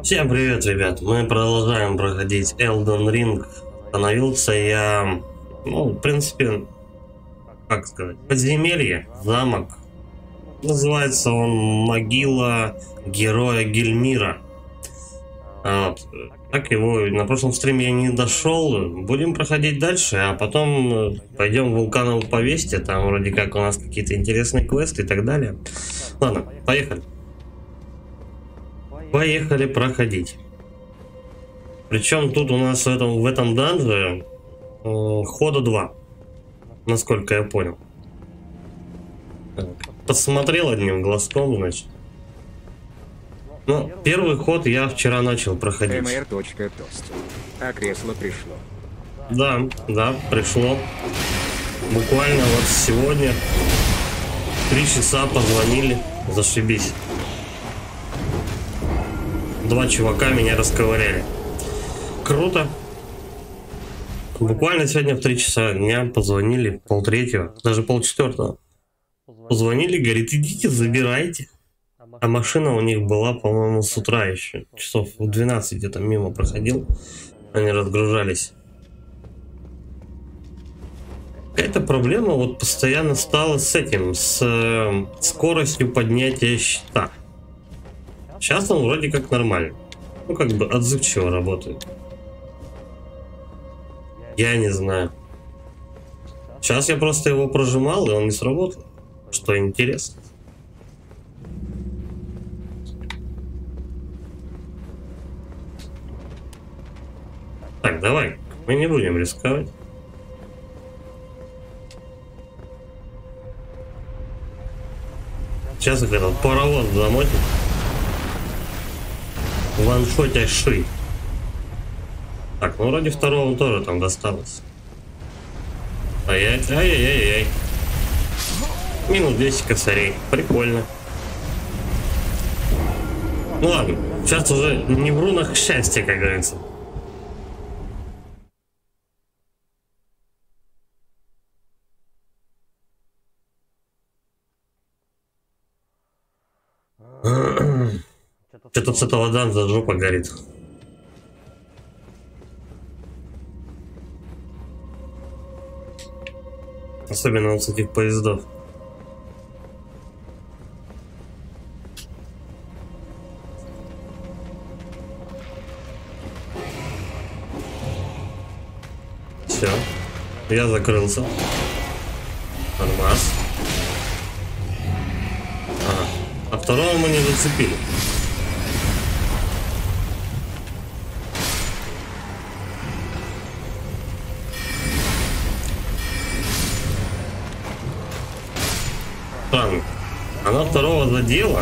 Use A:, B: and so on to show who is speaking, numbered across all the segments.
A: Всем привет, ребят! Мы продолжаем проходить Elden Ring. Остановился я, в принципе, как сказать, подземелье, замок. Называется он Могила Героя Гельмира. Вот. Так его на прошлом стриме я не дошел. Будем проходить дальше, а потом пойдем в Вулканову повесьте. Там вроде как у нас какие-то интересные квесты и так далее. Ладно, поехали. Поехали проходить. Причем тут у нас в этом данже хода 2, насколько я понял. Посмотрел одним глазком, значит. Ну, первый ход я вчера начал проходить.
B: mr.toast. А кресло пришло.
A: Да, пришло. Буквально вот сегодня 3 часа позвонили, зашибись. 2 чувака меня расковыряли. Круто. Буквально сегодня в 3 часа дня позвонили, 3:30, даже 3:30. Позвонили, говорит, идите, забирайте. А машина у них была, по-моему, с утра еще. Часов в 12 где-то мимо проходил. Они разгружались. Какая-то проблема вот постоянно стала с этим, с скоростью поднятия щита. Сейчас он вроде как нормально. Ну, как бы отзывчиво работает. Я не знаю. Сейчас я просто его прожимал, и он не сработал. Что интересно. Так, давай. Мы не будем рисковать. Сейчас их этот паровоз замотит. Ваншотя ши. Так, ну вроде второго тоже там досталось. Ай-яй-яй-яй-яй. Минус 10 косарей. Прикольно. Ну ладно, сейчас уже не в рунах счастья, как говорится. Что-то с этого данжа жопа горит. Особенно вот с этих поездов. Все, я закрылся. Нормас. А второго мы не зацепили. Странно. Она второго задела,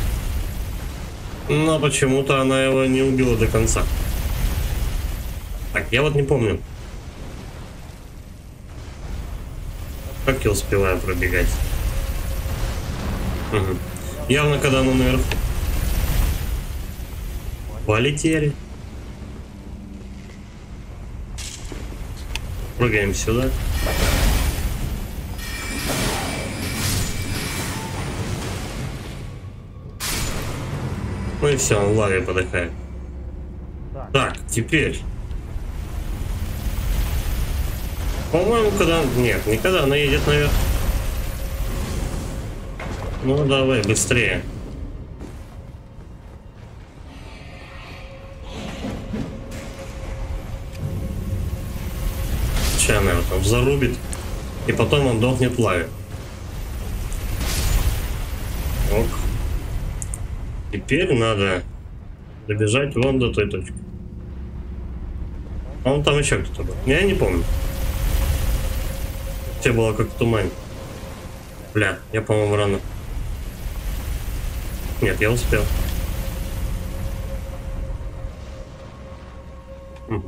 A: но почему-то она его не убила до конца. Так, я вот не помню, как я успеваю пробегать. Угу. Явно, когда она наверху. Полетели. Прыгаем сюда. Ну и все, он лавой подыхает. Так, теперь. По-моему, когда... Нет, никогда она едет наверх. Ну давай, быстрее. Сейчас она его там зарубит. И потом он дохнет в лаве. Ок. Теперь надо добежать вон до той точки. А вон там еще кто-то был. Я не помню. Все было как в тумане. Бля, я, по-моему, рано. Нет, я успел. Угу.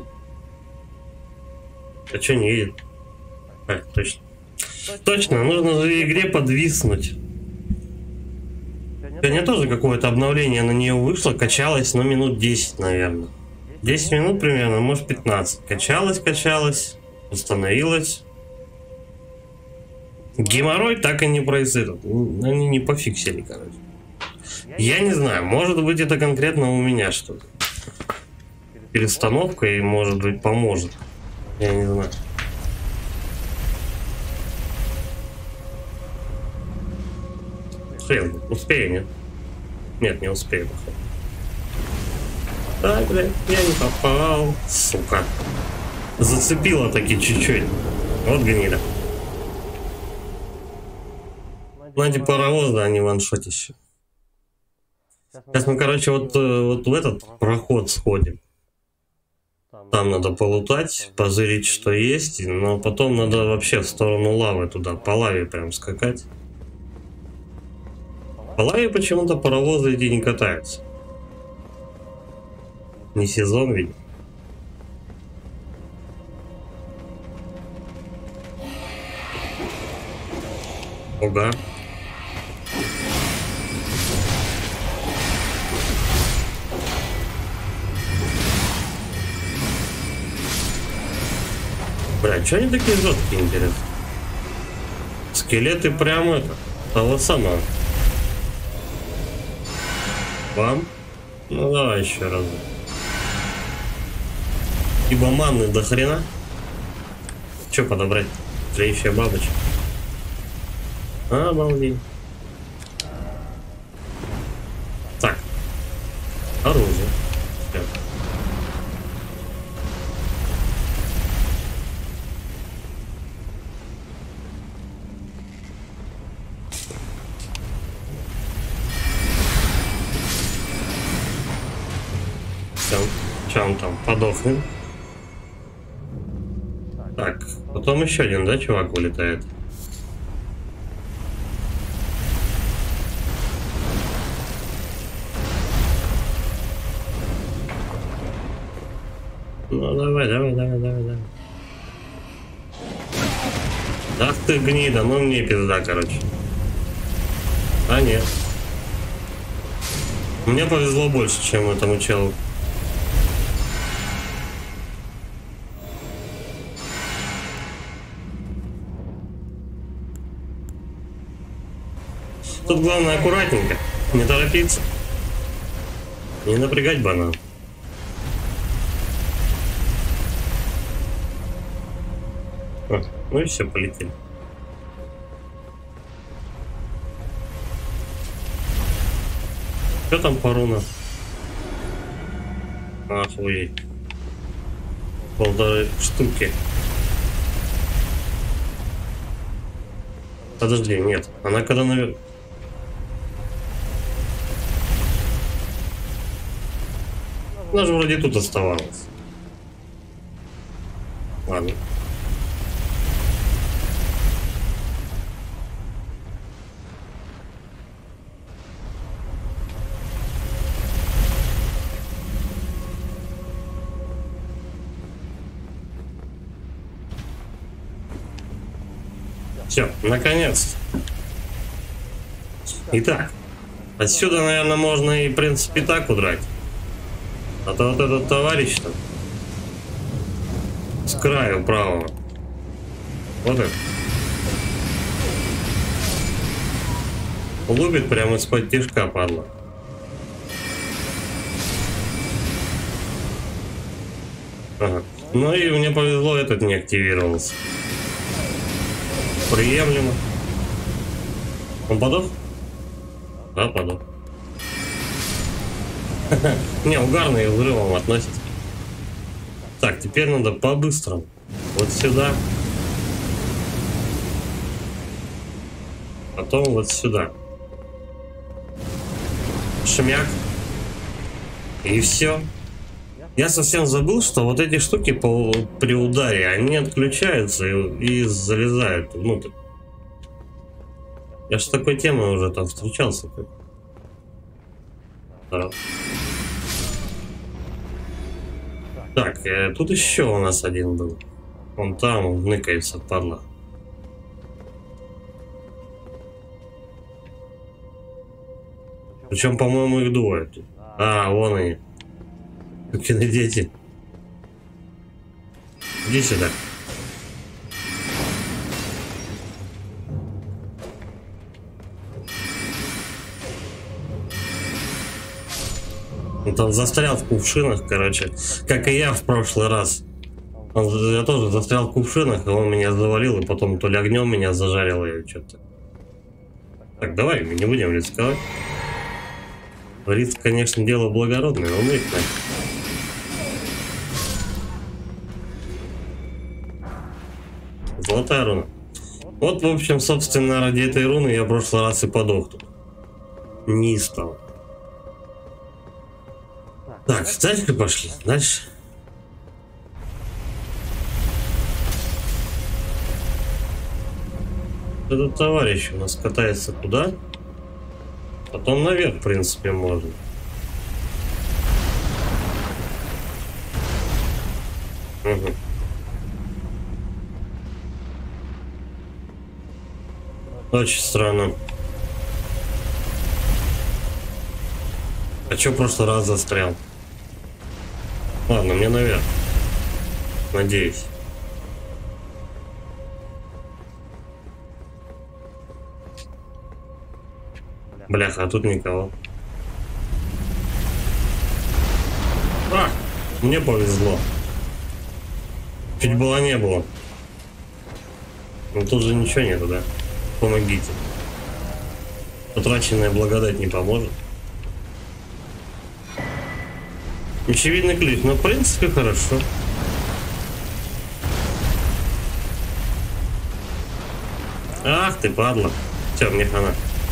A: А что не едет? А, точно. Точно, нужно же в игре подвиснуть. Сегодня тоже какое-то обновление на нее вышло, качалось, но минут 10, наверное. 10 минут примерно, может 15. Качалось, установилось. Геморрой так и не произойдет. Они не пофиксили, короче. Я не знаю, может быть это конкретно у меня что-то. перестановка и, может быть, поможет. Я не знаю. Хрен, успею, нет? Нет, не успею. Так, блядь, я не попал. Сука. Зацепило таки чуть-чуть. Вот гнида. Знаете, паровозы, они ваншотище. Сейчас мы, короче, вот в этот проход сходим. Там надо полутать, позырить, что есть, но потом надо вообще в сторону лавы туда, по лаве прям скакать. По лаве почему-то паровозы эти не катаются. Не сезон ведь. Ага. Бля, что они такие жесткие, интересно? Скелеты прям это, того самого. Вам? Ну давай еще раз. Ибо манны до хрена. Че подобрать? Тлеющая бабочка. Обалдеть. Так. Оружие. Все. Все. Че он там? Подохнет. Так. Потом еще один, да, чувак вылетает? Ну давай. Ах ты гнида, ну мне пизда, короче. А нет. Мне повезло больше, чем этому челу. Тут главное аккуратненько, не торопиться. Не напрягать банан. Ну и все, полетели. Что там по рунам? Охуеть. 1,5 штуки. Подожди, нет. Она когда наверх... Она же вроде тут оставалась. Ладно. Все, наконец. Итак, отсюда, наверное, можно и, в принципе, так удрать. А то вот этот товарищ там с краю правого. Вот это. Лупит прямо из-под тишка, падла. Ага. Ну и мне повезло, этот не активировался. Приемлемо. Он подох? Да, подох. Не, угарные взрывом относится. Так, теперь надо по-быстрому. Вот сюда. Потом вот сюда. Шмяк. И все. Я совсем забыл, что вот эти штуки при ударе, они отключаются и залезают внутрь. Я же с такой темой уже там встречался. Да. Так, тут еще у нас один был. Он там, он ныкается, падла. Причем, по-моему, их двое. А, вон они. Сукины дети. Иди сюда. Он там застрял в кувшинах, короче. Как и я в прошлый раз. Я тоже застрял в кувшинах, и он меня завалил, и потом то ли огнем меня зажарил, или что-то. Так, давай, не будем рисковать. Риск, конечно, дело благородное, но мы так. Золотая руна. Вот, в общем, собственно, ради этой руны я в прошлый раз и подох тут. Неистово. Так, дальше пошли. Дальше. Этот товарищ у нас катается туда. Потом наверх, в принципе, можно. Угу. Очень странно. А чё в прошлый раз застрял? Ладно, мне наверх. Надеюсь. Бляха, а тут никого. А, мне повезло. Чуть было не было. Но тут же ничего нету, да? Помогите. Утраченная благодать не поможет. Очевидный ключ, но в принципе хорошо. Ах ты, падла. Все, мне хана.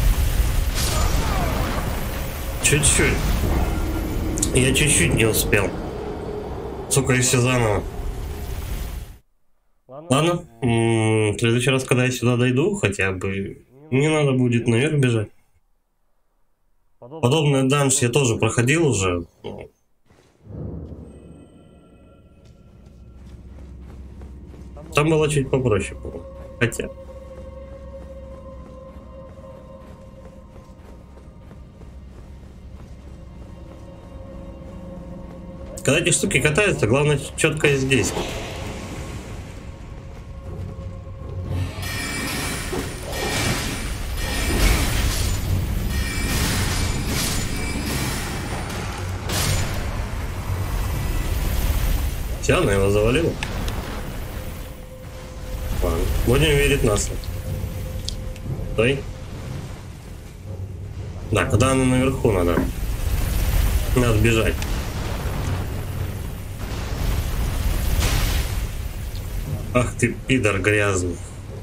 A: Чуть-чуть. Я чуть-чуть не успел. Сука, и все заново. Ладно. В следующий раз, когда я сюда дойду, хотя бы, не надо будет наверх бежать. Подобный данж я тоже проходил уже. Там было чуть попроще, по-моему. Хотя. Когда эти штуки катаются, главное четкое здесь. Все, она его завалила. Ладно, будем верить на слово. Стой. Да, когда она наверху, надо бежать. Ах ты, пидор грязный.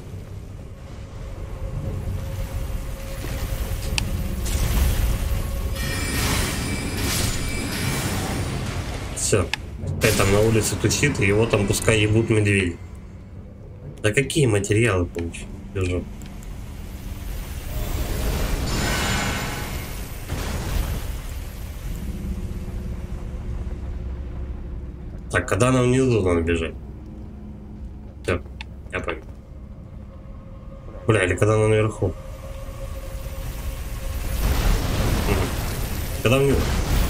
A: Все. Пускай там на улице тусит, и его там пускай ебут медведи. Да какие материалы получить? Держу. Так, когда нам внизу надо бежать? Все, я понял. Бля, или когда она наверху? Угу. Когда внизу?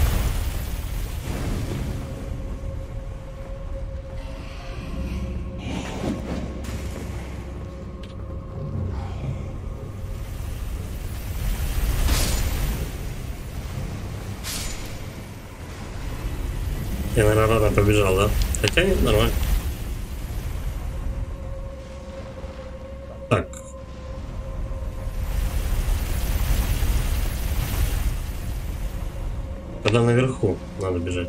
A: Я, наверное, рано побежал, да? Хотя нет, нормально. Так. Когда наверху надо бежать.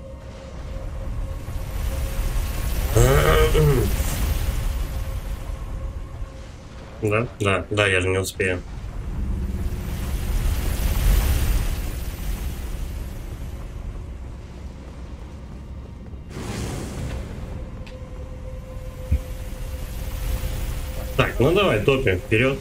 A: Да, я же не успею. Так, ну давай, топим вперед.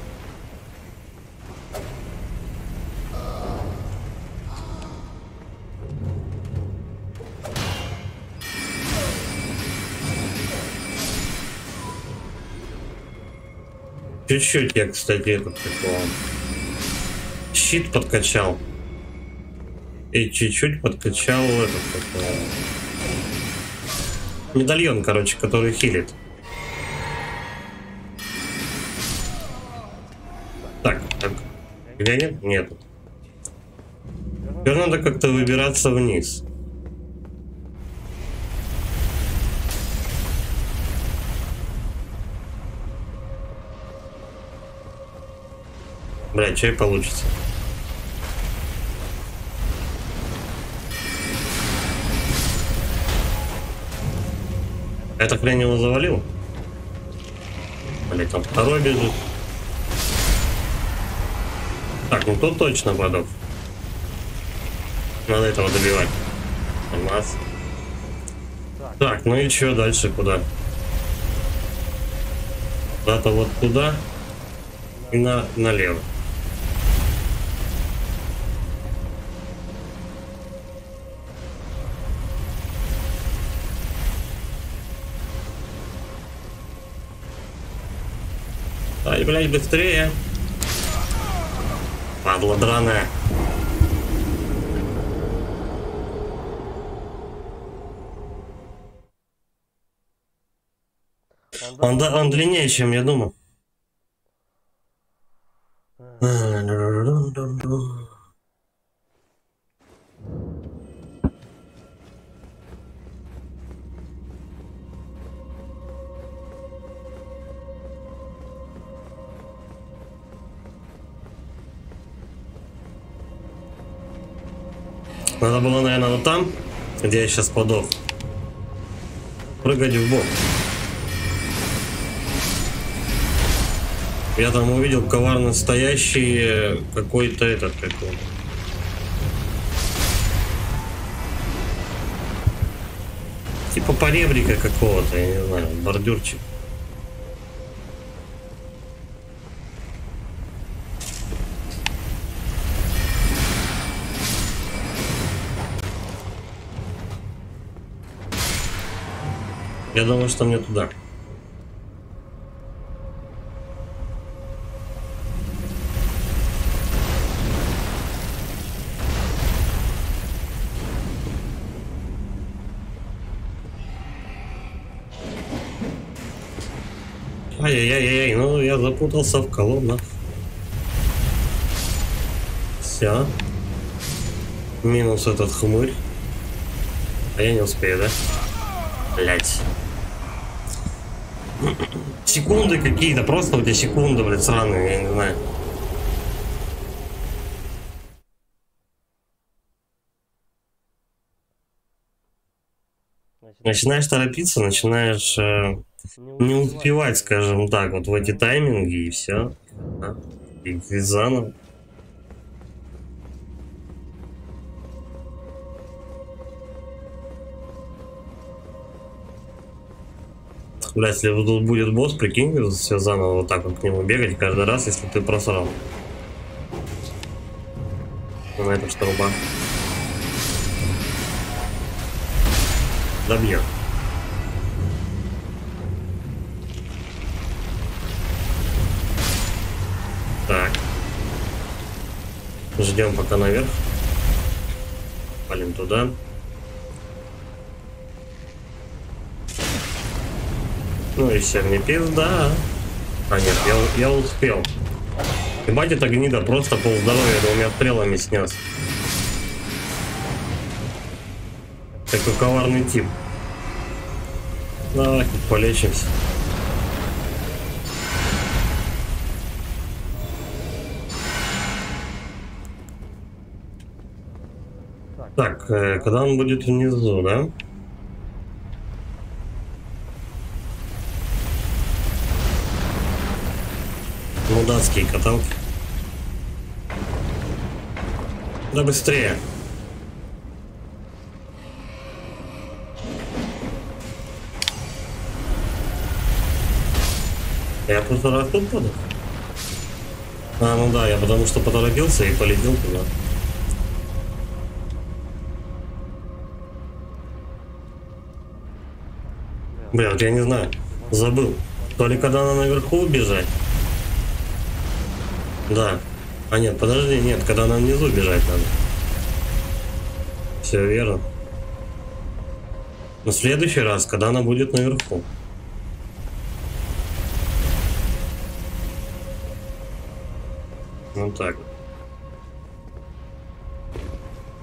A: Чуть-чуть я, кстати, этот такого щит подкачал. И чуть-чуть подкачал этот такого медальон, короче, который хилит. Так. Где нет? Нет. Теперь надо как-то выбираться вниз. Блядь, что и получится. Это хрень его завалил? Блядь, там второй бежит. Так, ну тут точно подох. Надо этого добивать. У нас. Так, ну и что дальше куда? Куда-то вот туда и налево. Ай, блядь, быстрее. Падла драная. Он длиннее, чем я думал. Надо было, наверное, вот там, где я сейчас подох, прыгать в бок. Я там увидел коварно стоящий какой-то этот какой. Типа поребрика какого-то, я не знаю, бордюрчик. Я думаю, что мне туда. Ай-яй-яй-яй, ну я запутался в колоннах. Все. Минус этот хмырь. А я не успею, да? Блять. Секунды какие-то, просто у тебя секунды, блядь, сраные, я не знаю. Начинаешь торопиться, начинаешь не успевать, скажем так, вот в эти тайминги, и все. Да? И заново. Бля, если тут будет босс, прикинь, все заново вот так вот к нему бегать каждый раз, если ты просрал. На этом что руба. Добьет. Так. Ждем пока наверх. Палим туда. Ну и все, мне пизда. А нет, я успел. Ебать, эта гнида просто полздоровья двумя стрелами снес. Такой коварный тип. Давай, полечимся. Так, когда он будет внизу, да? Мудацкие каталки. Да быстрее. Я просто раз тут подал. А, ну да, я потому что поторопился и полетел туда. Бля, вот я не знаю. Забыл. То ли когда она наверху бежать. Да. А нет, подожди, нет, когда нам внизу бежать надо. Все верно. Но в следующий раз, когда она будет наверху. Ну так.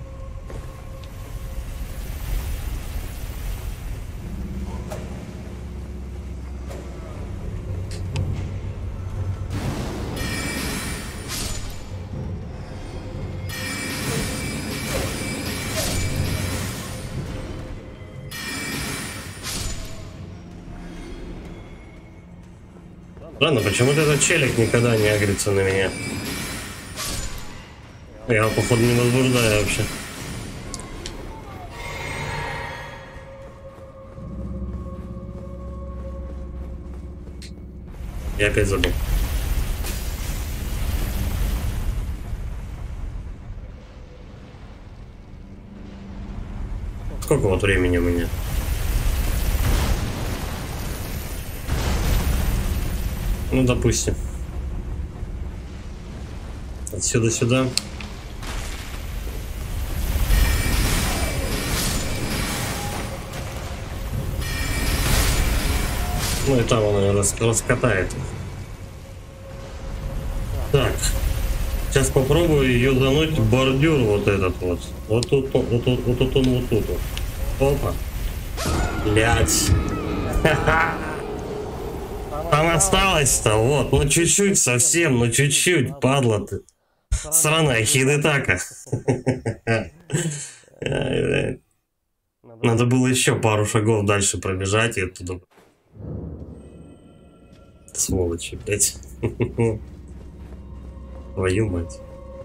A: Ладно, почему-то этот челик никогда не агрится на меня. Я его, походу, не возбуждаю вообще. Я опять забыл. Сколько вот времени у меня? Ну, допустим. Отсюда сюда. Ну и там он раскатает их. Так. Сейчас попробую юзануть бордюр вот этот вот. Вот тут, вот тут, вот тут, вот тут. Опа. Блять. Там осталось-то, вот, ну чуть-чуть совсем, ну чуть-чуть, падла ты. Сраная Хидетака. Надо было еще пару шагов дальше пробежать и оттуда. Сволочи, блять. Твою мать.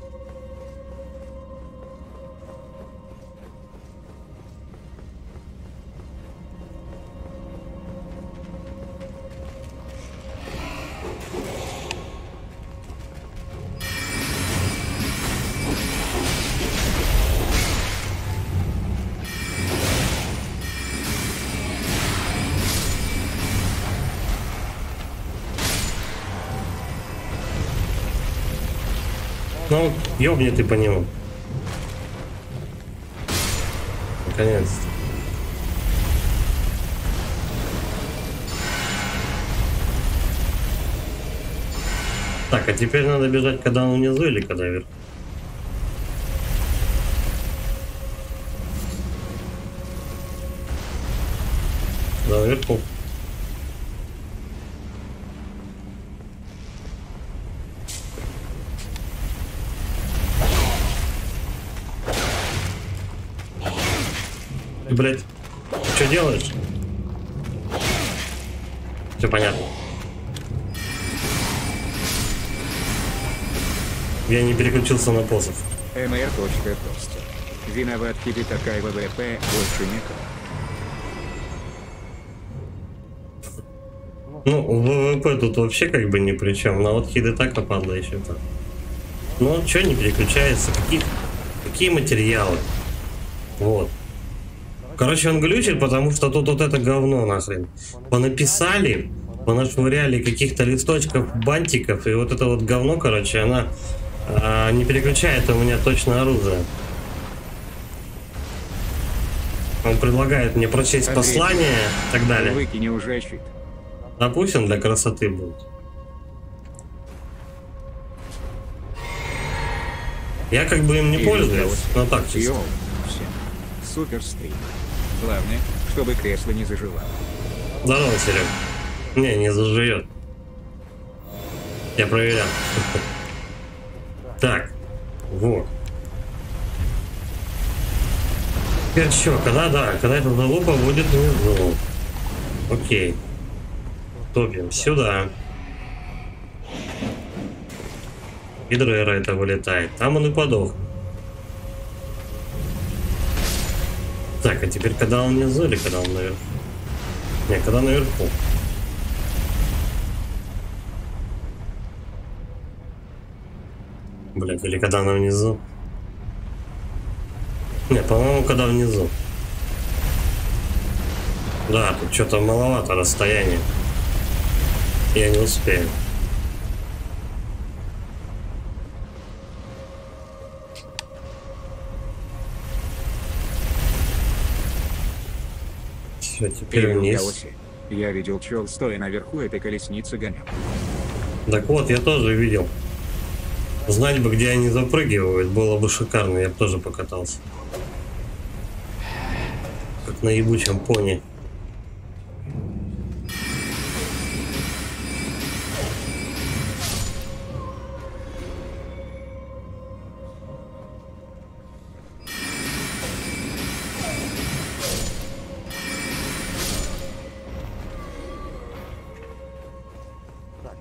A: Ну, ёбни ты по нему. Наконец-то. Так, а теперь надо бежать, когда он внизу или когда вверху? Да, вверху. Ты, блядь, что делаешь? Все понятно. Я не переключился на посох.
B: МР.Тостер. Виноват Хидетака и ВВП больше некого.
A: Ну, ВВП тут вообще как бы ни при чем. Но вот Хидетака падла еще так. Ну, что не переключается? Какие материалы? Вот. Короче, он глючит, потому что тут вот это говно нахрен. Понаписали, понашвыряли каких-то листочков, бантиков, и вот это вот говно, короче, она не переключает у меня точно оружие. Он предлагает мне прочесть
B: Андрей,
A: послание и так далее.
B: Выкини уже щит.
A: А пусть он для красоты будет. Я как бы им не пользуюсь, но так чисто.
B: Йоу, всем. Супер стрим. Главное, чтобы кресло не заживало.
A: Здорово, Серег. Не заживет. Я проверял. Так, вот. Теперь что, когда эта залупа будет внизу. Окей. Топим сюда. Гидрера это вылетает. Там он и подох. Так, а теперь когда он внизу или когда он наверху? Не, когда наверху. Блядь, или когда она внизу? Не, по-моему, когда внизу. Да, тут что-то маловато расстояние. Я не успею. Все, теперь вниз.
B: Я видел чел, стоя наверху этой колесницы гонял.
A: Так вот, я тоже видел. Знать бы, где они запрыгивают, было бы шикарно, я бы тоже покатался. Как на ебучем пони.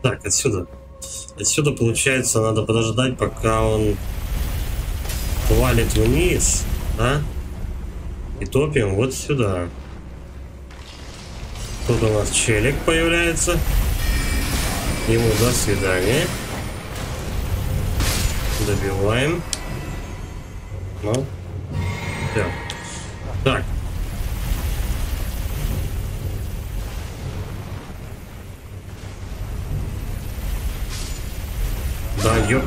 A: Так, отсюда. Отсюда, получается, надо подождать, пока он валит вниз, да? И топим вот сюда. Тут у нас челик появляется. Ему до свидания. Добиваем. Ну, все. Так. Да, ёп.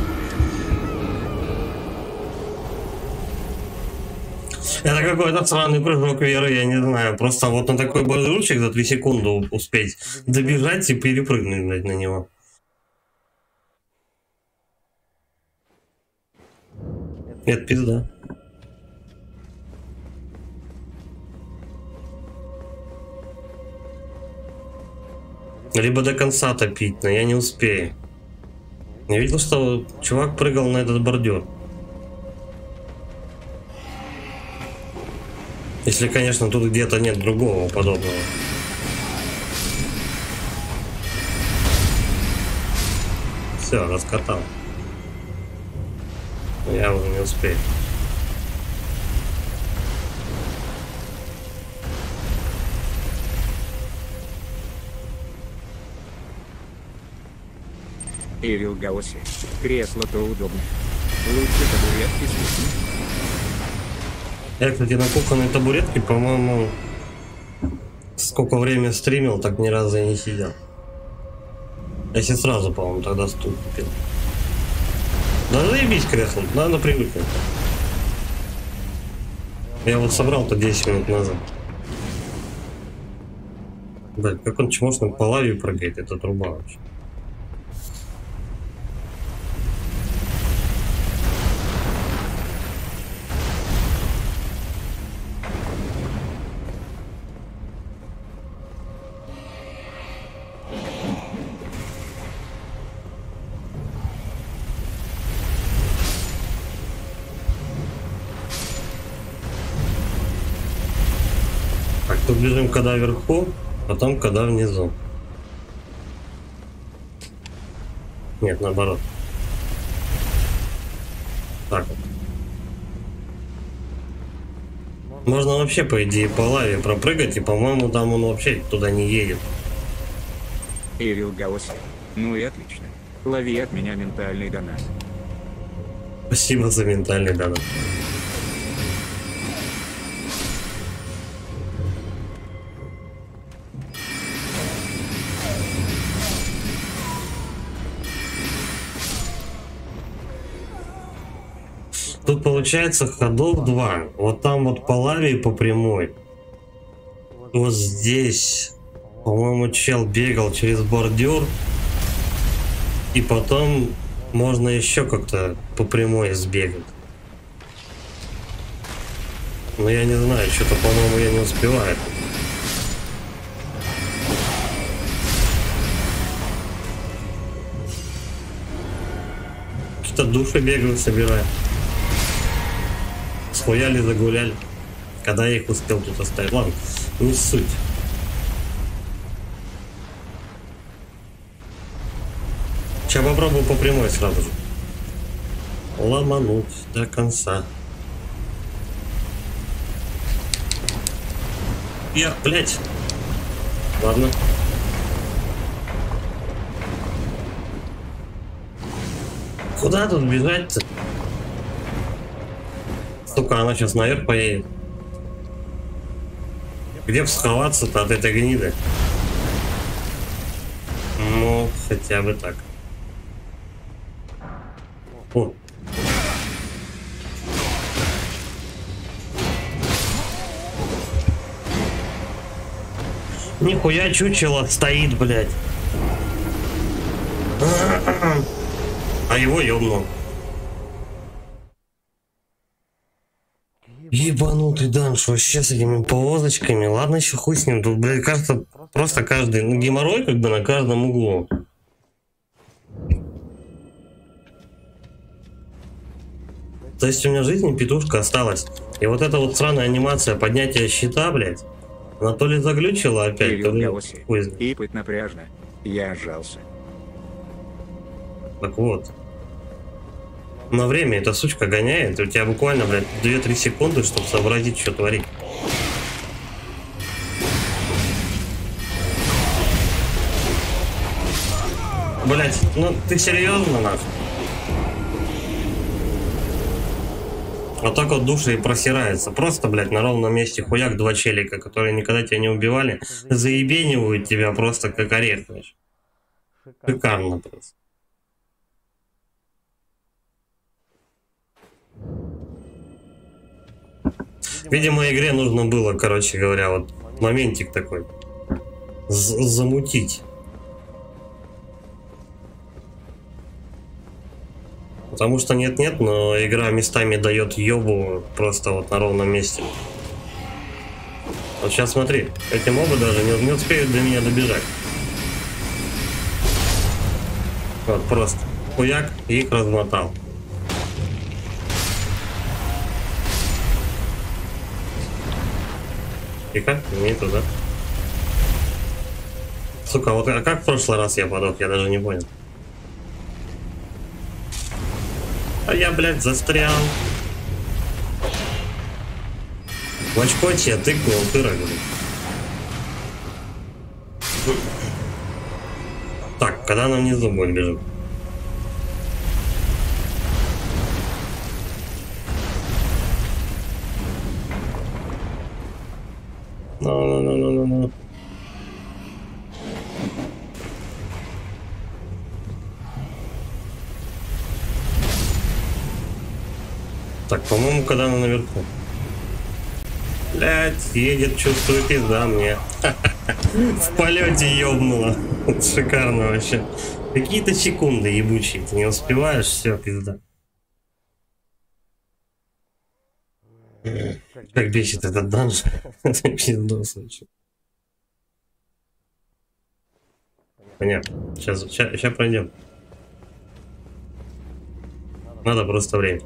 A: Это какой-то странный прыжок веры, я не знаю. Просто вот на такой бордюрчик за 3 секунды успеть добежать и перепрыгнуть на него. Это пизда. Либо до конца топить, но я не успею. Я видел, что чувак прыгал на этот бордюр. Если, конечно, тут где-то нет другого подобного. Все, раскатал. Я уже не успею.
B: Ивил Гаоси. Кресло-то удобно. Лучше табуретки с.
A: Я, кстати, на кухонной табуретке, по-моему, сколько времени стримил, так ни разу и не сидел. Если сразу, по-моему, тогда стул купил. Да заебись кресло, надо привыкнуть. Я вот собрал-то 10 минут назад. Блядь, как он чмошным по лаве прыгает, это труба вообще. Тут бежим когда вверху, потом когда внизу. Нет, наоборот. Так вот. Можно вообще, по идее, по лаве пропрыгать, и, по-моему, там он вообще туда не едет.
B: Ивил Гаоси. Ну и отлично. Лови от меня ментальный донат.
A: Спасибо за ментальный донат. Тут получается ходов 2. Вот там вот по лаве и по прямой. Вот здесь, по-моему, чел бегал через бордюр. И потом можно еще как-то по прямой сбегать. Но я не знаю, что-то, по-моему, я не успеваю. Какие-то души бегают, собирают. Схуяли, загуляли. Когда я их успел тут оставить. Ладно, не суть. Сейчас попробую по прямой сразу же. Ломануть до конца. Блять. Ладно. Куда тут бежать-то? Сука, она сейчас наверх поедет. Где бы сховаться-то от этой гниды? Ну, хотя бы так. О. Нихуя чучело стоит, блядь. А его ёбнул. Ебанутый данж вообще с этими повозочками. Ладно, еще хуй с ним. Тут, блядь, кажется, просто каждый геморрой как бы на каждом углу. То есть у меня жизни петушка осталась. И вот эта вот странная анимация поднятия щита, блядь, она то ли заглючила опять, то ли...
B: Ипот напряжно. Я сжался.
A: Так вот. На время эта сучка гоняет, и у тебя буквально, блядь, 2-3 секунды, чтобы сообразить, что творить. Блять, ну ты серьезно, нахуй? Вот так вот душа и просирается. Просто, блядь, на ровном месте хуяк два челика, которые никогда тебя не убивали, заебенивают тебя просто как орех, знаешь. Шикарно просто. Видимо, игре нужно было, короче говоря, вот моментик такой замутить. Потому что нет-нет, но игра местами дает ёбу просто вот на ровном месте. Вот сейчас смотри, эти мобы даже не успеют до меня добежать. Вот просто хуяк и их размотал. Тихо, не туда. Сука, вот а как в прошлый раз я подох, я даже не понял. А я, блядь, застрял. В очко тебе тыкнул, ты рогли. Так, когда она внизу будет бежит? Ну. Так, по-моему, когда она наверху. Блять, едет, чувствую, пизда мне. В полете ёбнуло. Шикарно вообще. Какие-то секунды ебучие, ты не успеваешь, все, пизда. Как бесит этот данж. Это пиздос вообще. Понятно. Сейчас пройдем. Надо просто время.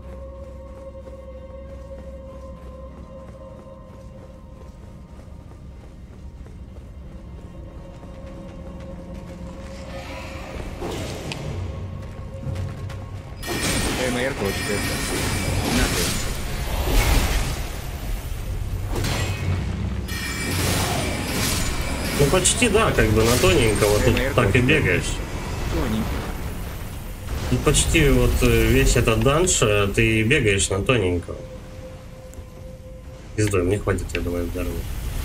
A: Ну почти да, как бы на тоненького тут так и бегаешь. Ну, почти вот весь этот данж ты бегаешь на тоненького. Пиздой, мне хватит, я думаю, здорово.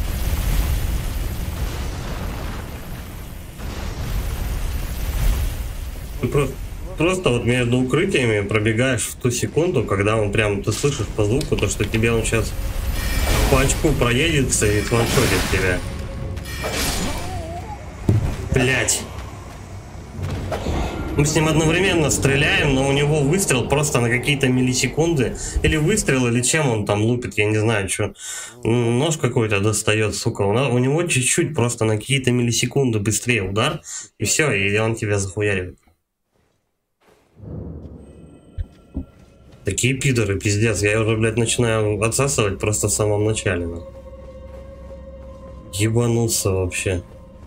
A: Просто вот между укрытиями пробегаешь в ту секунду, когда он прям, ты слышишь по звуку, то что тебе он сейчас по очку проедется и сваншотит тебя. Блять. Мы с ним одновременно стреляем, но у него выстрел просто на какие-то миллисекунды. Или выстрел, или чем он там лупит, я не знаю, что. Нож какой-то достает, сука. У него чуть-чуть просто на какие-то миллисекунды быстрее удар. И все, и он тебя захуяривает. Такие пидоры, пиздец. Я уже, блядь, начинаю отсасывать просто в самом начале. Ебануться вообще.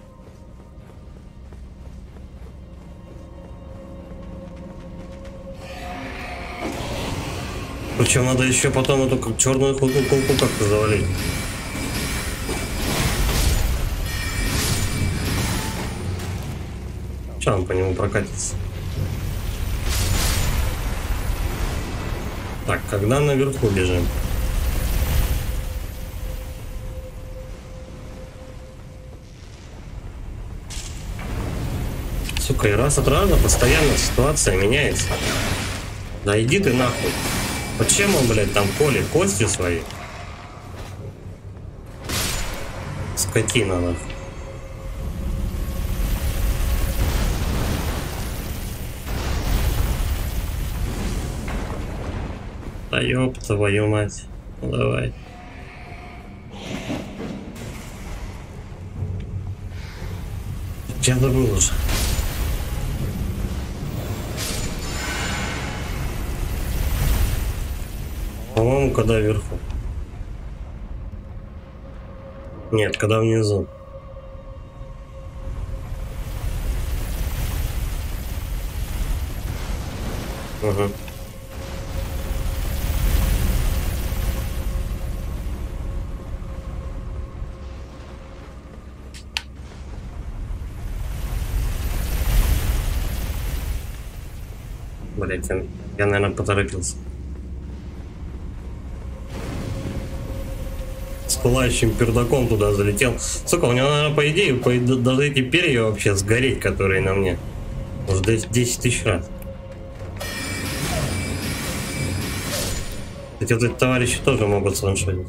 A: Причем надо еще потом эту черную колку как-то завалить. Че он по нему прокатится? Так, когда наверху бежим? Сука, и раз от раза постоянно ситуация меняется. Да иди ты нахуй. Почему он, блядь, там колет кости свои? Скотина, нахуй. Да ёб твою мать. Ну давай. Я забыл уже. По-моему, когда вверху. Нет, когда внизу. Угу. Блять, я, наверное, поторопился. С пылающим пердаком туда залетел. Сука, у него, наверное, по идее, даже эти перья вообще сгореть, которые на мне. Может, 10 тысяч раз. Кстати, вот эти товарищи тоже могут сваншотить.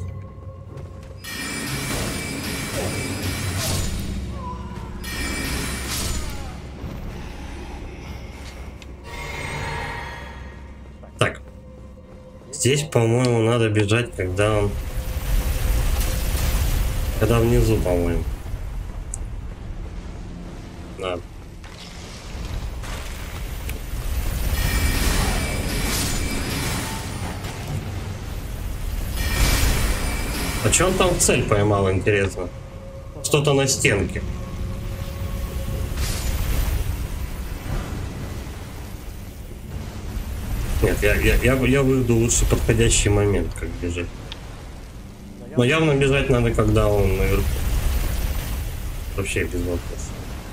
A: Так. Здесь, по-моему, надо бежать, когда он... Когда внизу, по-моему. Да. А че он там цель поймал, интересно? Что-то на стенке. Нет, я выйду лучше подходящий момент, как бежать. Но явно бежать надо, когда он наверху. Вообще без вопросов.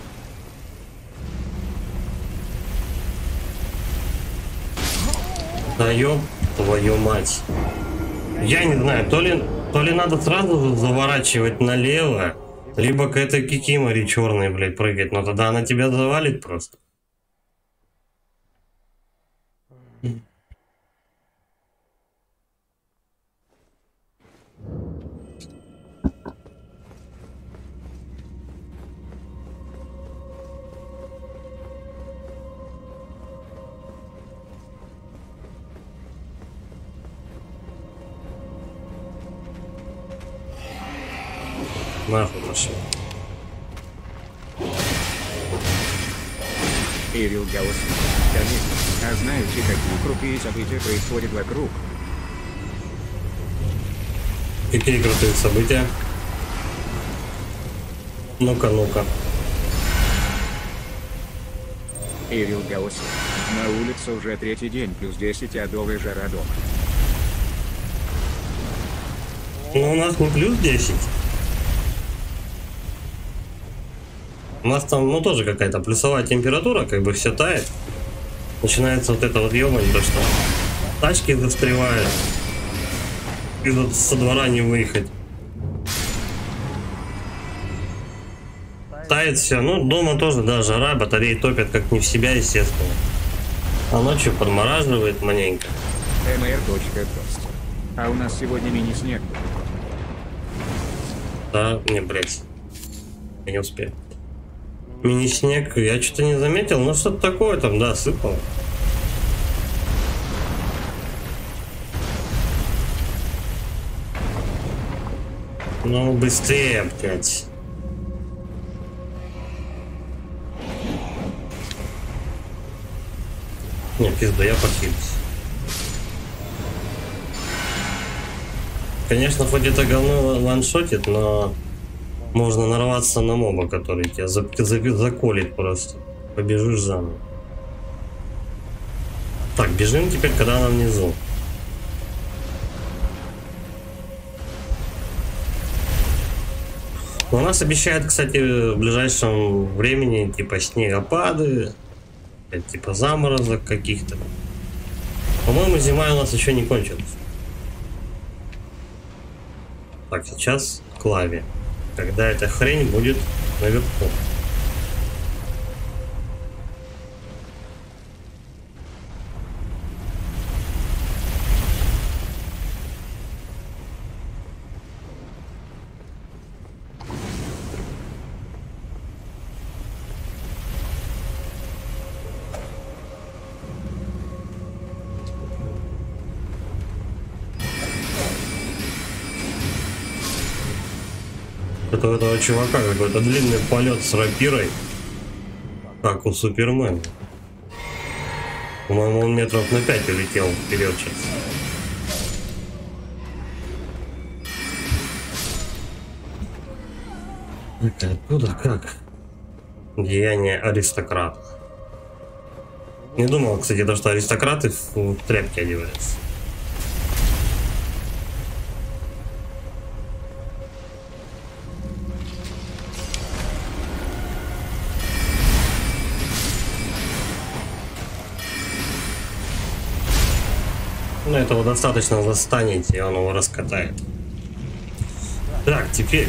A: Да ёб твою мать. Я не знаю, то ли надо сразу заворачивать налево, либо к этой кикиморе черной, блядь, прыгать, но тогда она тебя завалит просто. Нахуй пошел.
B: Ирил Гаус. Скажи, а знаете, какие крутые события происходят вокруг?
A: Какие крутые события? Ну-ка, ну-ка.
B: Ирил Гаус. На улице уже третий день, плюс 10 адовая жара дома.
A: Ну, у нас не плюс 10. У нас там, ну, тоже какая-то плюсовая температура, как бы все тает. Начинается вот это вот ёбань, то что тачки застревают. И вот со двора не выехать. Тает все. Ну, дома тоже, да, жара, батареи топят как не в себя, естественно. А ночью подмораживает маленько.
B: mr.тост. А у нас сегодня мини-снег.
A: Да, не, блядь. Я не успел. Мини-снег я что-то не заметил, но что-то такое там, да, сыпало. Ну, быстрее, блядь. Не, пизда, я похибся. Конечно, хоть это говно ваншотит, но можно нарваться на моба, который тебя заколет просто. Побежишь заново. Так, бежим теперь, когда она внизу. У нас обещают, кстати, в ближайшем времени типа снегопады, типа заморозок каких-то. По-моему, зима у нас еще не кончилась. Так, сейчас клаве. Когда эта хрень будет наверху. Это у этого чувака какой-то длинный полет с рапирой, как у Супермена. По-моему, он метров на 5 улетел вперед сейчас. Это оттуда как? Деяние аристократа. Не думал, кстати, то, что аристократы в тряпки одеваются. Ну, этого достаточно застанить, и он его раскатает. Так, теперь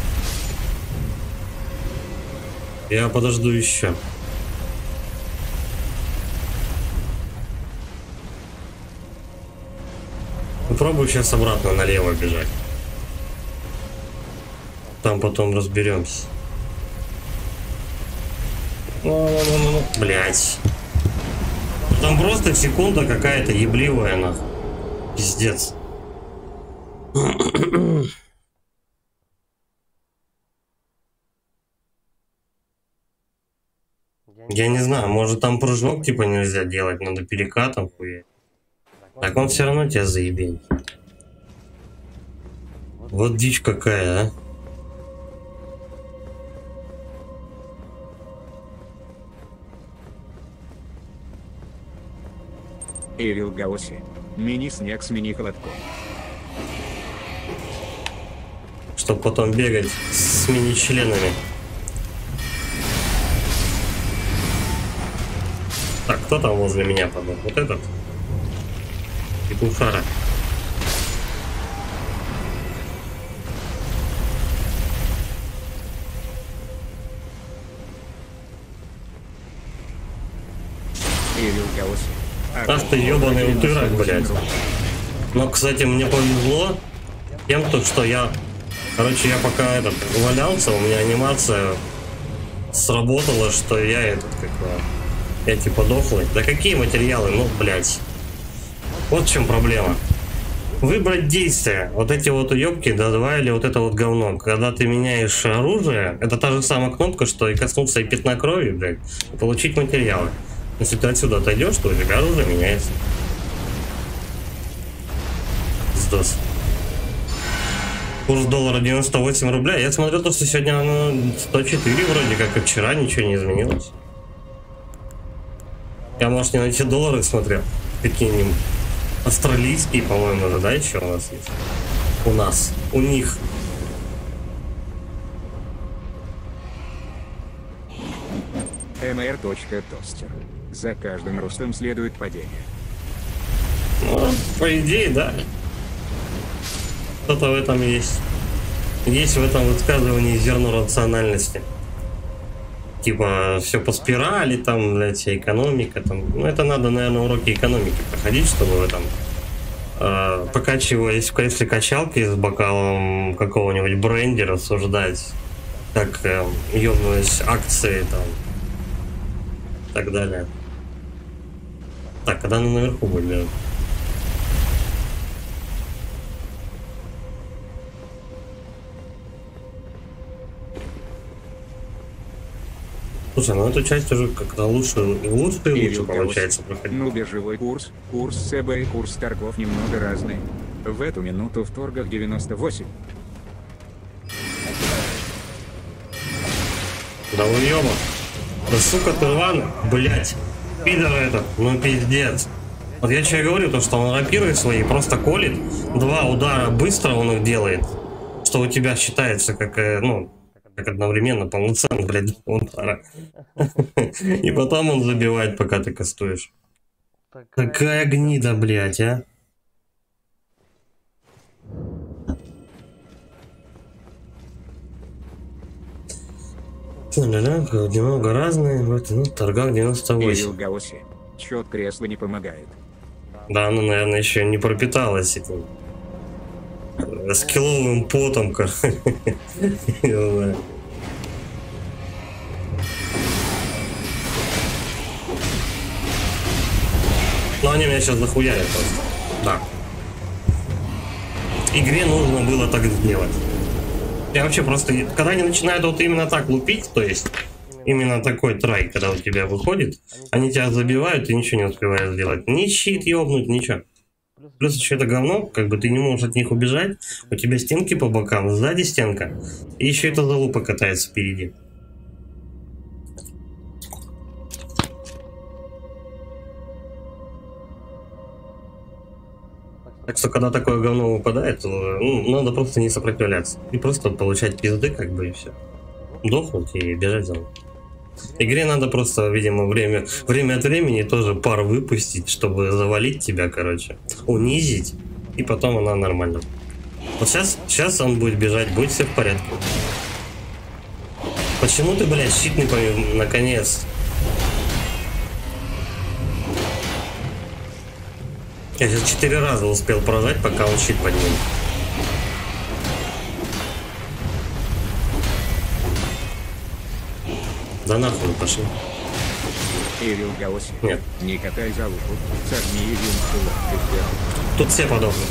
A: я подожду еще. Попробую сейчас обратно налево бежать. Там потом разберемся. Блять. Там просто секунда какая-то ебливая, нахуй. Пиздец. Я не знаю, может там прыжок типа нельзя делать, надо перекатом хуя. Так он все равно тебя заебень. Вот дичь какая, а.
B: Эрил Гаоси. Мини-снег с мини-холодком.
A: Чтоб потом бегать с мини-членами. Так, кто там возле меня подал? Вот этот? Петухара.
B: Эрил Гаоси.
A: Ах ты ебаный утырок, блядь. Но, кстати, мне повезло тем, что я... Короче, я пока валялся, у меня анимация сработала, что я я типа дохлый. Да какие материалы? Ну, блядь. Вот в чем проблема. Выбрать действие. Вот эти вот уебки, да, два или вот это вот говно. Когда ты меняешь оружие, это та же самая кнопка, что и коснуться и пятна крови, блядь, и получить материалы. Если ты отсюда отойдешь, то у тебя оружие меняется. Сдос. Курс доллара 98 рубля. Я смотрел, что сегодня оно 104 вроде как, и вчера ничего не изменилось. Я, может, не на эти доллары смотрел. Какие-нибудь австралийские, по-моему, уже, да, еще у нас есть? У нас. У них.
B: mr.toaster. За каждым ростом следует падение.
A: Ну, по идее, да. Что-то в этом есть. Есть в этом высказывании зерно рациональности. Типа, все по спирали, там, блядь, экономика, там. Ну, это надо, наверное, уроки экономики проходить, чтобы в этом, покачиваясь в кресле качалки с бокалом какого-нибудь бренди, рассуждать, как ёбнулись акции, там, и так далее. Так, когда она наверху будет? Слушай, ну эту часть уже как-то лучше и лучше получается проходить.
B: Ну, биржевой курс, курс ЦБ и курс торгов немного разный. В эту минуту в торгах 98.
A: Да уёба. Да сука ты рваный, блять. Пидор этот, ну пиздец. Вот я что и говорю, то что он рапиры свои просто колет. Два удара быстро он их делает. Что у тебя считается как, ну, как одновременно полноценно, блядь, удара. И потом он забивает, пока ты кастуешь. Какая гнида, блядь, а. Немного разные, в ну, торгах 98.
B: Эрил Гаоси. Чёт кресла не помогает.
A: Да, она, наверное, еще не пропиталась этим скилловым потом, но они меня сейчас захуяли просто. Да. Игре нужно было так сделать. Я вообще просто, когда они начинают вот именно так лупить, то есть именно такой трай, когда у тебя выходит, они тебя забивают, и ничего не успеваешь сделать. Ни щит ёбнуть, ничего. Плюс еще это говно, как бы ты не можешь от них убежать, у тебя стенки по бокам, сзади стенка, и еще эта залупа катается впереди. Так что, когда такое говно выпадает, то, ну, надо просто не сопротивляться. И просто получать пизды, как бы, и все. Дохнуть и бежать за мной. Игре надо просто, видимо, время от времени тоже пар выпустить, чтобы завалить тебя, короче. Унизить, и потом она нормально. Вот сейчас он будет бежать, будет все в порядке. Почему ты, блядь, щит не повел, наконец? Я сейчас 4 раза успел прожать, пока он щит поднимет. Да нахуй пошли.
B: Эрил Гаоси.
A: Нет.
B: Не катай за луку. Сожми Ирин.
A: Тут все подохнут.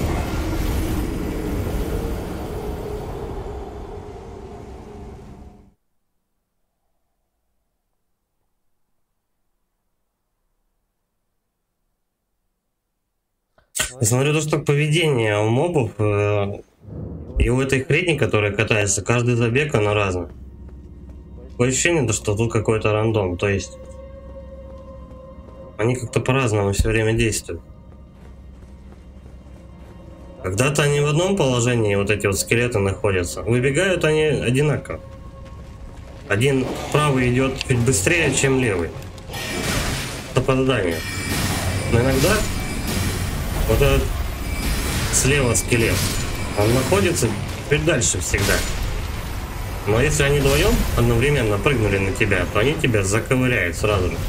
A: Я смотрю, то, что поведение у мобов и у этой хрени, которая катается, каждый забег, она разная. Такое ощущение, что тут какой-то рандом, то есть они как-то по-разному все время действуют. Когда-то они в одном положении, вот эти вот скелеты находятся, выбегают они одинаково. Один правый идет чуть быстрее, чем левый. Попадание. Но иногда вот этот слева скелет, он находится чуть дальше всегда. Но если они вдвоем одновременно прыгнули на тебя, то они тебя заковыряют сразу же.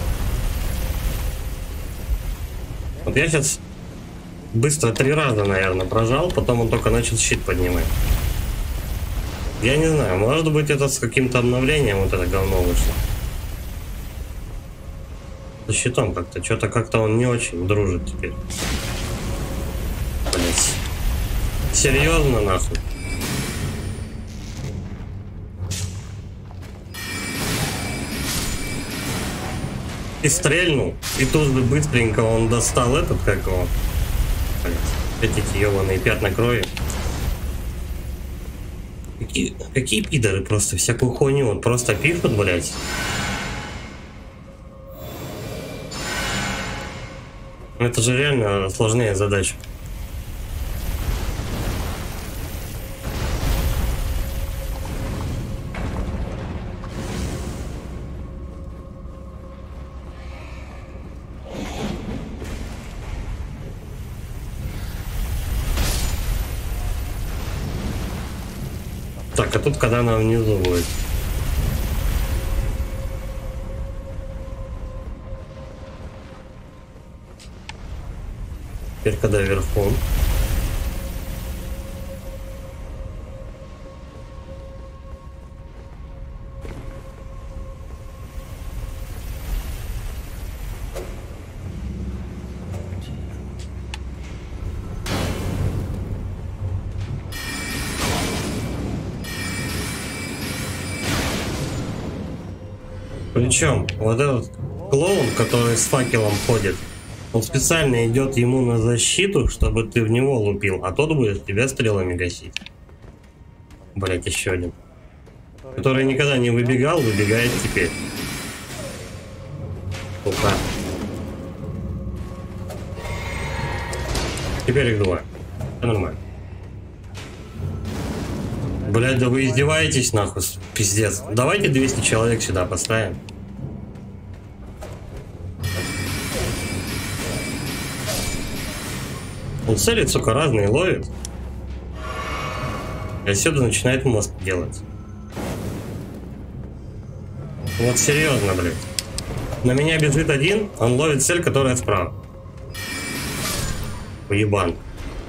A: Вот я сейчас быстро 3 раза, наверное, прожал, потом он только начал щит поднимать. Я не знаю, может быть это с каким-то обновлением вот это говно вышло. Со щитом как-то, что-то как-то он не очень дружит теперь. Блять. Серьезно, нахуй? И стрельнул, и тут же быстренько он достал этот, как его, блять, эти ебаные пятна крови. Какие пидоры просто всякую хуйню вот просто пишут, блять. Это же реально сложнее задача. Так, а тут когда она внизу будет? Теперь когда верхом. Причем вот этот клоун, который с факелом ходит, он специально идет ему на защиту, чтобы ты в него лупил, а тот будет тебя стрелами гасить. Блять, еще один. Который никогда не выбегал, выбегает теперь. Сука. Теперь их 2. Все нормально. Блять, да вы издеваетесь нахуй, пиздец. Давайте 200 человек сюда поставим. Он цели, сука, разные ловит. И отсюда начинает мост делать. Вот серьезно, блядь. На меня бежит один, он ловит цель, которая справа. Уебан.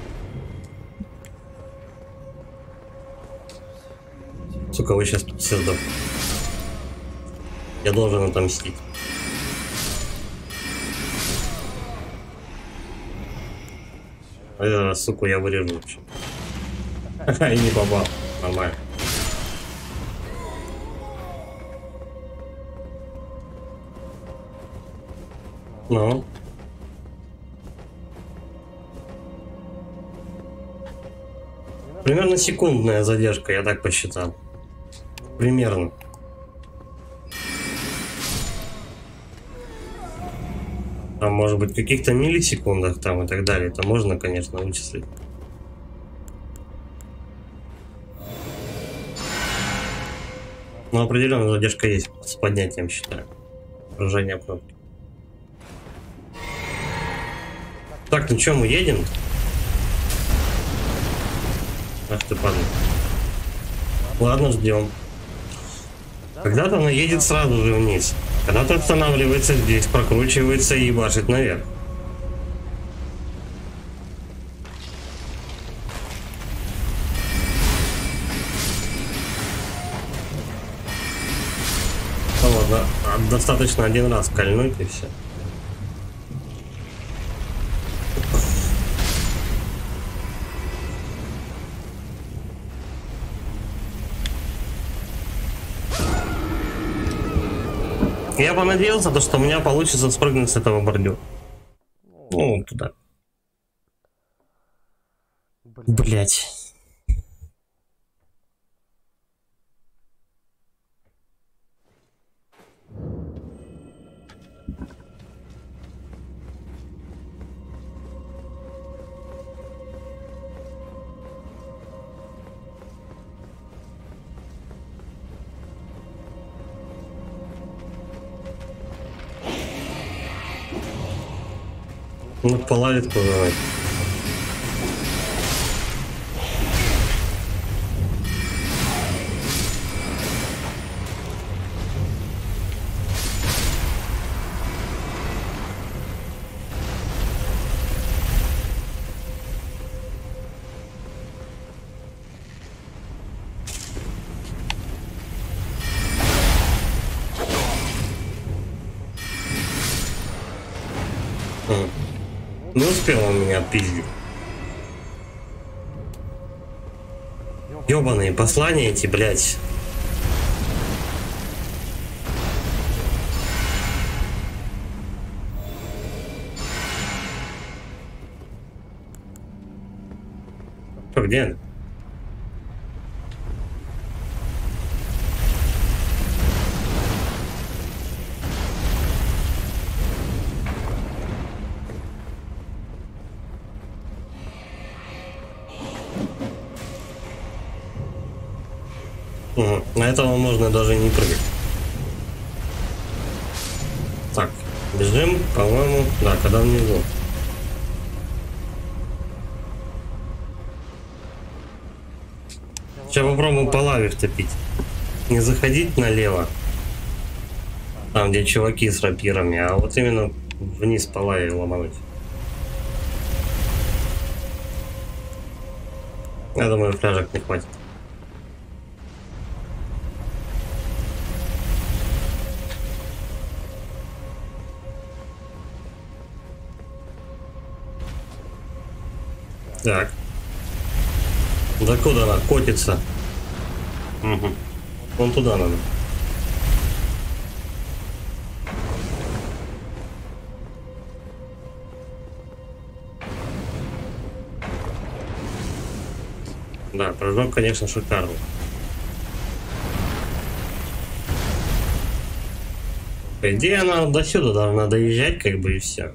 A: Сука, вы сейчас тут все сдохнете. Я должен отомстить. Суку, я вырежу вообще. И не попал. Нормально. Ну. Примерно секундная задержка, я так посчитал. Примерно. Там может быть, в каких-то миллисекундах там и так далее. Это можно, конечно, вычислить. Но определенная задержка есть с поднятием, считаю. Поражение кнопки. Так, ну что, мы едем? Ах ты падла. Ладно, ждем. Когда-то она едет сразу же вниз. Когда-то останавливается здесь, прокручивается и ебашит наверх. Ну ладно, достаточно один раз кольнуть и все. Я понадеялся, что у меня получится спрыгнуть с этого бордюра. Ну, туда. Блять. Ну, половит куда-нибудь. Не успел он меня отпиздить. Ёбаные послания эти, блядь. Что, где она? Угу. На этого можно даже не прыгать. Так, бежим, по-моему, да, когда внизу. Сейчас попробуем по лаве втопить. Не заходить налево, там где чуваки с рапирами, а вот именно вниз по лаве ломануть. Я думаю, фляжек не хватит. Так. Да куда она котится? Угу. Вон туда надо. Да, прыжок, конечно, шикарный. По идее, она до сюда должна доезжать, как бы, и все.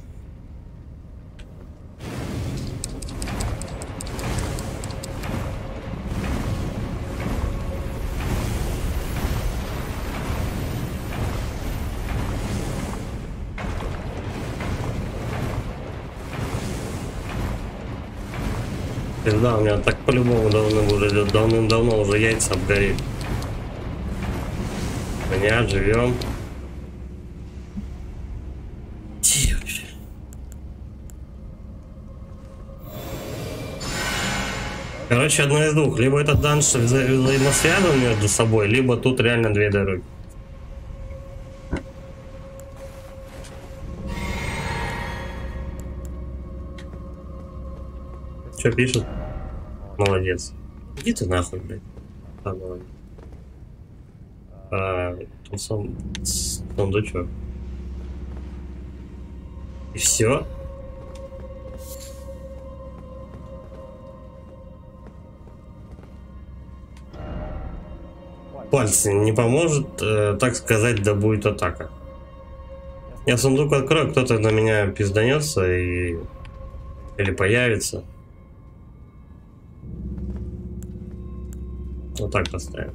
A: Да, у меня так по-любому давным-давно уже яйца обгорели. Понятно, живем. Короче, одно из двух. Либо этот данж взаимосвязан между собой, либо тут реально две дороги. Что пишут? Молодец. Иди ты нахуй, блядь. Да, молодец. Сундучок. И все? Пальцы не поможет, так сказать, да будет атака. Я сундук открою, кто-то на меня пизданется и... или появится. Вот так поставим.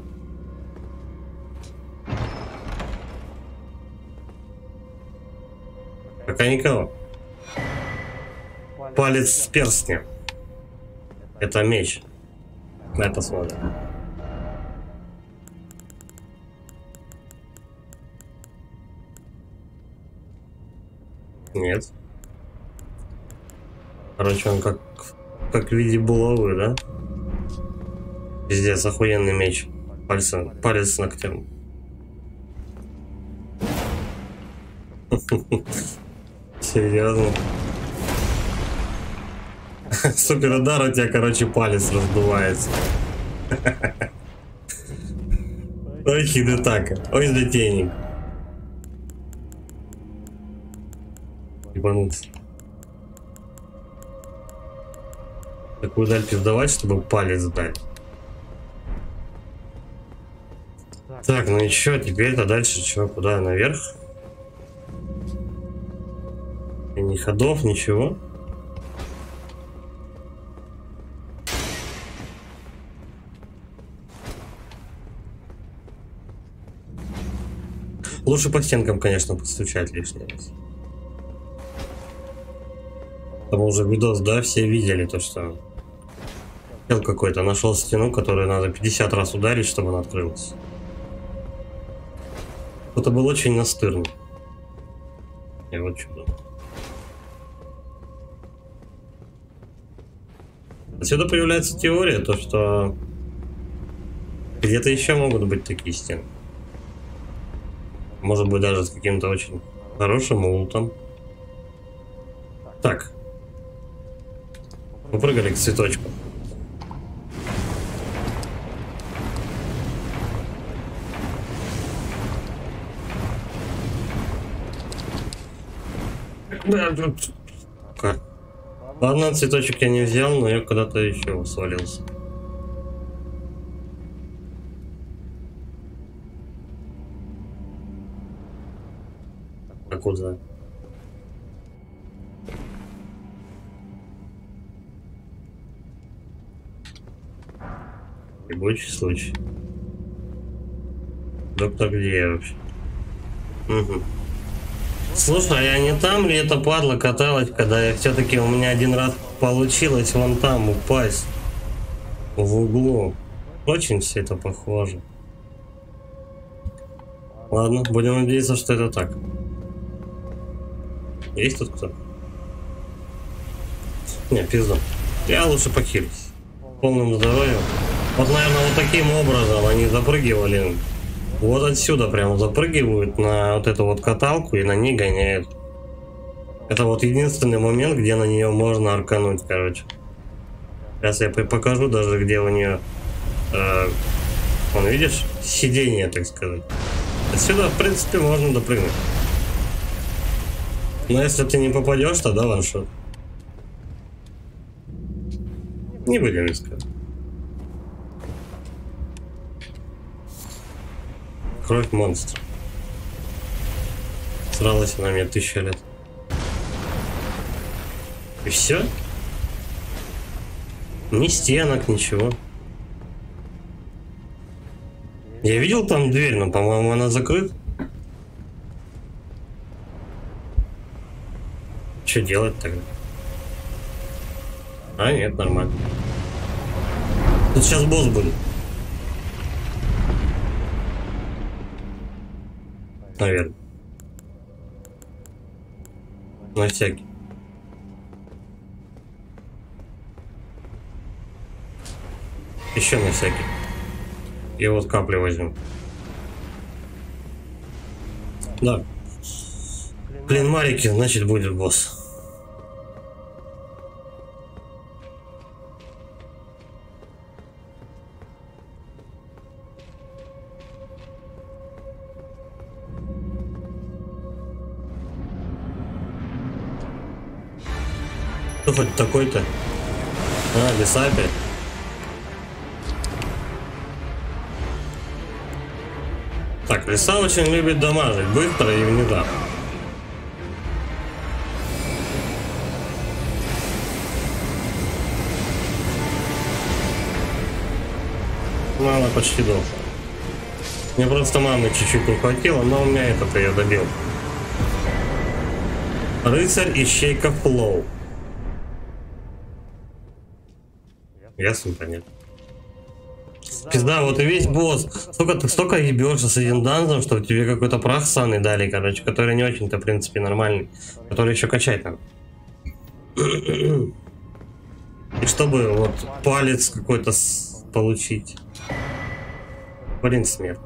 A: Пока никого. Палец с перстня. Это меч. Давай посмотрим. Нет. Короче, он как в виде булавы, да? Пиздец, охуенный меч. Палец с ногтем. Серьезно? Супер удар, у тебя, короче, палец раздувается. Ой, хидетака. Ой, затейник. Ебануться. Такую даль пиздавать, чтобы палец дать. Так, ну и чё, теперь-то дальше чё, куда, наверх? И ни ходов, ничего. Лучше по стенкам, конечно, постучать лишний раз. Там уже видос, да, все видели то, что чел какой-то нашел стену, которую надо 50 раз ударить, чтобы она открылась. Кто-то был очень настырный. И вот чудо. Отсюда появляется теория, то что где-то еще могут быть такие стены. Может быть, даже с каким-то очень хорошим улутом. Так. Попрыгали к цветочку. Да, тут... Ладно, цветочек я не взял, но я куда-то еще свалился. А куда? Рабочий случай. Доктор, где я вообще? Угу. Слушай, а я не там ли эта падла каталась, когда я все-таки у меня один раз получилось вон там упасть в углу? Очень все это похоже. Ладно, будем надеяться, что это так. Есть тут кто? Не, пизду. Я лучше похилюсь. Полным здоровьем. Вот, наверное, вот таким образом они запрыгивали. Вот отсюда прямо запрыгивают на вот эту вот каталку и на ней гоняют. Это вот единственный момент, где на нее можно аркануть, короче. Сейчас я покажу даже, где у нее... вон, видишь? Сиденье, так сказать. Отсюда, в принципе, можно допрыгнуть. Но если ты не попадешь, тогда ваншот. Не будем искать. Кровь монстра. Сралась она мне 1000 лет. И все? Ни стенок, ничего. Я видел там дверь, но, по-моему, она закрыта. Что делать тогда? А, нет, нормально. Тут сейчас босс будет. Наверное. На всякий. Еще на всякий. И вот капли возьмем. Да. Блин, Марики, значит, будет босс. Кто хоть такой-то? А, лиса опять. Так, лиса очень любит дамажить быстро и внезапно. Мало почти дал. Мне просто маны чуть-чуть не хватило, но у меня этот я добил. Рыцарь ищейка Флоу. Ясно, понятно. Пизда, вот и весь босс. Столько ебешься с этим данжем, что тебе какой-то прах ссаный дали, короче, который не очень-то, в принципе, нормальный. Который еще качать надо. И чтобы вот палец какой-то получить. Блин, смерть.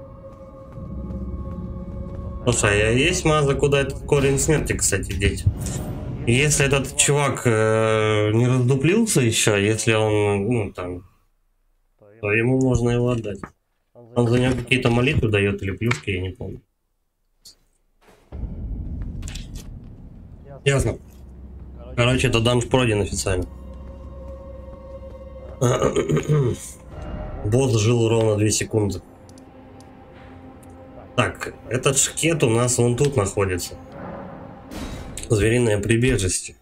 A: Слушай, а есть маза, куда этот корень смерти, кстати, деть? Если этот чувак не раздуплился еще, если он, ну, там, то ему можно его отдать. Он за него какие-то молитвы дает или плюшки, я не помню. Ясно. Короче, это данж пройден официально. Босс жил ровно 2 секунды. Так, этот шкет у нас вон тут находится. Звериное прибежище.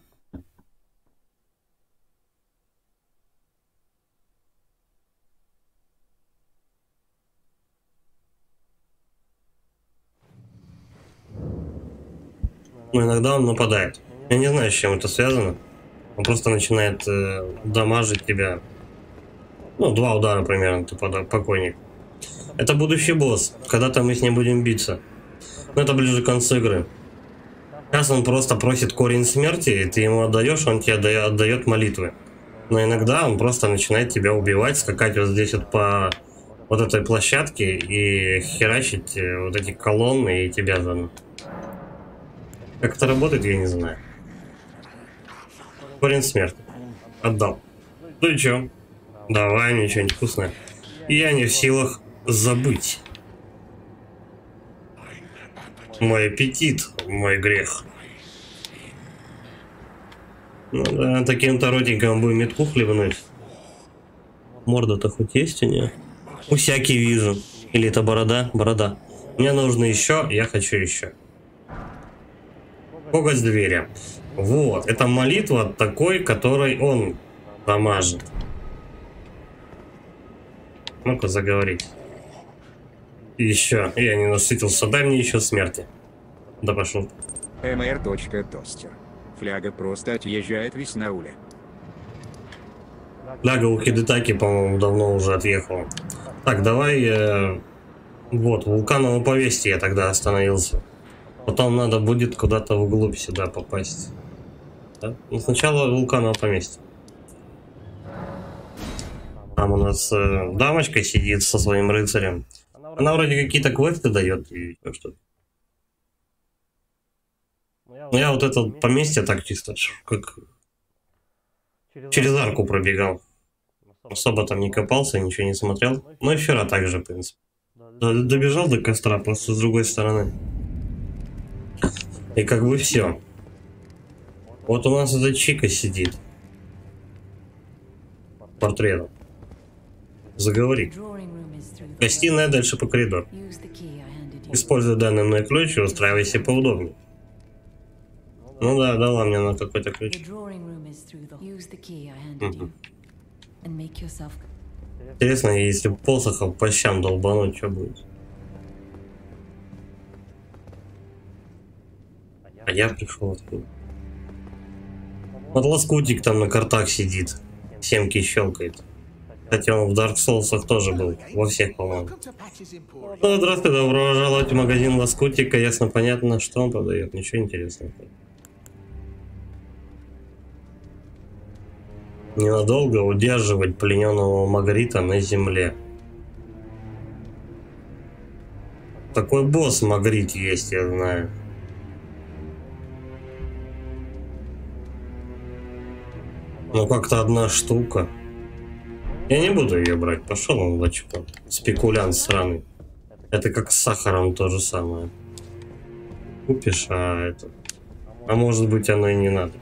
A: Но иногда он нападает. Я не знаю, с чем это связано. Он просто начинает дамажить тебя. Ну, 2 удара примерно, ты покойник. Это будущий босс. Когда-то мы с ним будем биться. Но это ближе к концу игры. Сейчас он просто просит корень смерти, и ты ему отдаешь, он тебе отдает молитвы. Но иногда он просто начинает тебя убивать, скакать вот здесь вот по вот этой площадке и херачить вот эти колонны и тебя заодно. Как это работает, я не знаю. Корень смерти. Отдал. Ну и чё? Давай мне что-нибудь вкусное. Я не в силах забыть. Мой аппетит, мой грех. Ну да, таким-то родинком будем метку хлебнуть. Морда-то хоть есть у нее? Усяки вижу. Или это борода? Борода. Мне нужно еще, я хочу еще. Коготь зверя. Вот, это молитва такой, которой он дамажит. Ну-ка заговорить. Еще, я не насытился, дай мне еще смерти. Да пошел.
B: mr.тостер. Фляга просто отъезжает в Иснауле.
A: Фляга у Хидетаки, по-моему, давно уже отъехала. Так, давай... вот, вулкановое повестье я тогда остановился. Потом надо будет куда-то вглубь сюда попасть. Да? Но сначала вулкановое поместье. Там у нас дамочка сидит со своим рыцарем. Она вроде какие-то квесты дает и что-то. Но я вот это поместье так чисто, как через арку пробегал. Особо там не копался, ничего не смотрел. Но и вчера так же, в принципе. Добежал до костра, просто с другой стороны. И как бы все. Вот у нас эта чика сидит. Портретом. Заговори. Гостиная дальше по коридору. Используй данный мной ключ и устраивайся поудобнее. Ну да, дала мне на какой-то ключ. Интересно, если посохом по щам долбануть, что будет? А я пришел откуда? Вот лоскутик там на картах сидит. Семки щелкает. Хотя он в Dark Souls тоже был. Во всех, по-моему. Ну, здравствуй, добро пожаловать в магазин лоскутика. Ясно, понятно, что он продает. Ничего интересного. Ненадолго удерживать плененного Магрита на земле. Такой босс Магрит есть, я знаю. Ну как-то одна штука. Я не буду ее брать. Пошел он в очко. Спекулянт сраный. Это как с сахаром то же самое. Купишь, а это... А может быть оно и не надо.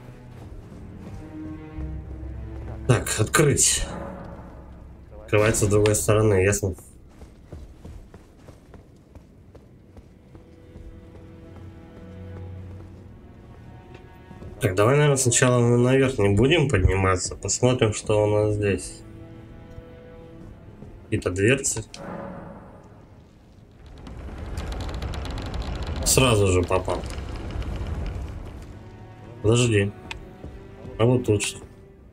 A: Так, открыть. Открывается с другой стороны, ясно? Так, давай, наверное, сначала мы наверх не будем подниматься. Посмотрим, что у нас здесь. Какие-то дверцы. Сразу же попал. Подожди. А вот тут что?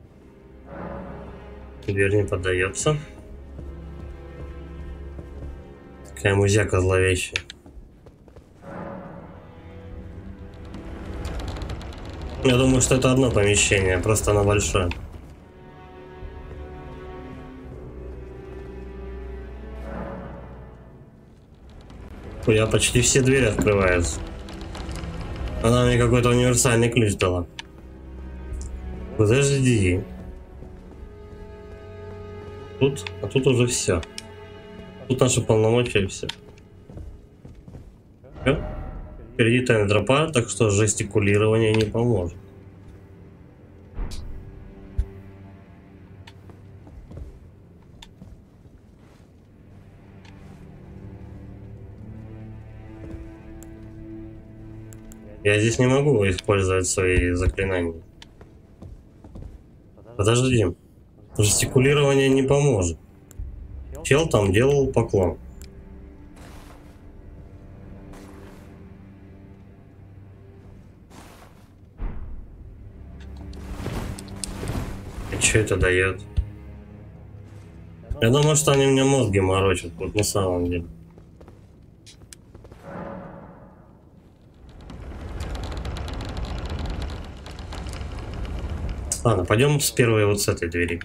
A: Дверь не поддается. Какая музяка зловещая. Я думаю, что это одно помещение, просто оно большое. Я почти все двери открываются. Она мне какой-то универсальный ключ дала. Подожди. Тут, а тут уже все. Тут наши полномочия и все. Впереди тайная тропа, так что жестикулирование не поможет. Я здесь не могу использовать свои заклинания. Подожди. Жестикулирование не поможет. Чел там делал поклон. И что это дает? Я думаю, что они мне мозги морочат, вот на самом деле. Ладно, пойдем с первой вот с этой двери.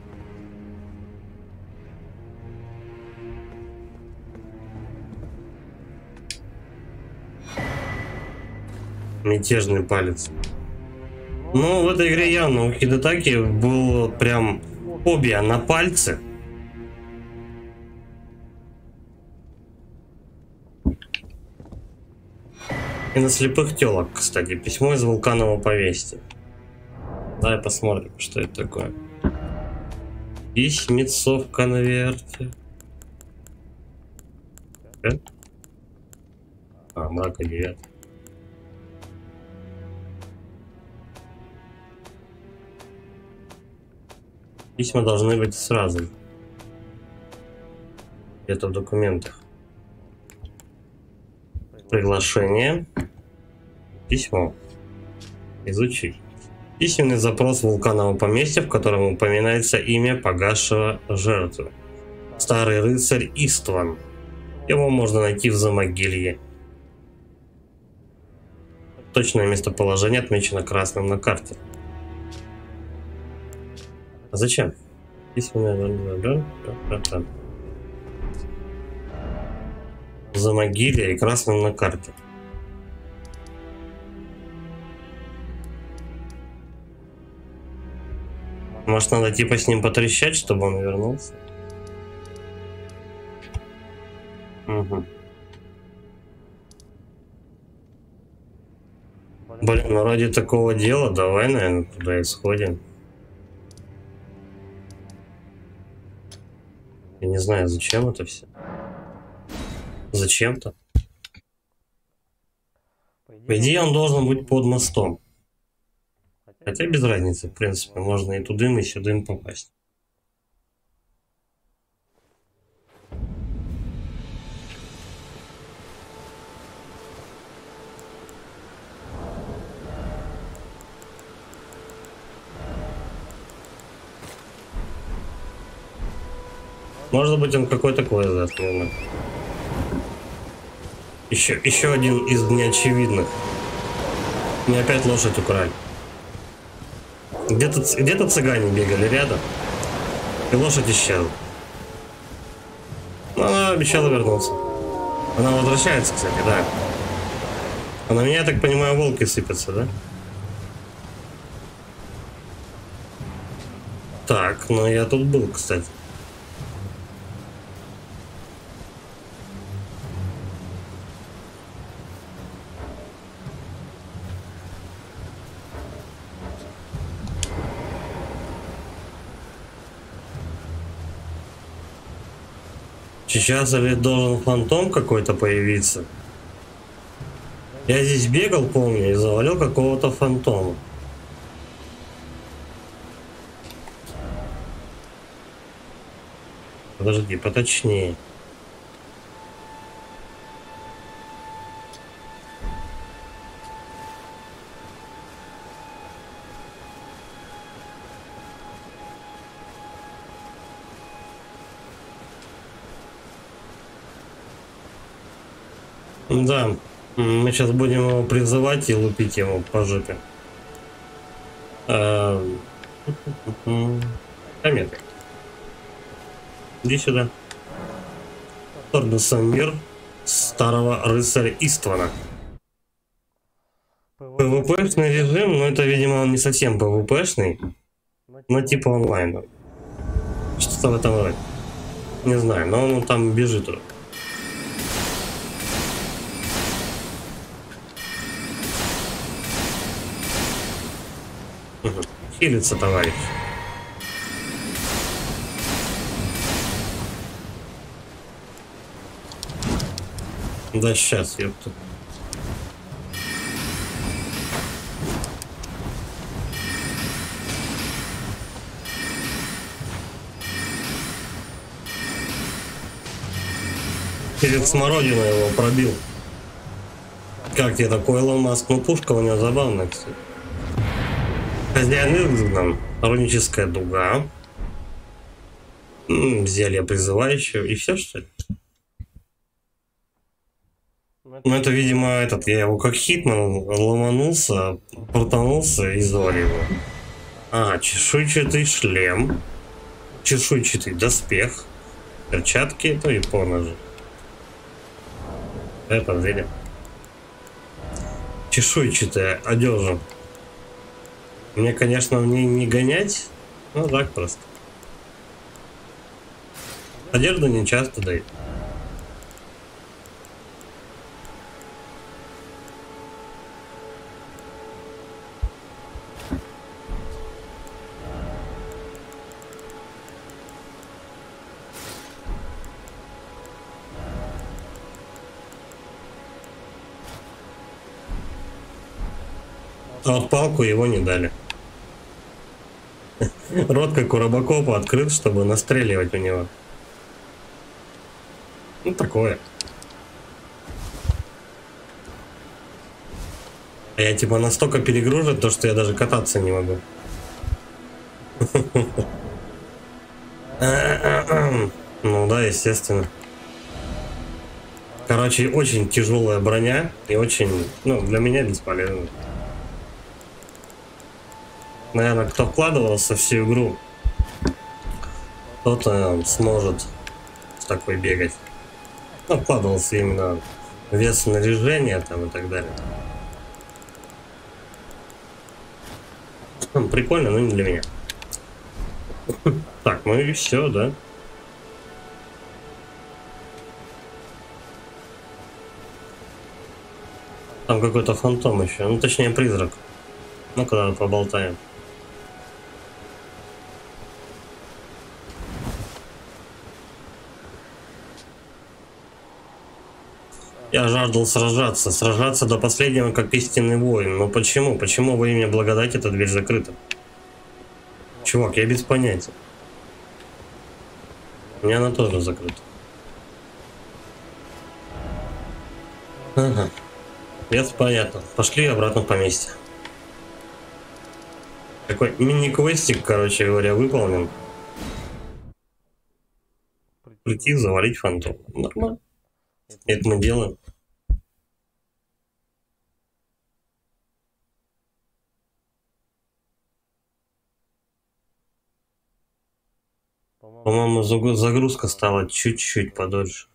A: Мятежный палец. Ну, в этой игре явно у Хидетаки был прям фобия на пальцы. И на слепых телок, кстати. Письмо из вулканового повестия. Давай посмотрим, что это такое. Письмецо в конверте. А, мрака 9. Письма должны быть сразу. Это в документах. Приглашение. Письмо. Изучить. Письменный запрос вулканового поместья, в котором упоминается имя погасшего жертвы. Старый рыцарь Истван. Его можно найти в Замогилье. Точное местоположение отмечено красным на карте. А зачем? Письменное... Замогилье и красным на карте. Может, надо типа с ним потрещать, чтобы он вернулся? Угу. Блин, ну ради такого дела давай, наверное, туда и сходим. Я не знаю, зачем это все. Зачем-то. По идее, он должен быть под мостом. Хотя без разницы, в принципе, можно и тудым, и сюдым попасть. Может быть, он какой-то квест даст, не знаю. Еще один из неочевидных. Мне опять лошадь украли. Где-то цыгане бегали рядом, и лошадь исчезла. Но она обещала вернуться. Она возвращается, кстати, да. А на меня, я так понимаю, волки сыпятся, да? Так, ну я тут был, кстати. Сейчас или должен фантом какой-то появиться? Я здесь бегал, помню, и завалил какого-то фантома. Подожди, поточнее. Да, мы сейчас будем его призывать и лупить его по жопе. Комет. Иди сюда. Тордуса мир старого рыцаря Иствана. ПВПшный режим, но это, видимо, он не совсем ПВПшный, но типа онлайн. Что-то в этом роде. Не знаю, но он там бежит уже. Хилится, товарищ. Да сейчас, ёпта. Перед смородиной его пробил. Как тебе такой Илон Маск? Ну, пушка у него забавная, кстати. Хозяин изгнан. Руническая дуга. Зелье призывающее. И все, что ли? Ну, это, видимо, я его как хитман ломанулся, протанулся и завалил его. А, чешуйчатый шлем. Чешуйчатый доспех. Перчатки, это и поножи. Это зелье. Чешуйчатая одежда. Мне, конечно, в ней не гонять, но так просто. Одежду не часто дают. А вот палку его не дали. Рот, как у Робокопа, открыт, чтобы настреливать у него. Ну, такое. А я типа настолько перегружен, то что я даже кататься не могу. Ну да, естественно. Короче, очень тяжелая броня и очень, ну, для меня бесполезно. Наверное, кто вкладывался в всю игру, кто-то сможет с такой бегать. Ну, вкладывался именно вес снаряжения там и так далее. Прикольно, но не для меня. Так, ну и все, да? Там какой-то фантом еще, ну точнее призрак. Ну-ка, поболтаем. Я жаждал сражаться до последнего, как истинный воин. Но почему? Почему во имя благодати эта дверь закрыта? Чувак, я без понятия. У меня она тоже закрыта. Ага. Без понятно. Пошли обратно в поместье. Такой мини-квестик, короче говоря, выполнен. Прийти, завалить фантом. Нормально. Это мы делаем. По-моему, загрузка стала чуть-чуть подольше.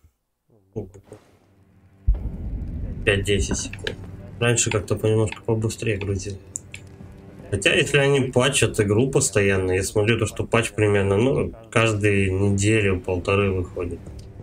A: 5-10 секунд. Раньше как-то понемножку побыстрее грузил. Хотя, если они патчат игру постоянно, я смотрю, то, что патч примерно, ну, каждую неделю, полторы выходит.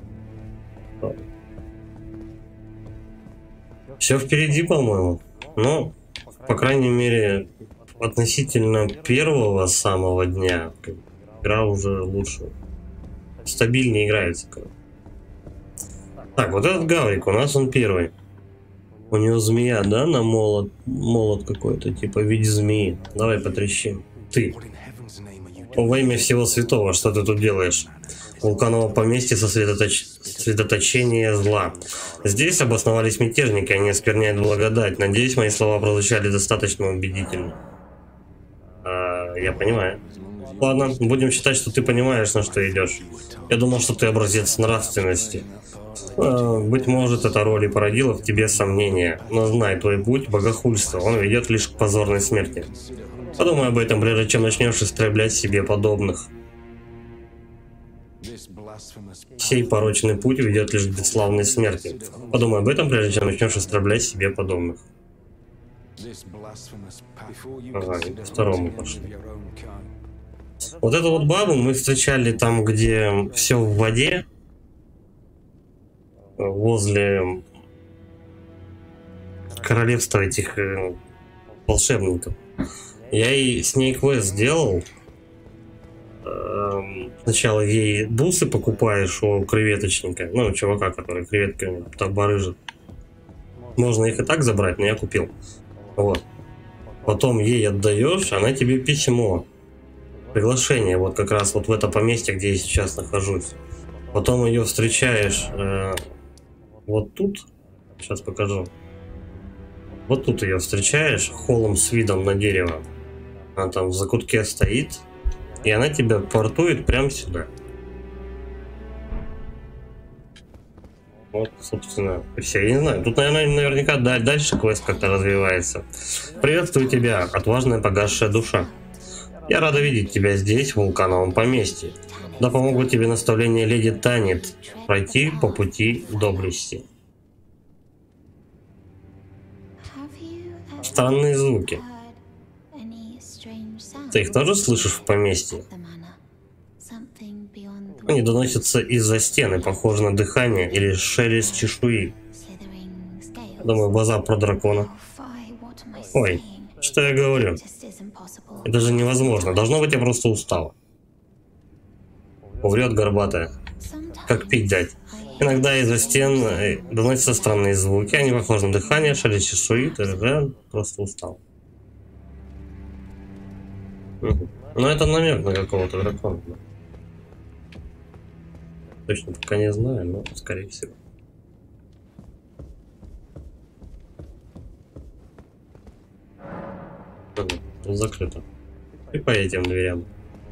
A: Все впереди, по-моему. Но, по крайней мере, относительно первого самого дня, игра уже лучше. Стабильнее играется. Так, вот этот Гаврик, у нас он первый. У него змея, да, на молот? Молот какой-то, типа в виде змеи. Давай потрещим. Ты. Во имя всего святого, что ты тут делаешь? Вулканового поместья сосредоточение зла. Здесь обосновались мятежники, они оскверняют благодать. Надеюсь, мои слова прозвучали достаточно убедительно. Я понимаю. Ладно, будем считать, что ты понимаешь, на что идешь. Я думал, что ты образец нравственности. Быть может, эта роль и породила в тебе сомнения. Но знай, твой путь – богохульство, он ведет лишь к позорной смерти. Подумай об этом, прежде чем начнешь истреблять себе подобных. Сей порочный путь ведет лишь к бесславной смерти. Подумай об этом, прежде чем начнешь истреблять себе подобных. Ага, и по второму пошли. Вот эту вот бабу мы встречали там, где все в воде, возле королевства этих волшебников. Я и с ней квест сделал. Сначала ей бусы покупаешь у креветочника, ну, чувака, который креветками там барыжит. Можно их и так забрать, но я купил. Вот. Потом ей отдаешь, она тебе письмо. Приглашение, вот как раз вот в это поместье, где я сейчас нахожусь. Потом ее встречаешь вот тут. Сейчас покажу. Вот тут ее встречаешь, холлом с видом на дерево. Она там в закутке стоит. И она тебя портует прямо сюда. Вот, собственно, и все. Я не знаю, тут, наверняка дальше квест как-то развивается. Приветствую тебя, отважная погасшая душа. Я рада видеть тебя здесь, в вулкановом поместье. Да помогут тебе наставления леди Танит пройти по пути доблести. Странные звуки. Ты их тоже слышишь в поместье? Они доносятся из-за стены, похоже на дыхание или шелест чешуи. Думаю, базар про дракона. Ой, что я говорю? Это же невозможно. Должно быть, я просто устал. Врет горбатая. Как пить дать. Иногда из-за стен доносятся странные звуки. Они похожи на дыхание, шелест чешуи. Просто устал. Но это намек на какого-то дракона. Точно пока не знаю, но скорее всего. Тут закрыто. И по этим дверям.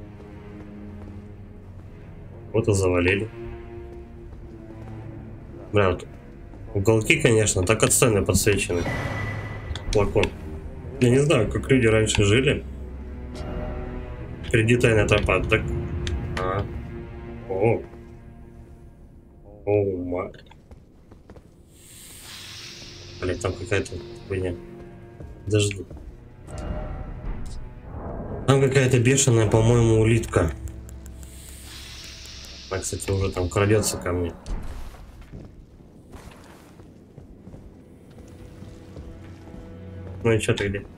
A: Вот и завалили. Бля, вот уголки, конечно, так отстойно подсвечены. Флакон. Я не знаю, как люди раньше жили. Кредитная тропа, так. О. О, мать. Блять, там какая-то хуйня. Подожди. Там какая-то бешеная, по-моему, улитка. Она, кстати, уже там крадется ко мне. Ну и чё ты где?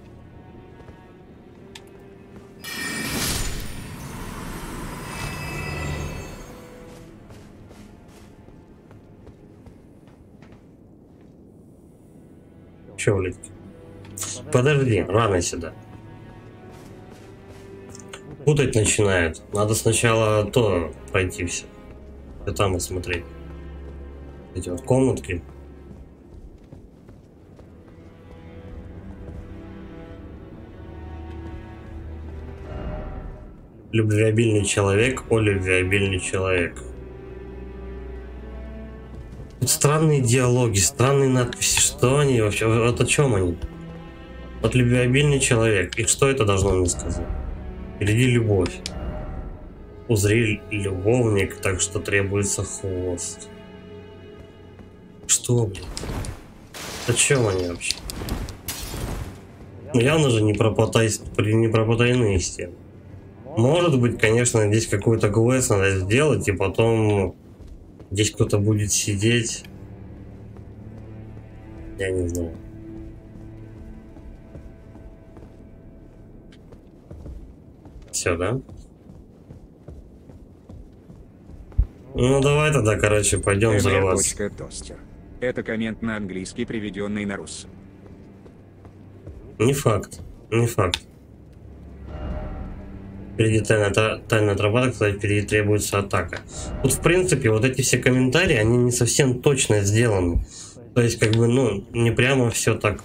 A: Чё, улитки? Подожди, рано сюда. Путать начинает. Надо сначала то пройти все. И там осмотреть. Эти вот комнатки. Любвеобильный человек, о любвеобильный человек. Тут странные диалоги, странные надписи. Что они вообще? Вот о чем они? Вот любвеобильный человек. И что это должно мне сказать? Впереди любовь. Узри любовник, так что требуется хвост. Что, блин? О чем они вообще? Ну, явно же не про потайные стены. Может быть, конечно, здесь какой-то квест надо сделать, и потом здесь кто-то будет сидеть. Я не знаю. Все, да? Ну давай тогда, короче, пойдем взрываться.
B: Это коммент на английский, приведенный на русский.
A: Не факт, не факт. Впереди тайная тропа, так сказать, впереди требуется атака. Тут, в принципе, вот эти все комментарии, они не совсем точно сделаны. То есть, как бы, ну, не прямо все так...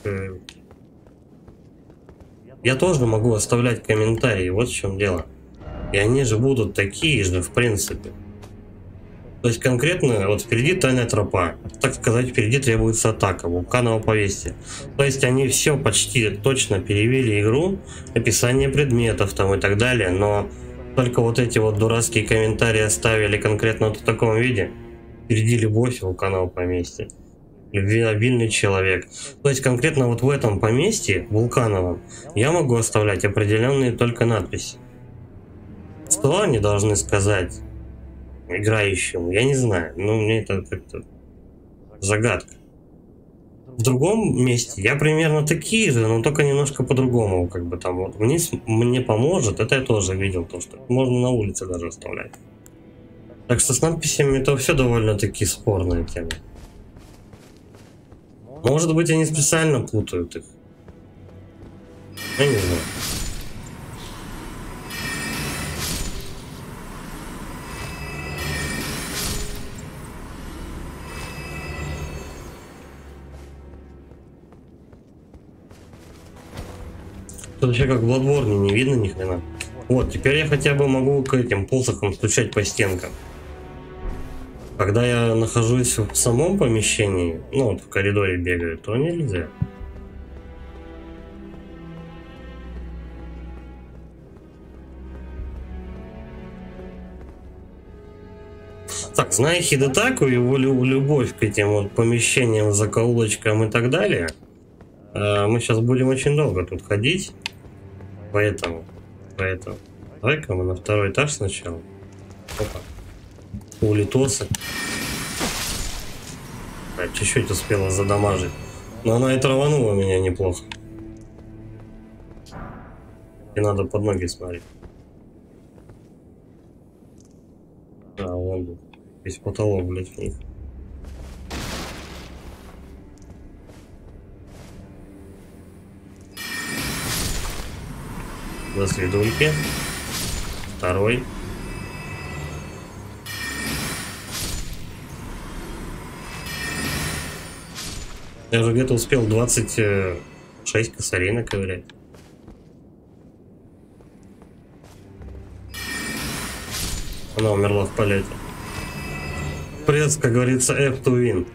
A: Я тоже могу оставлять комментарии, вот в чем дело. И они же будут такие же, в принципе. То есть, конкретно, вот впереди тайная тропа. Так сказать, впереди требуется атака, вулканового повестия. То есть, они все почти точно перевели игру, описание предметов там и так далее, но только вот эти вот дурацкие комментарии оставили конкретно вот в таком виде. Впереди любовь вулканового поместья. Любвеобильный человек. То есть конкретно вот в этом поместье вулкановом я могу оставлять определенные только надписи. Что они должны сказать играющему, я не знаю. Ну, мне это как-то загадка. В другом месте я примерно такие же, но только немножко по-другому. Как бы там вот вниз мне поможет. Это я тоже видел, то что можно на улице даже оставлять. Так что с надписями это все довольно-таки спорная тема. Может быть, они специально путают их. Я не знаю. Тут вообще как в Bloodborne не видно ни хрена. Вот, теперь я хотя бы могу к этим посохам стучать по стенкам. Когда я нахожусь в самом помещении, ну вот в коридоре бегаю, то нельзя. Так, зная Хидетаку и его любовь к этим вот помещениям, закоулочкам и так далее, мы сейчас будем очень долго тут ходить. Поэтому. Давай-ка мы на второй этаж сначала. Опа. Улитосы. Чуть-чуть успела задамажить. Но она и траванула меня неплохо. И надо под ноги смотреть. Вон весь потолок, блядь, в них. До следульки. Второй. Я же где-то успел 26 косарей наковырять. Она умерла в полете. Пресс, как говорится, F to win.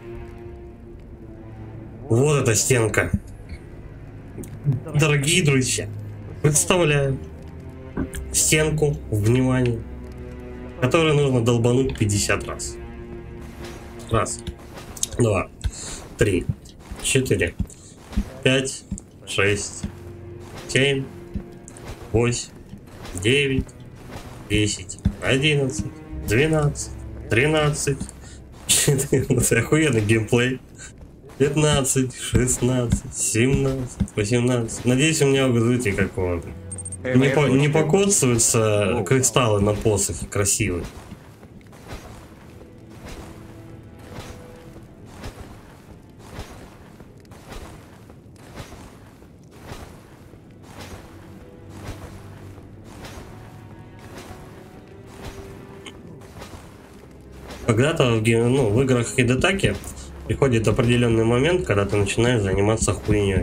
A: Вот эта стенка. Дорогие друзья, представляю стенку, внимание, которую нужно долбануть 50 раз. Раз, два, три, 4, 5, 6, 7, 8, 9, 10, 11, 12, 13, 14, охуенный геймплей, 15, 16, 17, 18. Надеюсь, у меня угодите какого-то. Не покоцаются кристаллы на посохе красивые. Когда-то в играх Хидетаки приходит определенный момент, когда ты начинаешь заниматься хуйней.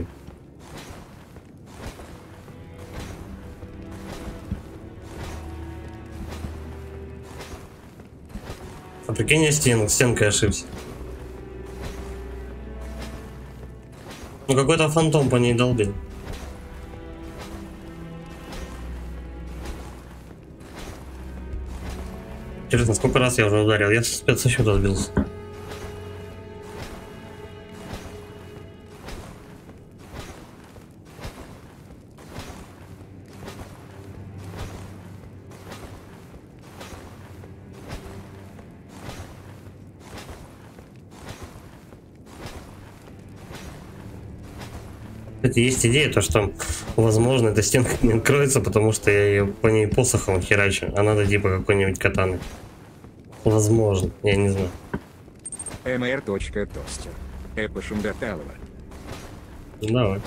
A: А прикинь, я стенкой ошибся. Ну какой-то фантом по ней долбил. Интересно, сколько раз я уже ударил? Я со счета сбился. Кстати, есть идея, то что, возможно, эта стенка не откроется, потому что я ее по ней посохом херачу, а надо типа какой-нибудь катаны. Возможно, я не знаю.
B: mr.тостер. Эпа Шундаталова.
A: Давай.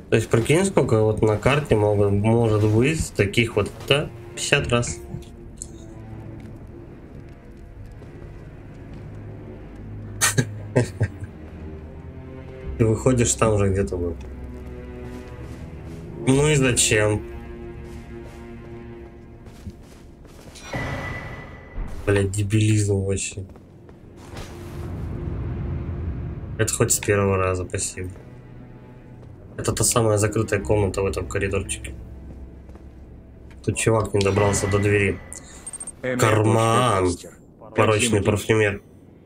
A: То есть прикинь, сколько вот на карте может быть таких вот, да, 50 раз. Ты выходишь, там же где-то был. Ну и зачем? Блять, дебилизм вообще. Это хоть с первого раза, спасибо. Это та самая закрытая комната в этом коридорчике. Тут чувак не добрался до двери. Карман. Порочный парфюмер.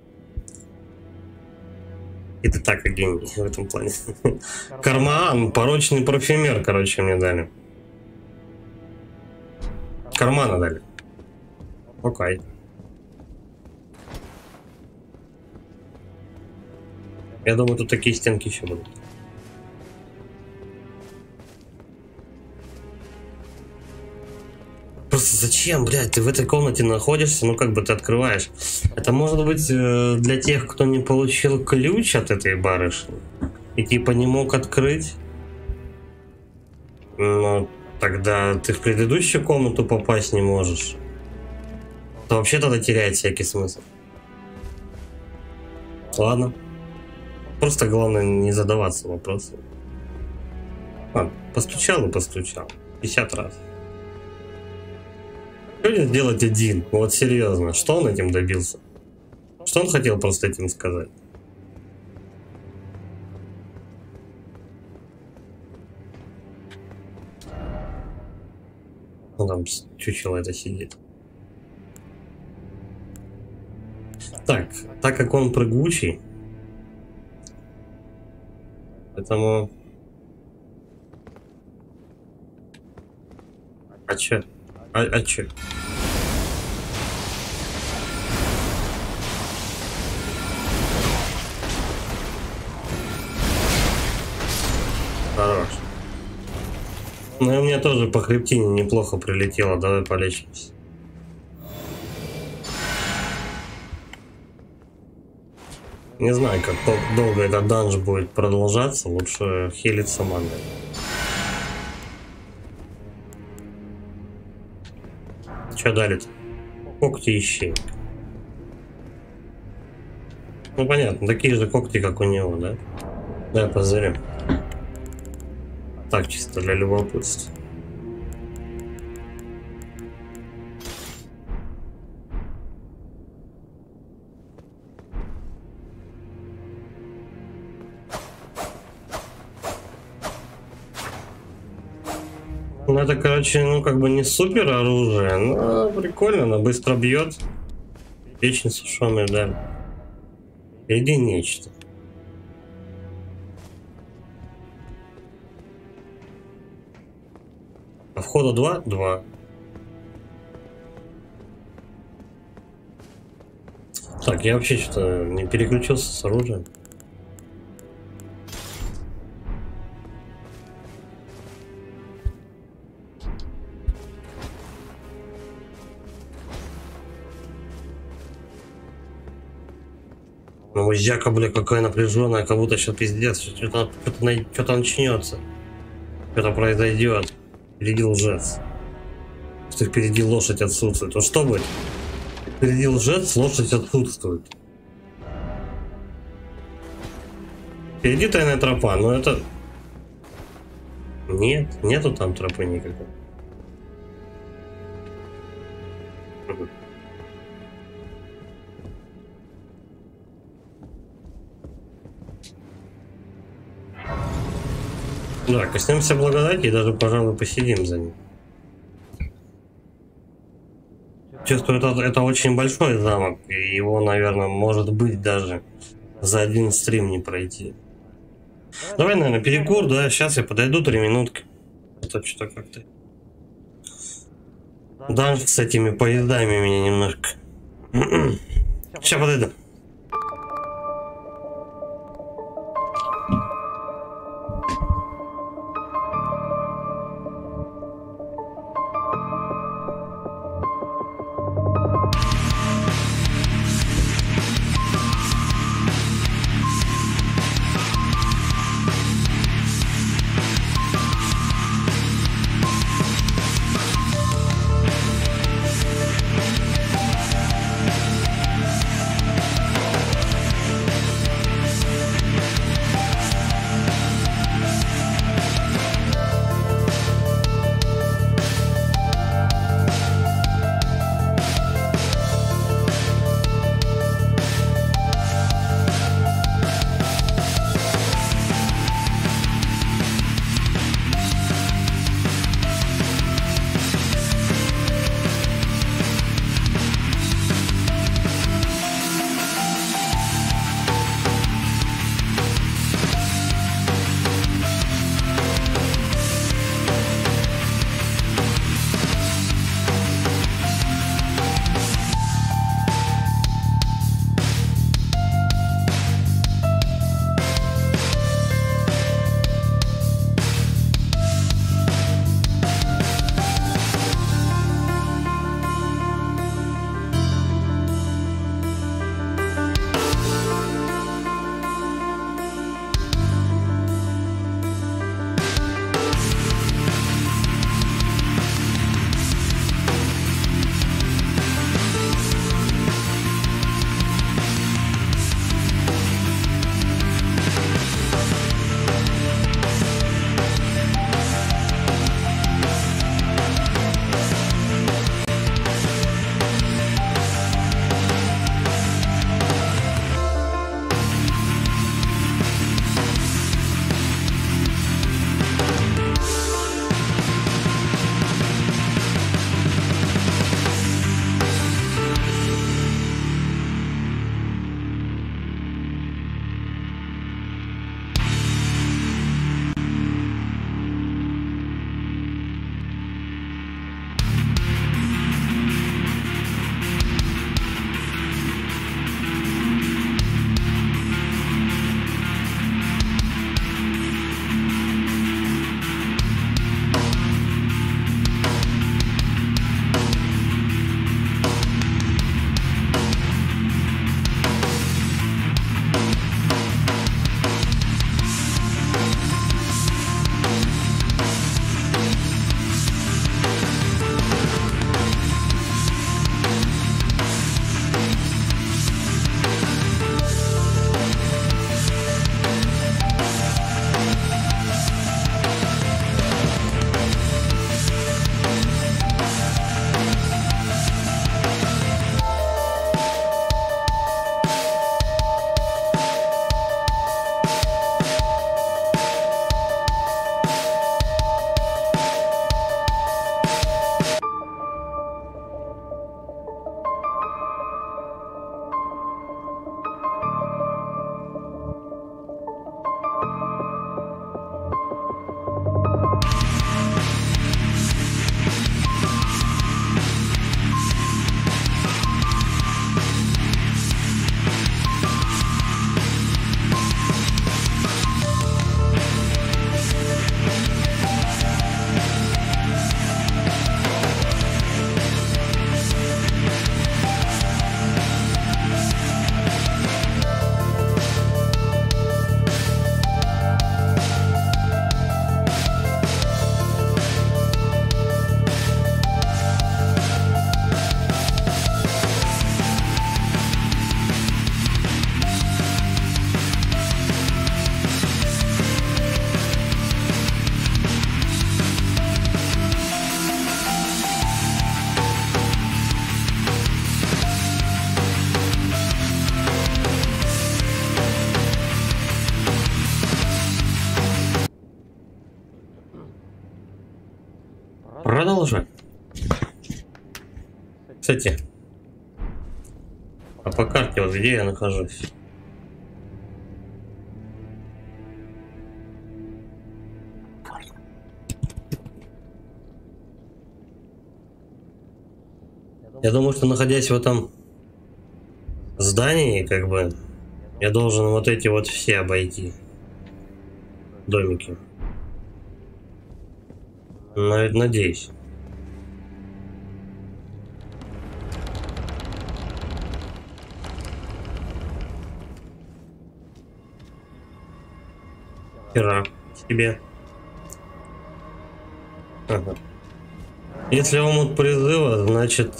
A: И ты так гений в этом плане. Карман. Порочный парфюмер, короче, мне дали. Кармана дали. Окей. Я думаю, тут такие стенки еще будут. Просто зачем, блядь, ты в этой комнате находишься, ну как бы ты открываешь. Это может быть для тех, кто не получил ключ от этой барышни и типа не мог открыть. Но тогда ты в предыдущую комнату попасть не можешь. То вообще тогда теряет всякий смысл. Ладно. Просто главное не задаваться вопросом. Ладно, постучал и постучал. 50 раз. Что делать один? Вот серьезно, что он этим добился? Что он хотел просто этим сказать? Ну там чучело это сидит. Так как он прыгучий, поэтому... А чё? А чё? Хорош. Ну и мне тоже по хребтине неплохо прилетело. Давай полечимся. Не знаю, как долго этот данж будет продолжаться. Лучше хилиться мангой. Что дали-то? Когти ищейка. Ну понятно, такие же когти, как у него, да? Да, позырим. Так, чисто для любопытства. Ну это, короче, ну как бы не супер оружие, но прикольно, оно быстро бьет. Вечно сушеный, да. Иди нечто. А входа 2? 2. Так, я вообще что-то не переключился с оружием. Ну, Зяка, бля, какая напряженная, как будто сейчас пиздец, что-то начнется. Что-то произойдет. Впереди лжец. Что впереди лошадь отсутствует. Вот что будет? Впереди лжец, лошадь отсутствует. Впереди тайная тропа, но это... Нет, нету там тропы никакой. Да, коснемся благодати и даже, пожалуй, посидим за ним. Чувствую, это очень большой замок, и его, наверное, может быть даже за один стрим не пройти. Давай, наверное, перекур, да, сейчас я подойду 3 минутки. Это что-то как-то... Данж с этими поездами меня немножко... Сейчас подойду. продолжай. Кстати, а по карте вот где я нахожусь? Я думаю, что находясь в этом здании, как бы, я должен вот эти вот все обойти. Домики. Надеюсь. Хера себе. Ага. Если омут призыва, значит,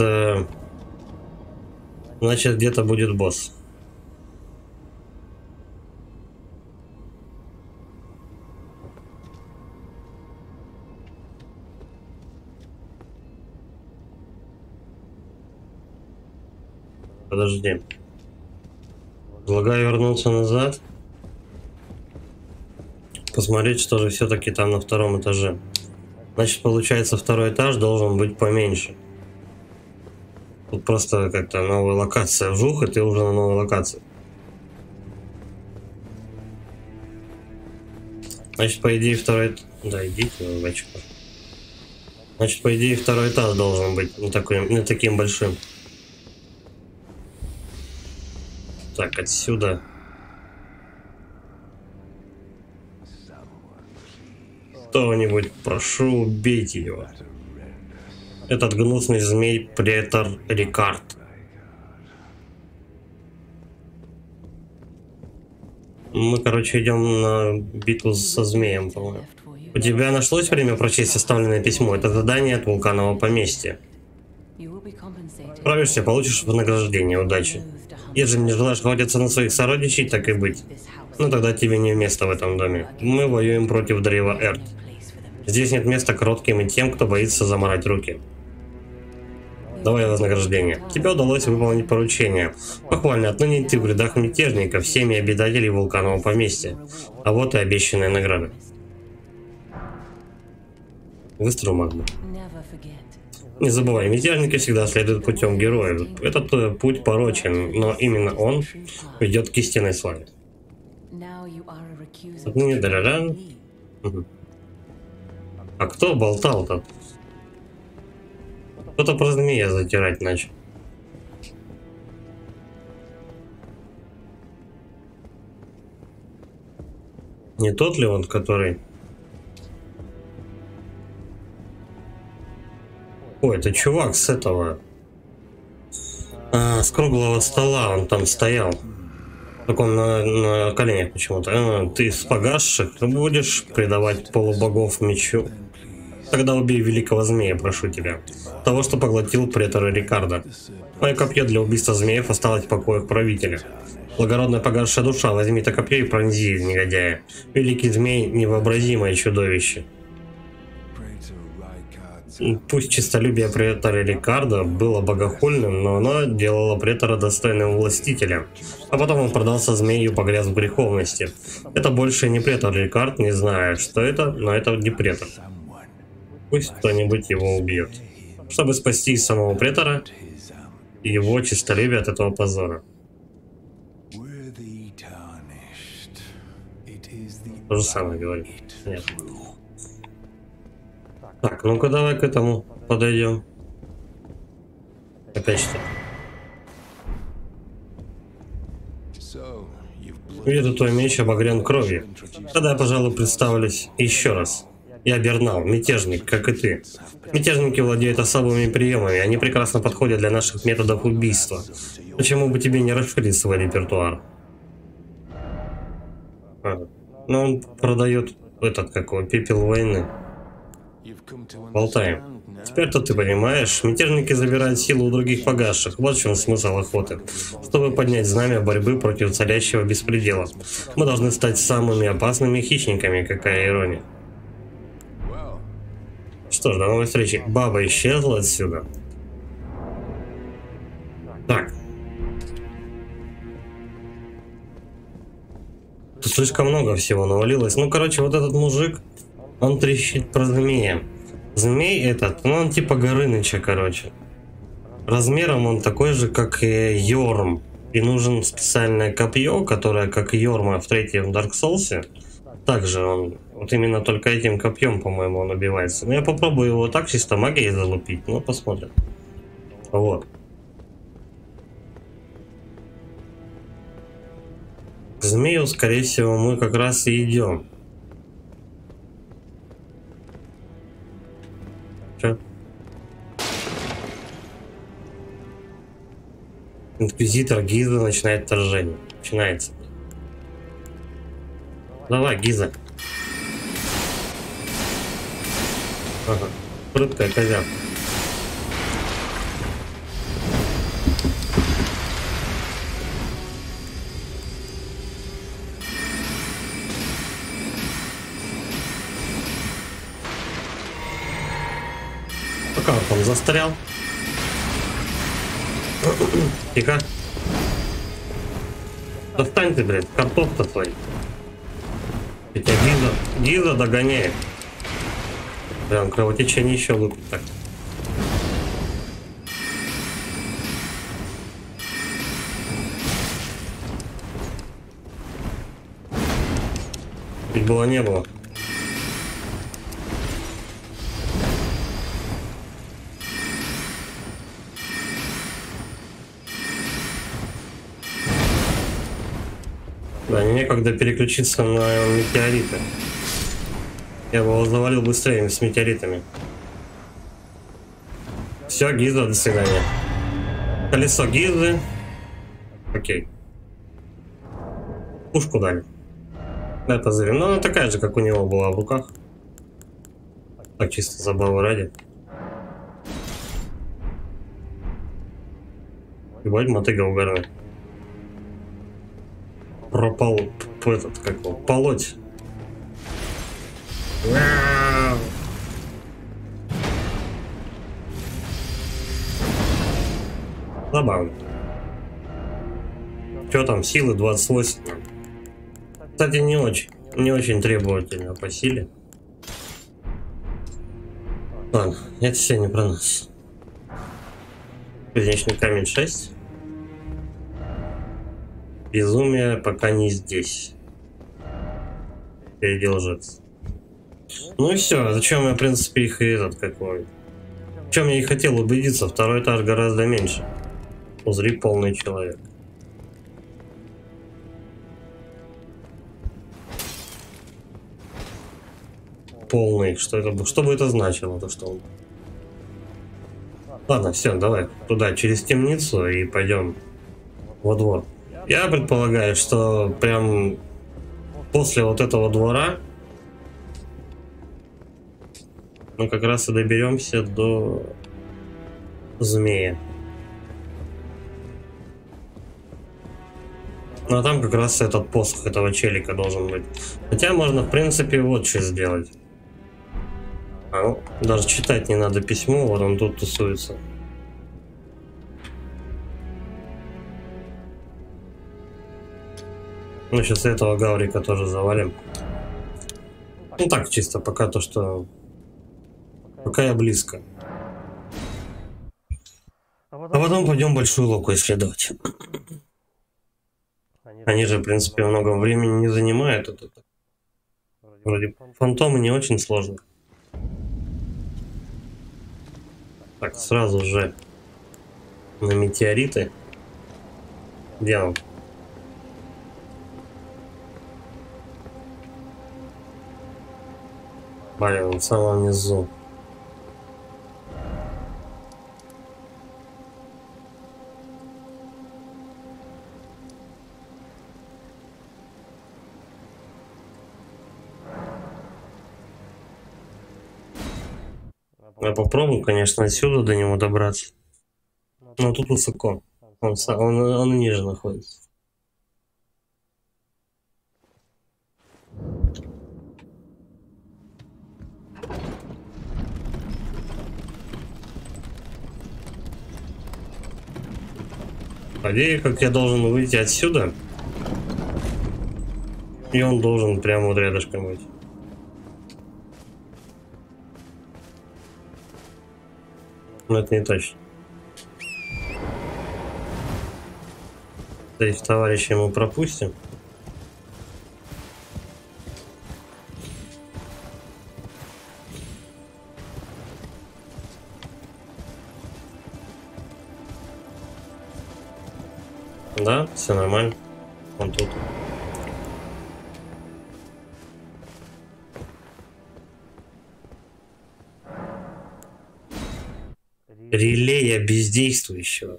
A: значит где-то будет босс. Подожди. Предлагаю вернуться назад. Посмотреть, что же все-таки там на втором этаже. Значит, получается, второй этаж должен быть поменьше. Тут просто как-то новая локация. Вжух, и ты уже на новой локации. Значит, по идее, второй... Да, идите, бачка. Значит, по идее, второй этаж должен быть не таким большим. Так, отсюда. Кто-нибудь, прошу, убейте его. Этот гнусный змей претор Рикард. Мы, короче, идем на битву со змеем, по-моему. У тебя нашлось время прочесть оставленное письмо? Это задание от вулканового поместья. Справишься, получишь вознаграждение. Удачи. Если не желаешь охотиться на своих сородичей, так и быть. Ну тогда тебе не место в этом доме. Мы воюем против древа Эрт. Здесь нет места кротким и тем, кто боится заморать руки. Давай вознаграждение. Тебе удалось выполнить поручение. Похвально, отныне ты в рядах мятежников, всеми обитателей вулканового поместья. А вот и обещанная награда. Выстрел магмы. Не забывай, мятежники всегда следуют путем героев. Этот путь порочен, но именно он ведет к истинной славе. Отныне да-да-да. А кто болтал-то? Кто-то про змея затирать начал. Не тот ли он, который... Ой, это чувак с этого... с круглого стола, он там стоял. Так он на коленях почему-то. Ты из погасших будешь предавать полубогов мечу? Тогда убей великого змея, прошу тебя. Того, что поглотил претора Рикарда. Мое копье для убийства змеев осталось в покоях правителя. Благородная погасшая душа, возьми это копье и пронзи негодяя. Великий змей — невообразимое чудовище. Пусть честолюбие претора Рикарда было богохульным, но оно делало претора достойным властителя. А потом он продался змею и погряз в греховности. Это больше не претор Рикард, не знаю, что это, но это не претор. Пусть кто-нибудь его убьет, чтобы спасти самого претора и его честолюбие от этого позора. То же самое говорит. Нет. Так, ну-ка давай к этому подойдем. Опять что? Вижу, твой меч обогрен кровью. Тогда я, пожалуй, представлюсь еще раз. Я Бернал, мятежник, как и ты. Мятежники владеют особыми приемами, они прекрасно подходят для наших методов убийства. Почему бы тебе не расширить свой репертуар? Ну, он продает этот, какой, пепел войны. Болтаем. Теперь-то ты понимаешь, мятежники забирают силу у других погасших. Вот в чем смысл охоты. Чтобы поднять знамя борьбы против царящего беспредела. Мы должны стать самыми опасными хищниками, какая ирония. Что ж, до новой встречи. Баба исчезла отсюда. Так. Тут слишком много всего навалилось. Ну, короче, вот этот мужик, он трещит про змея. Змей этот, ну он типа Горыныча, короче. Размером он такой же, как и Йорм. И нужен специальное копье, которое, как и Йорма в третьем Dark Souls. Также он, вот именно только этим копьем, по-моему, он убивается. Но я попробую его так чисто магией залупить, ну посмотрим. Вот. К змею, скорее всего, мы как раз и идем. Че? Инквизитор Гиза начинает вторжение. Начинается. Давай, Гиза. Ага. Прыткая козявка. Пока он там застрял. Тихо. Достань ты, блядь, картоф-то твой. Тебя Гиза догоняет. Прям кровотечение еще лупит так. Чуть было не было. Да, некогда переключиться на метеориты. Я бы его завалил быстрее с метеоритами. Все, Гиза, до свидания. Колесо Гизы. Окей. Пушку дали. Это зря. Но она такая же, как у него была в руках. Так, чисто забавы ради. Ебать, мотыга угарная. Пропал этот, как его, полоть. Забавно. Что там, силы 28? Кстати, не очень требовательно по силе. Ладно, это все не про нас. Кузнечный камень 6. Безумие пока не здесь. Впереди лжец. Ну и все. Зачем я, в принципе, их и этот какой? В чем я и хотел убедиться, второй этаж гораздо меньше. Узри полный человек. Полный. Что бы это значило? То, что он... Ладно, все, давай туда, через темницу и пойдем во двор. Я предполагаю, что прям после вот этого двора мы как раз и доберемся до змея. Ну а там как раз этот посох этого челика должен быть. Хотя можно в принципе вот что сделать. Ну, даже читать не надо письмо, вот он тут тусуется. Ну, сейчас этого Гаврика тоже завалим. Ну так, чисто пока то, что... Пока я близко. А потом пойдем большую локу исследовать. Они же, в принципе, много времени не занимают. Это. Вроде фантомы не очень сложно. Так, сразу же на метеориты. Где он? Блин, он в самом низу. Я попробую, конечно, отсюда до него добраться. Но тут высоко. Он ниже находится. По идее, как я должен выйти отсюда. И он должен прямо вот рядышком быть. Но это не точно. Этих товарищей мы пропустим. Да, все нормально. Он тут. Релея бездействующего.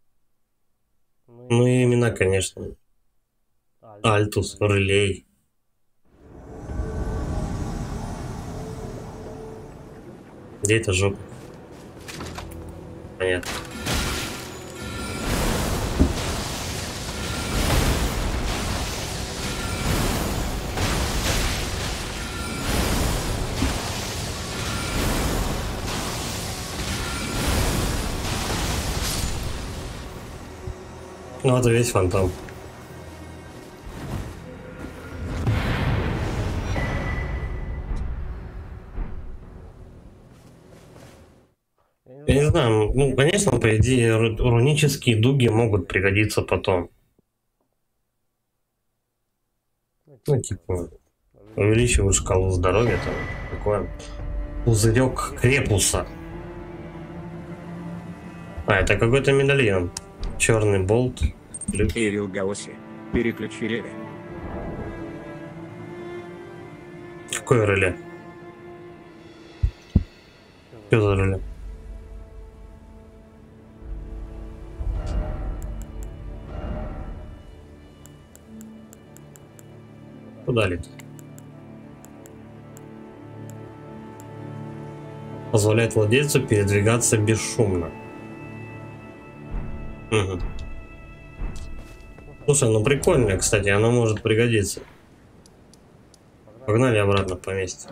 A: Ну и имена, конечно. Альтус, Релей. Где это жопа? Понятно. Ну, это весь фантом. Я не знаю, ну, конечно, по идее, рунические дуги могут пригодиться потом. Ну, типа, увеличиваю шкалу здоровья, там, такой пузырек Крепуса. А, это какой-то медальон. Черный болт.
B: Эрил Гаоси, переключи реле.
A: Какое реле? Что за реле? Куда летит? Позволяет владельцу передвигаться бесшумно. Угу. Слушай, ну прикольно, кстати, оно может пригодиться. Погнали обратно в поместье.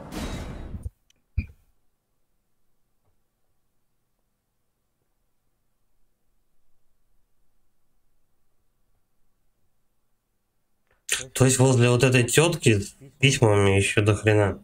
A: То есть возле вот этой тетки с письмами еще до хрена.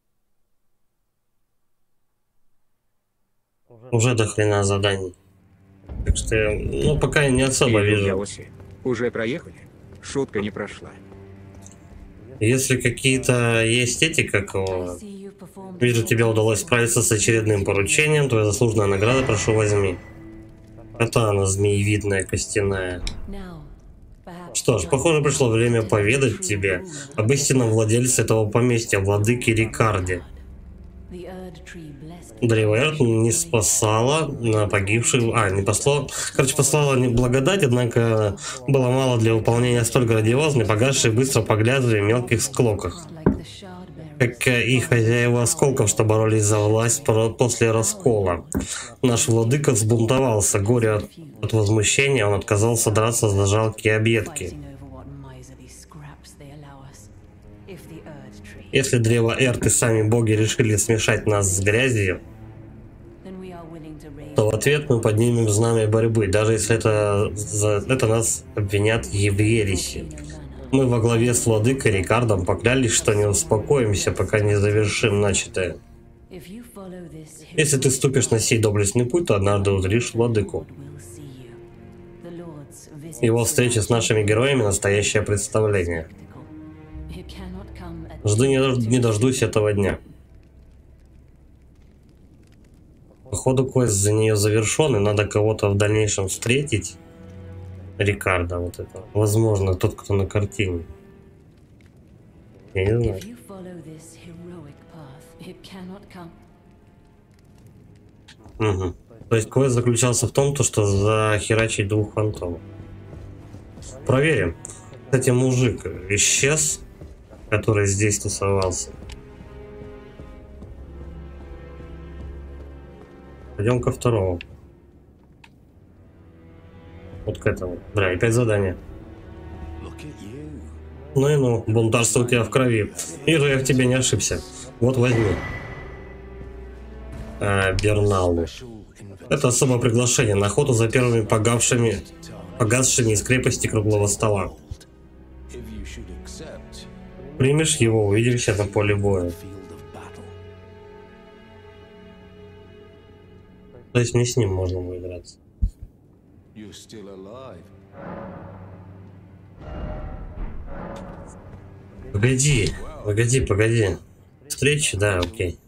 A: Уже до хрена заданий. Так что, ну, пока я не особо
B: Эрил
A: вижу.
B: Гаоси, уже проехали? Шутка не прошла.
A: Если какие-то есть эти, как его... Вижу, тебе удалось справиться с очередным поручением. Твоя заслуженная награда, прошу, возьми. Это она, змеевидная, костяная. Что ж, похоже, пришло время поведать тебе об истинном владельце этого поместья, владыке Рикарде. Древо Эрт не спасало на погибших... не послало... Короче, послала не благодать, однако было мало для выполнения столь грандиозной, погасшей быстро поглядывали в мелких склоках. Как и хозяева осколков, что боролись за власть после раскола. Наш владыка взбунтовался, горе от возмущения, он отказался драться за жалкие объедки. Если древо Эрт и сами боги решили смешать нас с грязью, то в ответ мы поднимем знамя борьбы, даже если это нас обвинят в ереси. Мы во главе с владыкой Рикардом поклялись, что не успокоимся, пока не завершим начатое. Если ты ступишь на сей доблестный путь, то однажды узришь владыку. Его встреча с нашими героями — настоящее представление. Жду не дождусь этого дня. Походу, квест за нее завершен, и надо кого-то в дальнейшем встретить. Рикардо, вот это. Возможно, тот, кто на картине. Я не знаю. Угу. То есть квест заключался в том, что захерачить двух фантомов. Проверим. Кстати, мужик исчез, который здесь тусовался. Пойдем ко второму. Вот к этому. Бля, опять задание. Ну и ну, бунтарство у тебя в крови. Вижу, я в тебе не ошибся. Вот возьми. Берналу. Это особое приглашение на охоту за первыми погасшими из крепости круглого стола. Примешь его, увидимся на поле боя. То есть мне с ним можно выиграться. Погоди, погоди. Встречи, да, окей.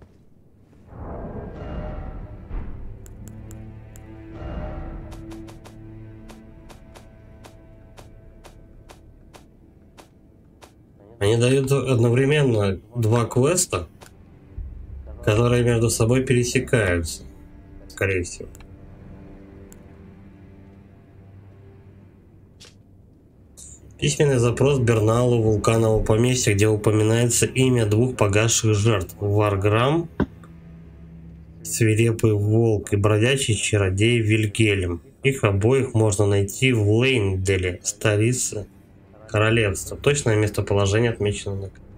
A: Они дают одновременно два квеста, которые между собой пересекаются, скорее всего. Письменный запрос Берналу, вулканового поместья, где упоминается имя двух погасших жертв. Варграм, свирепый волк, и бродячий чародей Вильгельм. Их обоих можно найти в Лейнделе, столице королевства. Точное местоположение отмечено на карте.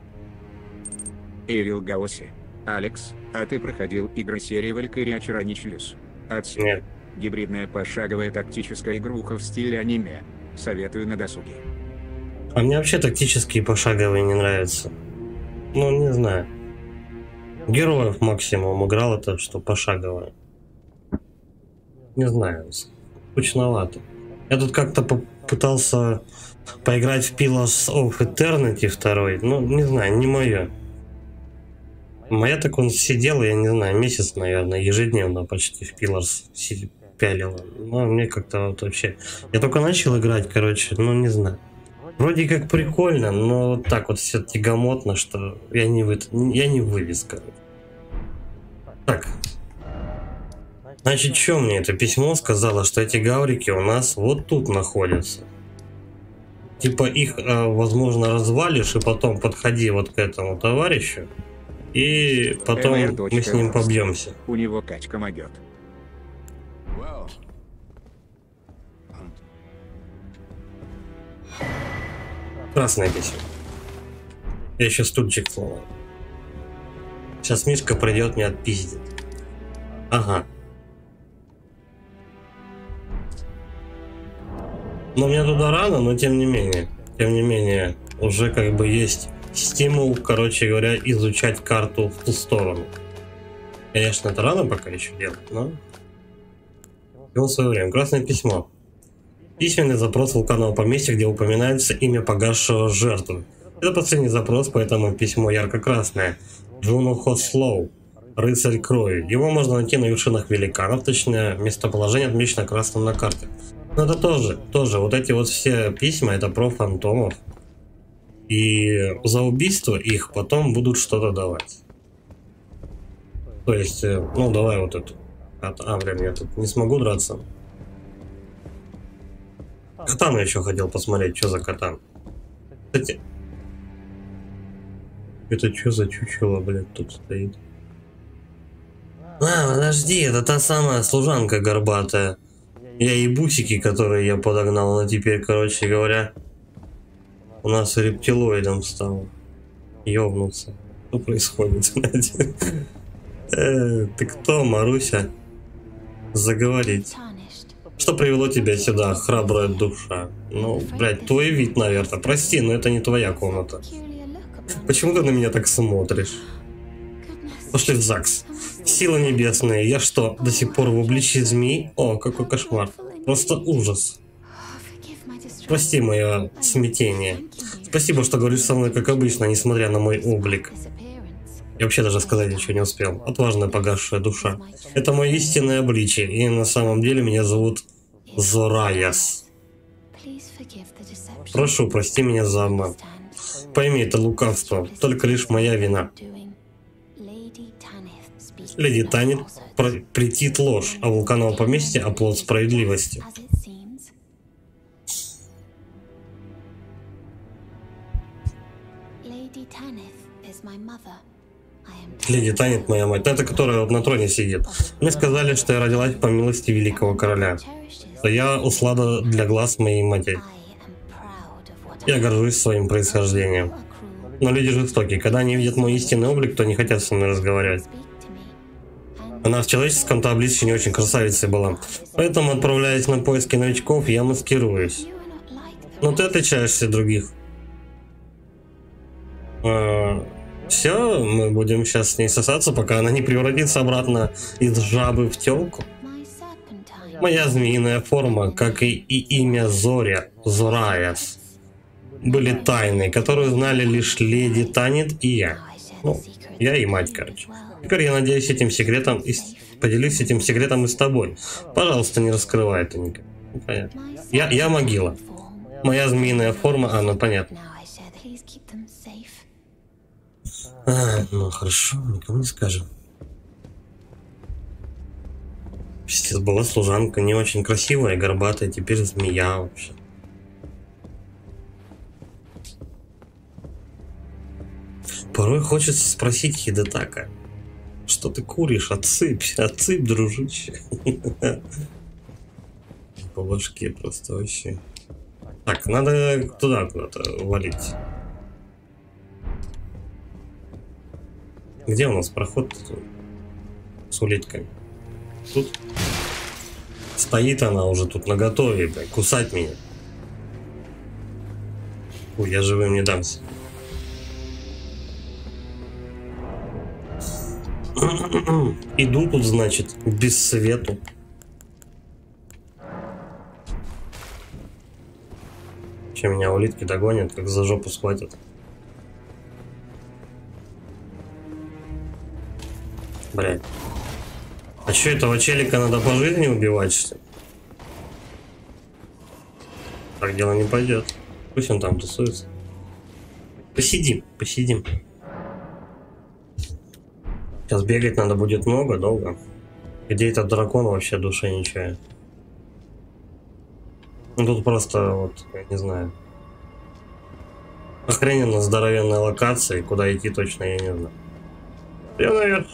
B: Эвил Гаоси. Алекс, а ты проходил игры серии Valkyria Chronicles?
A: Нет.
B: Гибридная пошаговая тактическая игруха в стиле аниме. Советую на досуге.
A: А мне вообще тактические пошаговые не нравятся. Ну, не знаю. Героев максимум играл это, что пошаговое. Не знаю. Скучновато. Я тут как-то попытался поиграть в Pillars of Eternity 2. Ну, не знаю, не мое. Моя так он сидел, я не знаю, месяц, наверное, ежедневно почти в Pillars пялила. Но мне как-то вот вообще... Я только начал играть, короче, ну не знаю. Вроде как прикольно, но вот так вот все тягомотно, что я не вывез, короче. Так. Значит, что мне это письмо сказало, что эти гаврики у нас вот тут находятся. Типа их, возможно, развалишь, и потом подходи вот к этому товарищу, и потом мы с ним побьемся.
B: У него качка могет.
A: Красное письмо. Я еще стульчик сломал. Сейчас Мишка придет, мне отпиздит. Ага. Но мне туда рано, но тем не менее, уже как бы есть стимул, короче говоря, изучать карту в ту сторону. Конечно, это рано пока еще делать, но... В свое время. Красное письмо. Письменный запрос вулканового поместья, где упоминается имя погасшего жертвы. Это последний запрос, поэтому письмо ярко-красное. Джуну Хослоу, рыцарь крови. Его можно найти на вершинах великанов, точнее местоположение отмечено красным на карте. Но это тоже, вот эти вот все письма, это про фантомов. И за убийство их потом будут что-то давать. То есть, ну давай вот эту. А, блин, я тут не смогу драться. Катану еще хотел посмотреть, что за катан. Кстати, это что за чучело, блядь, тут стоит? А, подожди, это та самая служанка горбатая. Я и бусики, которые я подогнал, она теперь, короче говоря, у нас рептилоидом стал. Ёбнуться. Что происходит? Ты кто, Маруся? Заговорить. Что привело тебя сюда, храбрая душа? Ну, блядь, твой вид, наверное. Прости, но это не твоя комната. Почему ты на меня так смотришь? Пошли в ЗАГС. Силы небесные. Я что, до сих пор в обличье змей? О, какой кошмар. Просто ужас. Прости мое смятение. Спасибо, что говоришь со мной как обычно, несмотря на мой облик. Я вообще даже сказать ничего не успел. Отважная погасшая душа. Это мое истинное обличие, и на самом деле меня зовут Зораяс. Прошу, прости меня за обман. Пойми, это лукавство, только лишь моя вина. Леди Танит претит ложь, а вулкановое поместье — оплот справедливости. Леди Танит моя мать, это которая вот на троне сидит. Мне сказали, что я родилась по милости великого короля. Что я услада для глаз моей матери. Я горжусь своим происхождением. Но люди жестокие. Когда они видят мой истинный облик, то не хотят со мной разговаривать. Она в человеческом-то обличье не очень красавицей была. Поэтому, отправляясь на поиски новичков, я маскируюсь. Но ты отличаешься от других. Все, мы будем сейчас с ней сосаться, пока она не превратится обратно из жабы в телку. Моя змеиная форма, как и имя Зораяс, были тайны, которую знали лишь леди Танит и я. Ну, я и мать, короче. Теперь я надеюсь поделюсь этим секретом и с тобой. Пожалуйста, не раскрывай это никак. Понятно. Я могила. Моя змеиная форма, ну понятно. Ну хорошо, никому не скажем. Пиздец, была служанка, не очень красивая, горбатая, теперь змея вообще. Порой хочется спросить Хидетака, что ты куришь? Отсыпь, дружище. По башке просто вообще. Так, надо туда куда-то валить. Где у нас проход с улитками? Тут стоит она уже тут наготове, блядь, кусать меня. Ой, я живым не дамся. Иду тут, значит, без свету. Чем меня улитки догонят, как за жопу схватят. Блядь. А что, этого челика надо по жизни убивать, что ли? Так дело не пойдет. Пусть он там тусуется. Посидим. Сейчас бегать надо будет долго. Где этот дракон вообще души не чает. Ну тут просто вот, я не знаю. Охрененно здоровенная локация, куда идти точно я не знаю. Я наверх.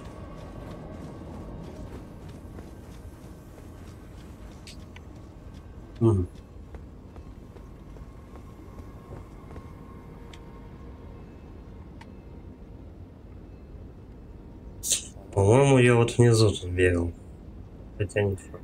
A: По-моему, я вот внизу тут бегал. Хотя не факт.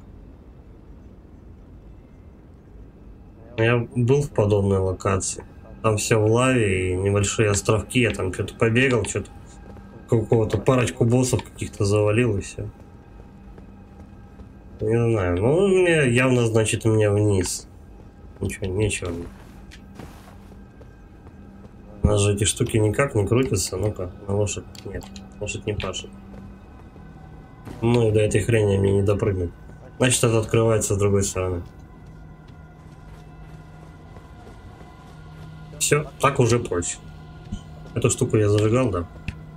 A: Я был в подобной локации. Там все в лаве и небольшие островки. Я там что-то побегал, что-то какого-то парочку боссов каких-то завалил и все. Не знаю. Ну, мне явно, значит, мне вниз. Нечего. У нас же эти штуки никак не крутятся. Ну-ка, на лошадь нет. Лошадь не пашет. Ну и до этой хрени мне не допрыгнуть. Значит, это открывается с другой стороны. Все, так уже проще. Эту штуку я зажигал, да?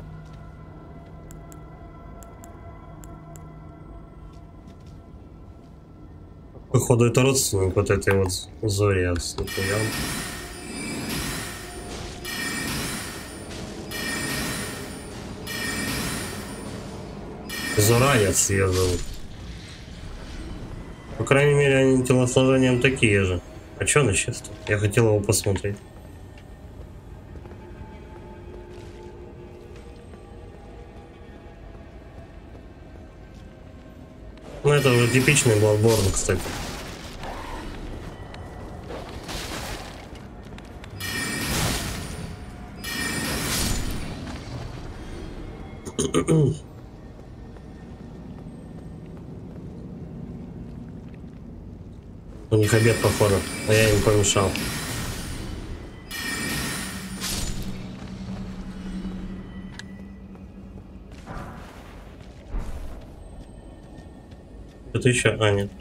A: Походу, это родственник вот этой вот Зорияс. Зораяс ее зовут. По крайней мере, они телосложением такие же. А что он исчез? Я хотел его посмотреть. Ну, это уже типичный Bloodborne, кстати. У них обед, походу, а я им помешал. Что-то еще? А, нет.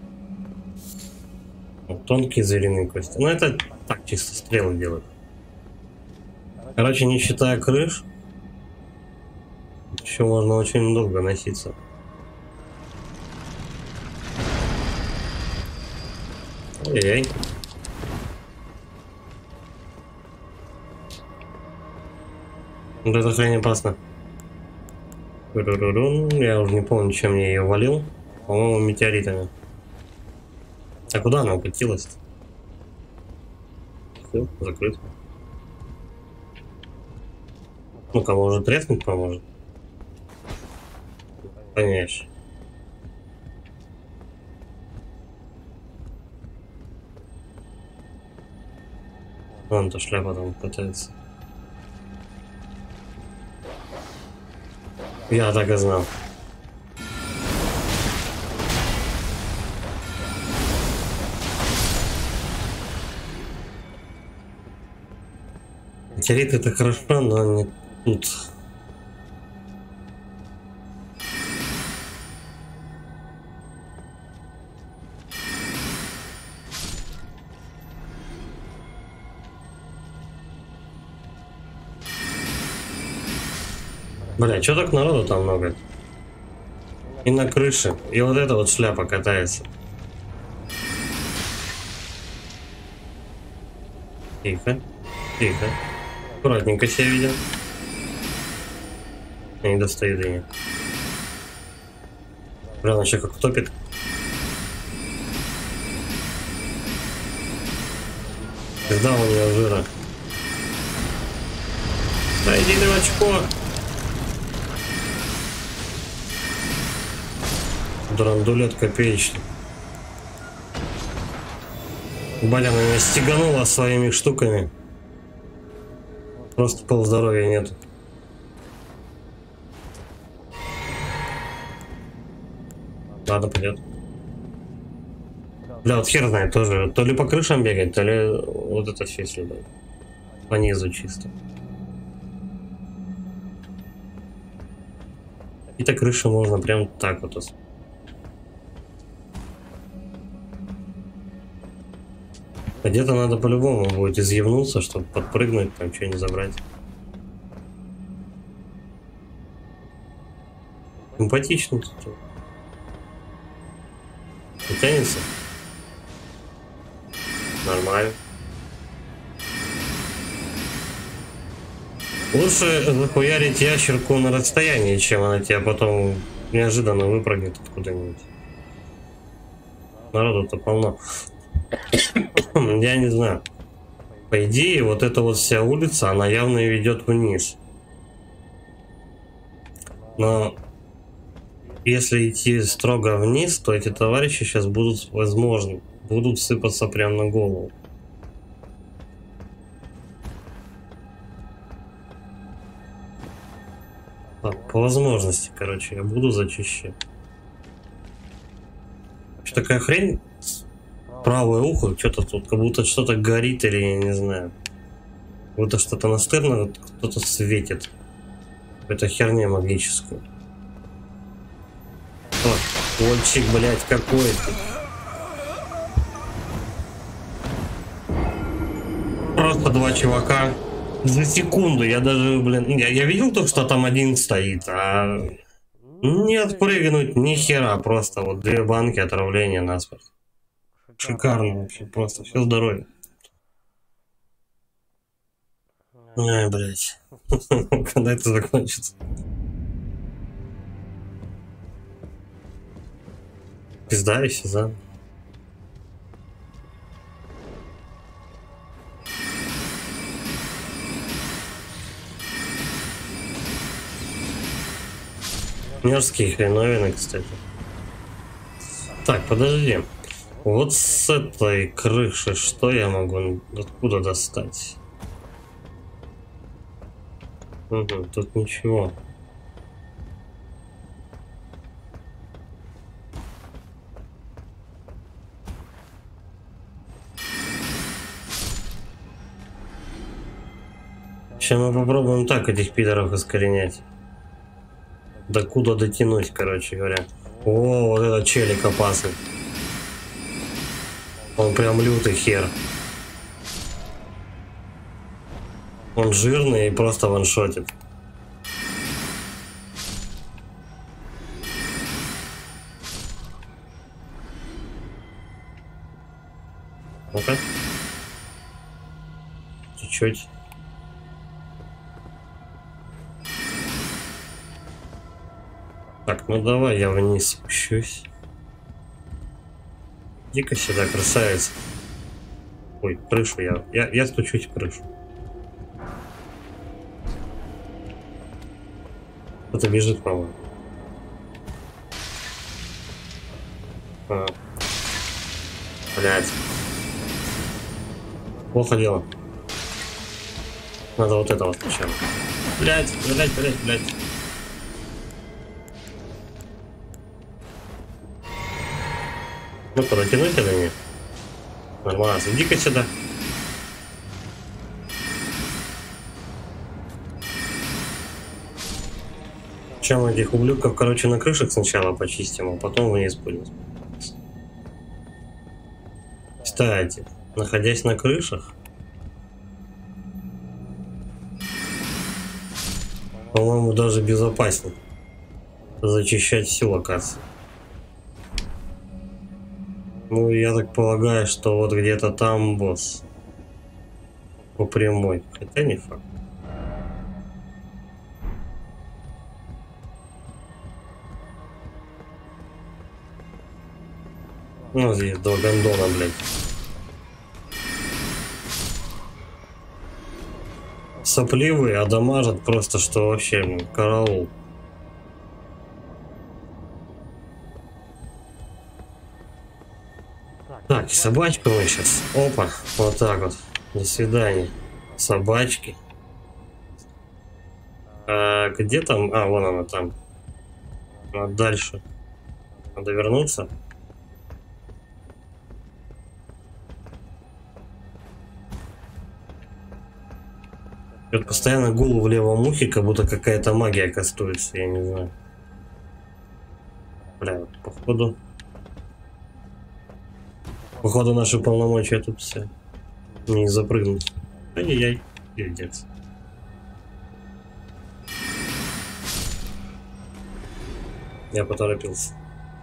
A: Вот, тонкие звериные кости. Ну, это так, чисто стрелы делают. Короче, не считая крыш, еще можно очень долго носиться. Эй-эй. Вот это хрень опасно. Я уже не помню, чем я ее валил. По-моему, метеоритами. А куда она укатилась? Все, закрыт. Ну-ка, может треснуть поможет? Конечно. Вон-то шляпа там катается. Я так и знал. Метеорит это хорошо, но не тут. Бля, чё так народу там много? И на крыше. И вот эта вот шляпа катается. Тихо. Тихо. Аккуратненько себя видел. Не достает ее. Бля, он еще как топит. Когда у него жира. Да иди ты в очко. Драндулет копеечный. Бля, меня стегануло своими штуками. Просто полздоровья нет. Ладно, пойдет. Бля, вот хер знает тоже. То ли по крышам бегать, то ли вот это все сюда. По низу чисто. И-то крыши можно прям так вот. Где-то надо по-любому будет изъявнуться, чтобы подпрыгнуть, там что-нибудь забрать. Симпатично тут. Тянется? Нормально. Лучше захуярить ящерку на расстоянии, чем она тебя потом неожиданно выпрыгнет откуда-нибудь. Народу-то полно. Я не знаю. По идее, вот эта вот вся улица, она явно ведет вниз. Но если идти строго вниз, то эти товарищи сейчас будут, возможно, будут сыпаться прямо на голову. По возможности, короче, я буду зачищать. Что такая хрень? Правое ухо, что-то тут, как будто что-то горит или я не знаю. Как будто что-то настырно, кто-то светит. Это херня магическая. О, вольчик, блядь, какой-то. Просто два чувака. За секунду я даже, блин, я видел только, что там один стоит, а не отпрыгнуть ни хера, просто вот две банки отравления наспорт. Шикарно вообще, просто все здоровье. Ай, блядь. Когда это закончится? Пизда еще, да? Мерзкие хреновины, кстати. Так, подожди. Вот с этой крыши что я могу откуда достать? Угу, тут ничего. Сейчас мы попробуем так этих пидоров искоренять. Докуда дотянуть, короче говоря. О, вот этот челик опасный. Он прям лютый хер. Он жирный и просто ваншотит. Ну-ка. Чуть-чуть. Так, ну давай я вниз спущусь. Иди-ка сюда, красавица. Ой, крышу я стучусь в крышу. Кто-то бежит, по-моему. Блять. Плохо дело. Надо вот это вот сначала. Блять. Ну, протянуть это нет. Нормально, иди-ка сюда. Чем этих ублюдков, короче, на крышах сначала почистим, а потом вниз будем. Кстати, находясь на крышах, по-моему, даже безопаснее зачищать всю локацию. Ну, я так полагаю, что вот где-то там босс. По прямой. Хотя не факт. Ну, здесь два гондона, блядь. Сопливые, а дамажат просто, что вообще, блин, караул. Так, собачку мы сейчас. Опа, вот так вот. До свидания. Собачки. А где там? А, вон она там. А дальше. Надо вернуться. Вот постоянно гул в левом ухе, как будто какая-то магия кастуется, я не знаю. Бля, вот, походу наши полномочия тут все не запрыгнут. Ай-яй-яй, пиздец. Я поторопился.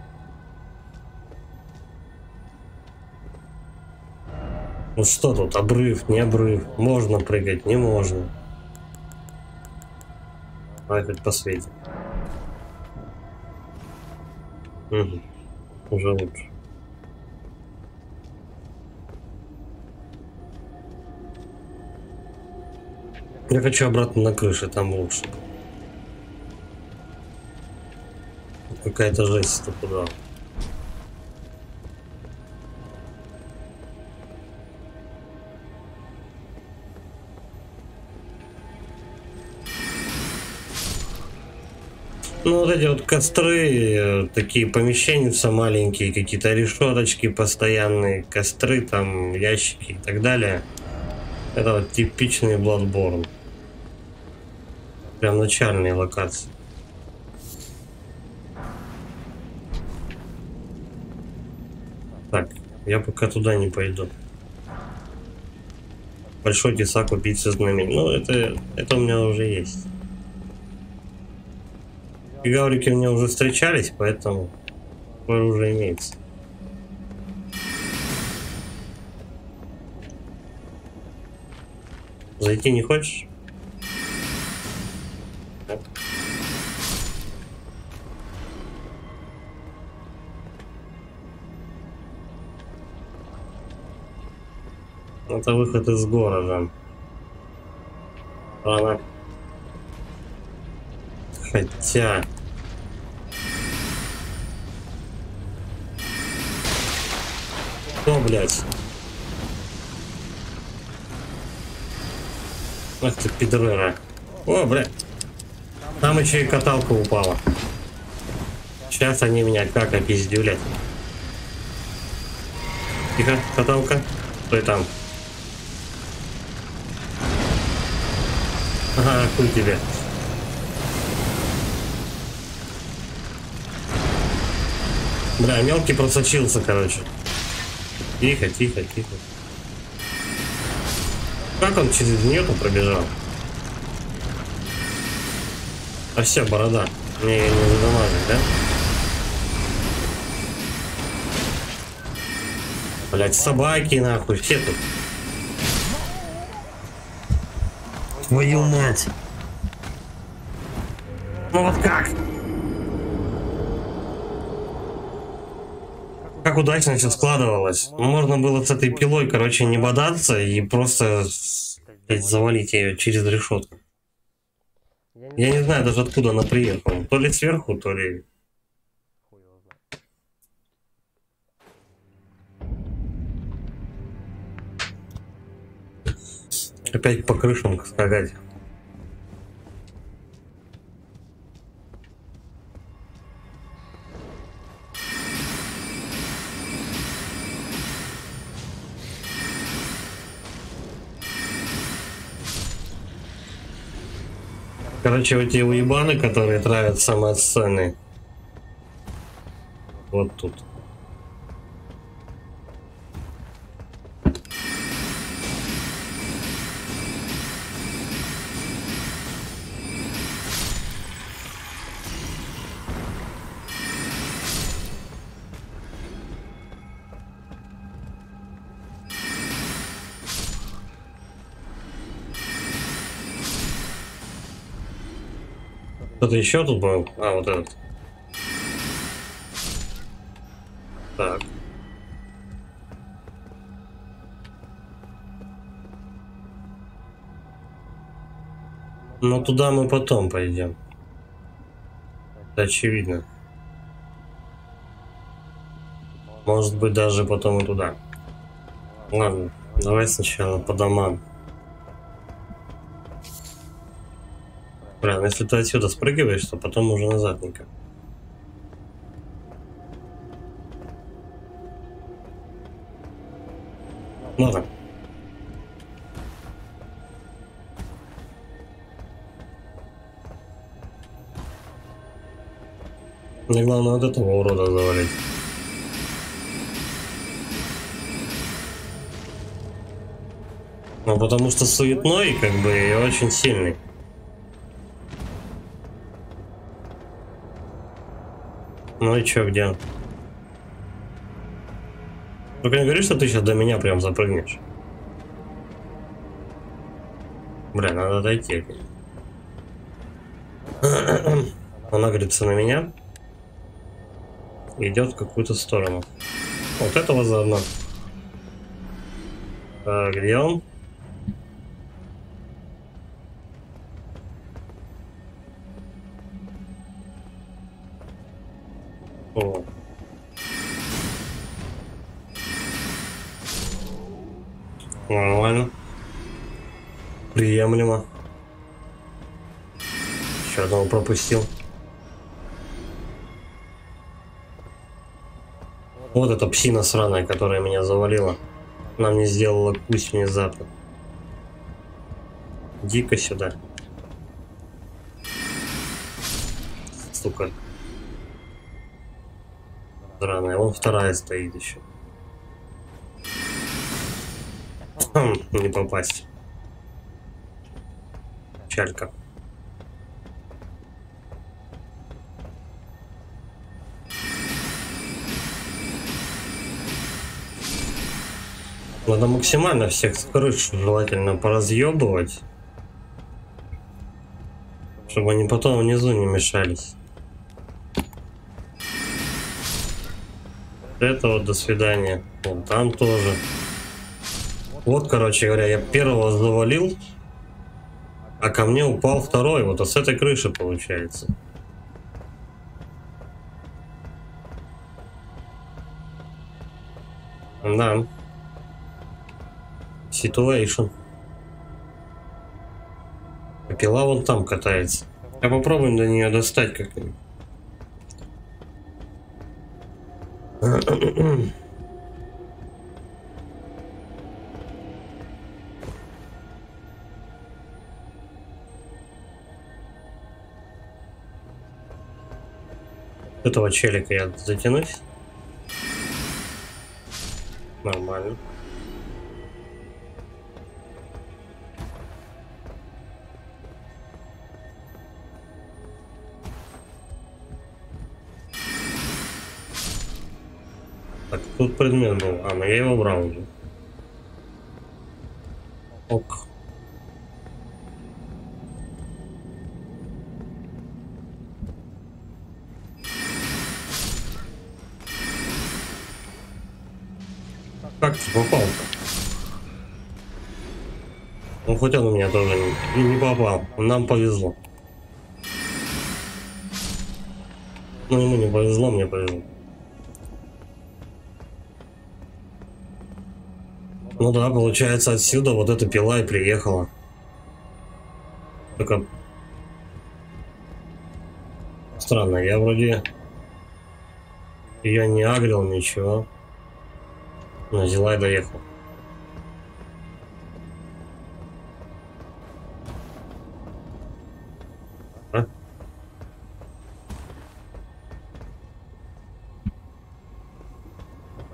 A: Ну что тут, обрыв, не обрыв, можно прыгать, не можно. Давай хоть посветим. Угу. Уже лучше. Я хочу обратно на крыше, там лучше. Какая-то жесть стопудово. Ну, вот эти вот костры, такие помещения маленькие, какие-то решеточки постоянные, костры, там, ящики и так далее. Это вот типичный Bloodborne. Прям начальные локации. Так, я пока туда не пойду. Большой тесак, убийца знамений. Ну, это у меня уже есть. И гаврики у меня уже встречались, поэтому такое уже имеется. Зайти не хочешь? Так. Это выход из города. Рано. Хотя... О, блядь. Ах ты, пидорера. О, блядь. Там еще и каталка упала. Сейчас они меня как опиздюлят. Тихо, каталка. Стой там. Ага, хуй тебе. Бля, мелкий просочился, короче. Тихо, тихо, тихо. Как он через нее-то пробежал? А все, борода. Мне ее не задамажить, да? Блять, собаки нахуй, все тут. Твою мать. Ну вот как? Как удачно все складывалось. Можно было с этой пилой, короче, не бодаться и просто, блядь, завалить ее через решетку. Я не знаю даже откуда она приехала. То ли сверху, то ли... Опять по крышам скакать. Короче, вот эти уебаны, которые травят самые ценные. Вот тут. Кто-то еще тут был? А, вот этот. Так. Но туда мы потом пойдем. Это очевидно. Может быть, даже потом и туда. Ладно, давай сначала по домам. Бля, если ты отсюда спрыгиваешь, то потом уже назад никак. Ладно. Мне главное вот этого урода завалить. Ну, потому что суетной, как бы, и очень сильный. Ну и чё, где он? Только не говори, что ты сейчас до меня прям запрыгнешь. Бля, надо отойти. Он агрится на меня. Идет в какую-то сторону. Вот этого заодно. Так, где он? О. Нормально. Приемлемо. Еще одного пропустил. Вот эта псина сраная, которая меня завалила. Она мне сделала кусь внезапно. Иди-ка сюда. Сука. Сраная. Вон вторая стоит еще. Не попасть. Чалька. Надо максимально всех с крыш желательно поразъебывать, чтобы они потом внизу не мешались. Это вот до свидания. Вон там тоже. Вот, короче говоря, я первого завалил, а ко мне упал второй. Вот с этой крыши получается. Да. Situation. А пила вон там катается. А попробуем до нее достать как-нибудь. Этого челика я затянусь. Нормально. Так, тут предмет был. А, ну я его брал уже. Ок. Как ты попал-то? Ну хоть он у меня тоже не попал. Нам повезло. Ну ему не повезло, мне повезло. Ну да, получается отсюда вот эта пила и приехала. Только странно, я вроде ее не агрил, ничего. Но взяла и доехал.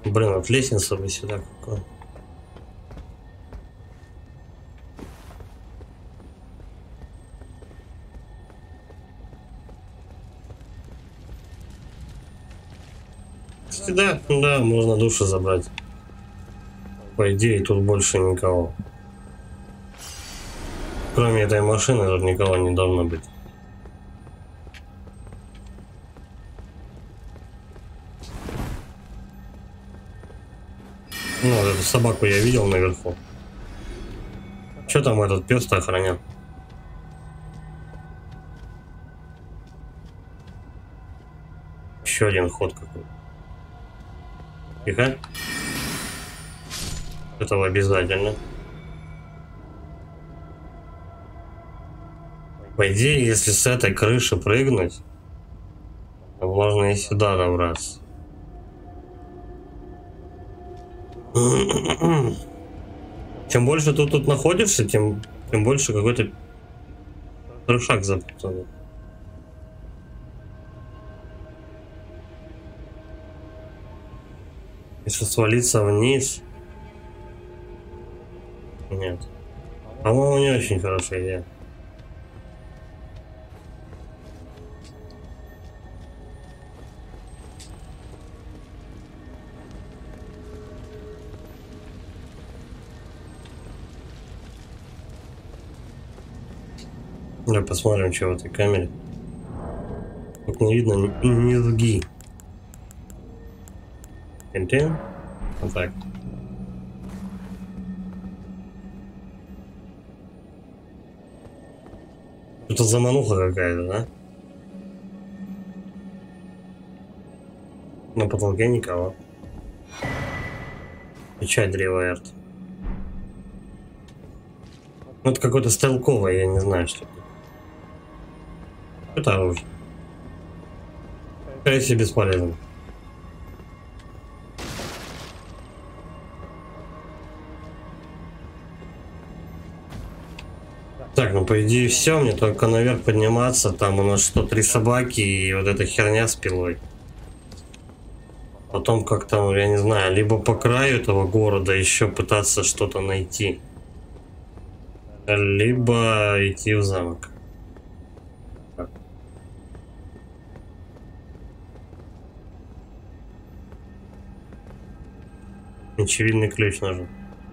A: Блин, вот лестница бы сюда какой. Да, да, можно душу забрать. По идее, тут больше никого. Кроме этой машины, тут никого не должно быть. Ну, вот эту собаку я видел наверху. Что там этот пес-то охранял? Еще один ход какой-то. Тихо. Этого обязательно. По идее, если с этой крыши прыгнуть, то можно и сюда добраться. Чем больше ты тут находишься, тем больше какой-то трешак запутанный. Если свалиться вниз... Нет. По-моему, не очень хорошая идея. Давай посмотрим, что в этой камере. Тут не видно низги. Контейн? Контакт. Это замануха какая-то, да? На потолке никого. Печать древа Эрт. Ну, это какое-то стрелковое, я не знаю, что это. Это оружие. Скорее всего, бесполезно. Так, ну по идее все, мне только наверх подниматься. Там у нас что, 3 собаки и вот эта херня с пилой. Потом как-то, я не знаю, либо по краю этого города еще пытаться что-то найти. Либо идти в замок. Так. Очевидный ключ нужен.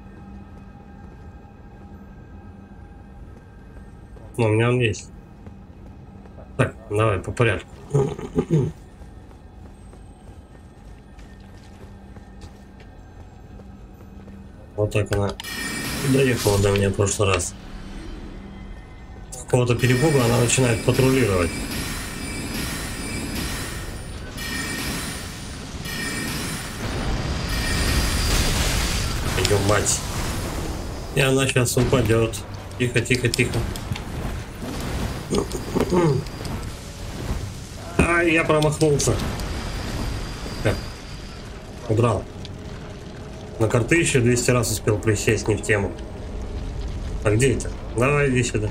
A: Ну, у меня он есть. Так, давай по порядку. Вот так она доехала до меня в прошлый раз. С какого-то перепуга она начинает патрулировать. Ее мать. И она сейчас упадет. Тихо, тихо, тихо. Ай, я промахнулся. Убрал. На карты еще 200 раз успел присесть не в тему. А где это? Давай, иди сюда.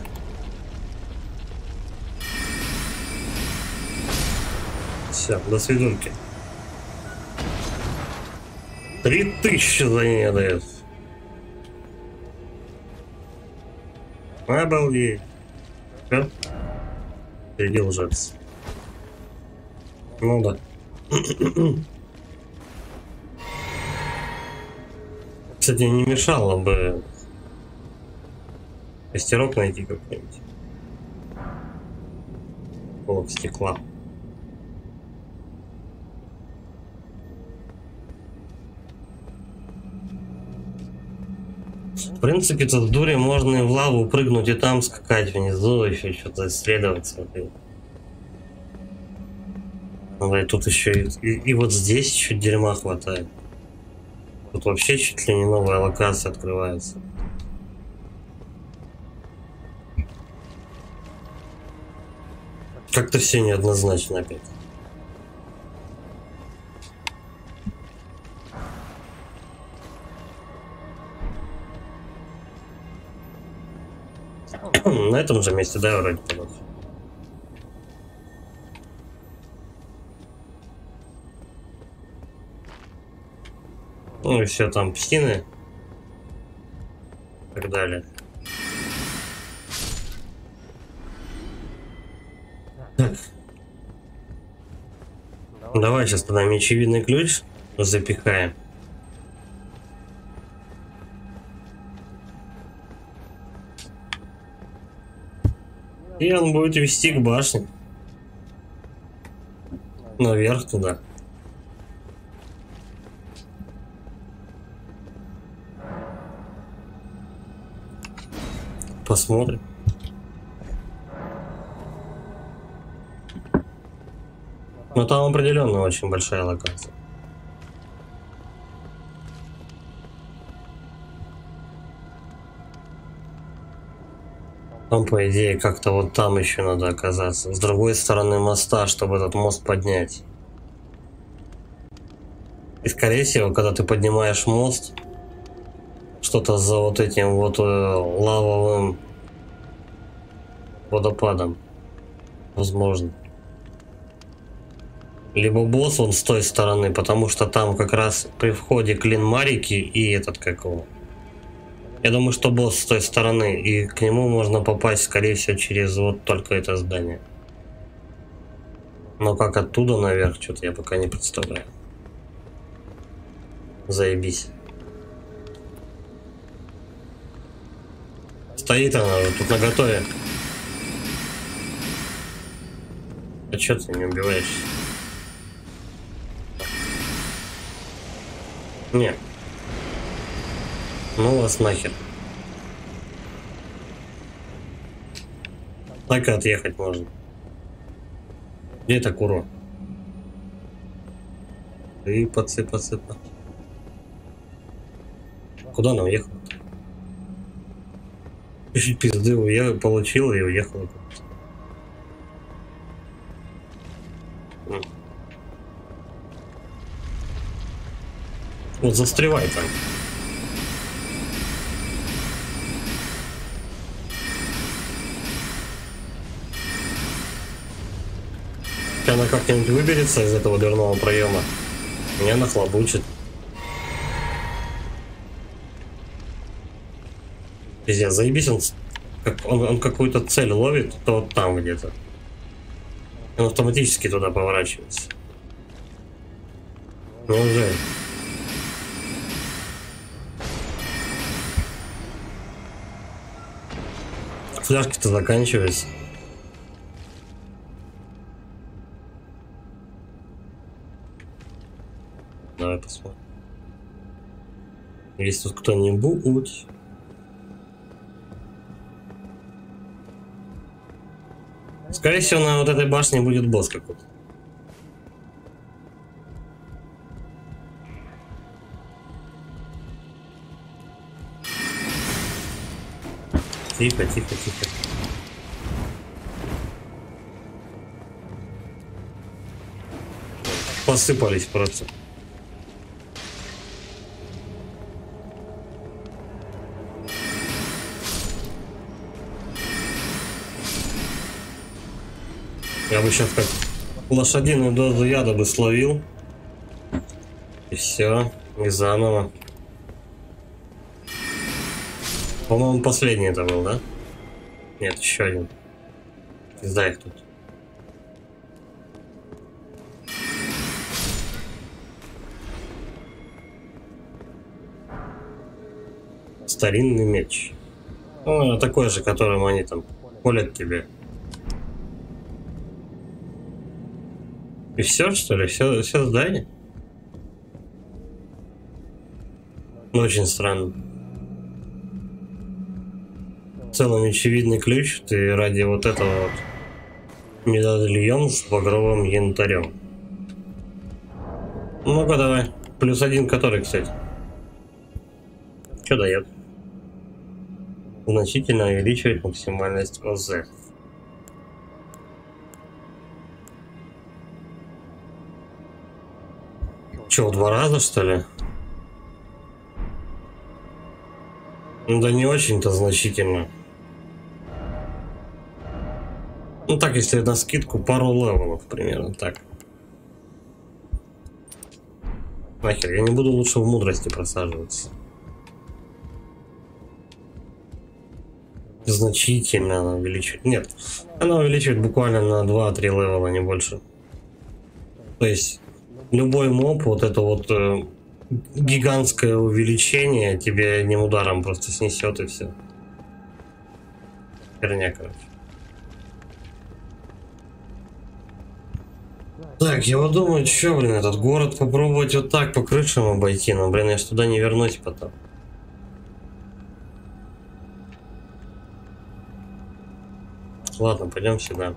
A: Все, до свидульки. 3000 за нее дает. Обалдеть. Все? Впереди лжец. Ну да. Кстати, не мешало бы костерок найти какой-нибудь. Полок стекла. В принципе, тут с дури можно и в лаву прыгнуть, и там скакать внизу, еще что-то исследовать. Смотри. И тут еще и вот здесь еще дерьма хватает. Тут вообще чуть ли не новая локация открывается. Как-то все неоднозначно опять. На этом же месте, да, вроде бы. Ну и все там псины. И так далее. Так. Давай сейчас тогда мечевидный ключ запихаем. И он будет вести к башне. Наверх туда. Посмотрим. Но там определенно очень большая локация. Там, по идее, как-то вот там еще надо оказаться. С другой стороны моста, чтобы этот мост поднять. И, скорее всего, когда ты поднимаешь мост, что-то за вот этим вот лавовым водопадом. Возможно. Либо босс он с той стороны, потому что там как раз при входе клин Марики и этот как его. Я думаю, что босс с той стороны, и к нему можно попасть, скорее всего, через вот только это здание. Но как оттуда наверх, что-то я пока не представляю. Заебись. Стоит она уже тут наготове. А чё ты не убиваешься? Нет. Ну вас нахер. Так и отъехать можно. Где это Куро? И подсыпа. Куда она уехала? Пизды уехала, получила и уехала. Вот застревай там. Она как-нибудь выберется из этого дверного проема. Меня нахлобучит. Пиздец, заебись, он какую-то цель ловит, то вот там где-то. Он автоматически туда поворачивается. Неужели? Фляжки-то заканчиваются. Давай посмотрим. Есть тут кто-нибудь? Скорее всего, на вот этой башне будет босс какой-то. Тихо. Посыпались просто. Я бы сейчас как лошадиную дозу яда бы словил. И все. И заново. По-моему, последний это был, да? Нет, еще один. Пизда их тут. Старинный меч. Ну, такой же, которым они там колят тебе. И все, что ли? Все здание? Очень странно. Целый очевидный ключ. Ты ради вот этого вот медальон с багровым янтарем. Ну-ка давай. +1 который, кстати. Что дает? Значительно увеличивает максимальность ОЗ. Че, в 2 раза, что ли? Ну да не очень-то значительно. Ну так, если на скидку, пару левелов примерно так. Нахер, я не буду лучше в мудрости просаживаться. Значительно она увеличивает. Нет, она увеличивает буквально на 2-3 левела, не больше. То есть любой моб, вот это вот гигантское увеличение тебе одним ударом просто снесет и все. Херня, короче. Так, я вот думаю, что, блин, этот город попробовать вот так по крышам обойти, но, блин, я ж туда не вернусь потом. Ладно, пойдем сюда.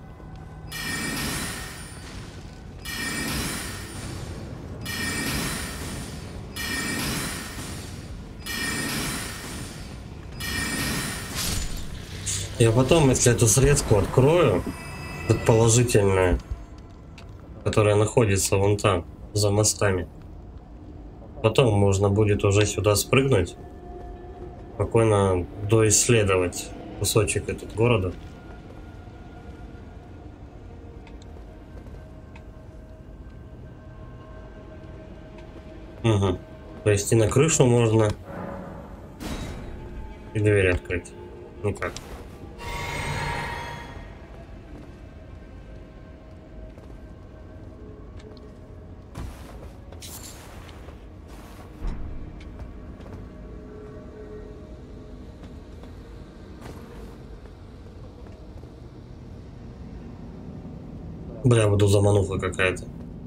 A: Я потом, если эту средку открою, предположительную, которая находится вон там, за мостами, потом можно будет уже сюда спрыгнуть, спокойно доисследовать кусочек этот города. Угу. То есть и на крышу можно, и дверь открыть. Никак. Бля, буду замануха какая-то.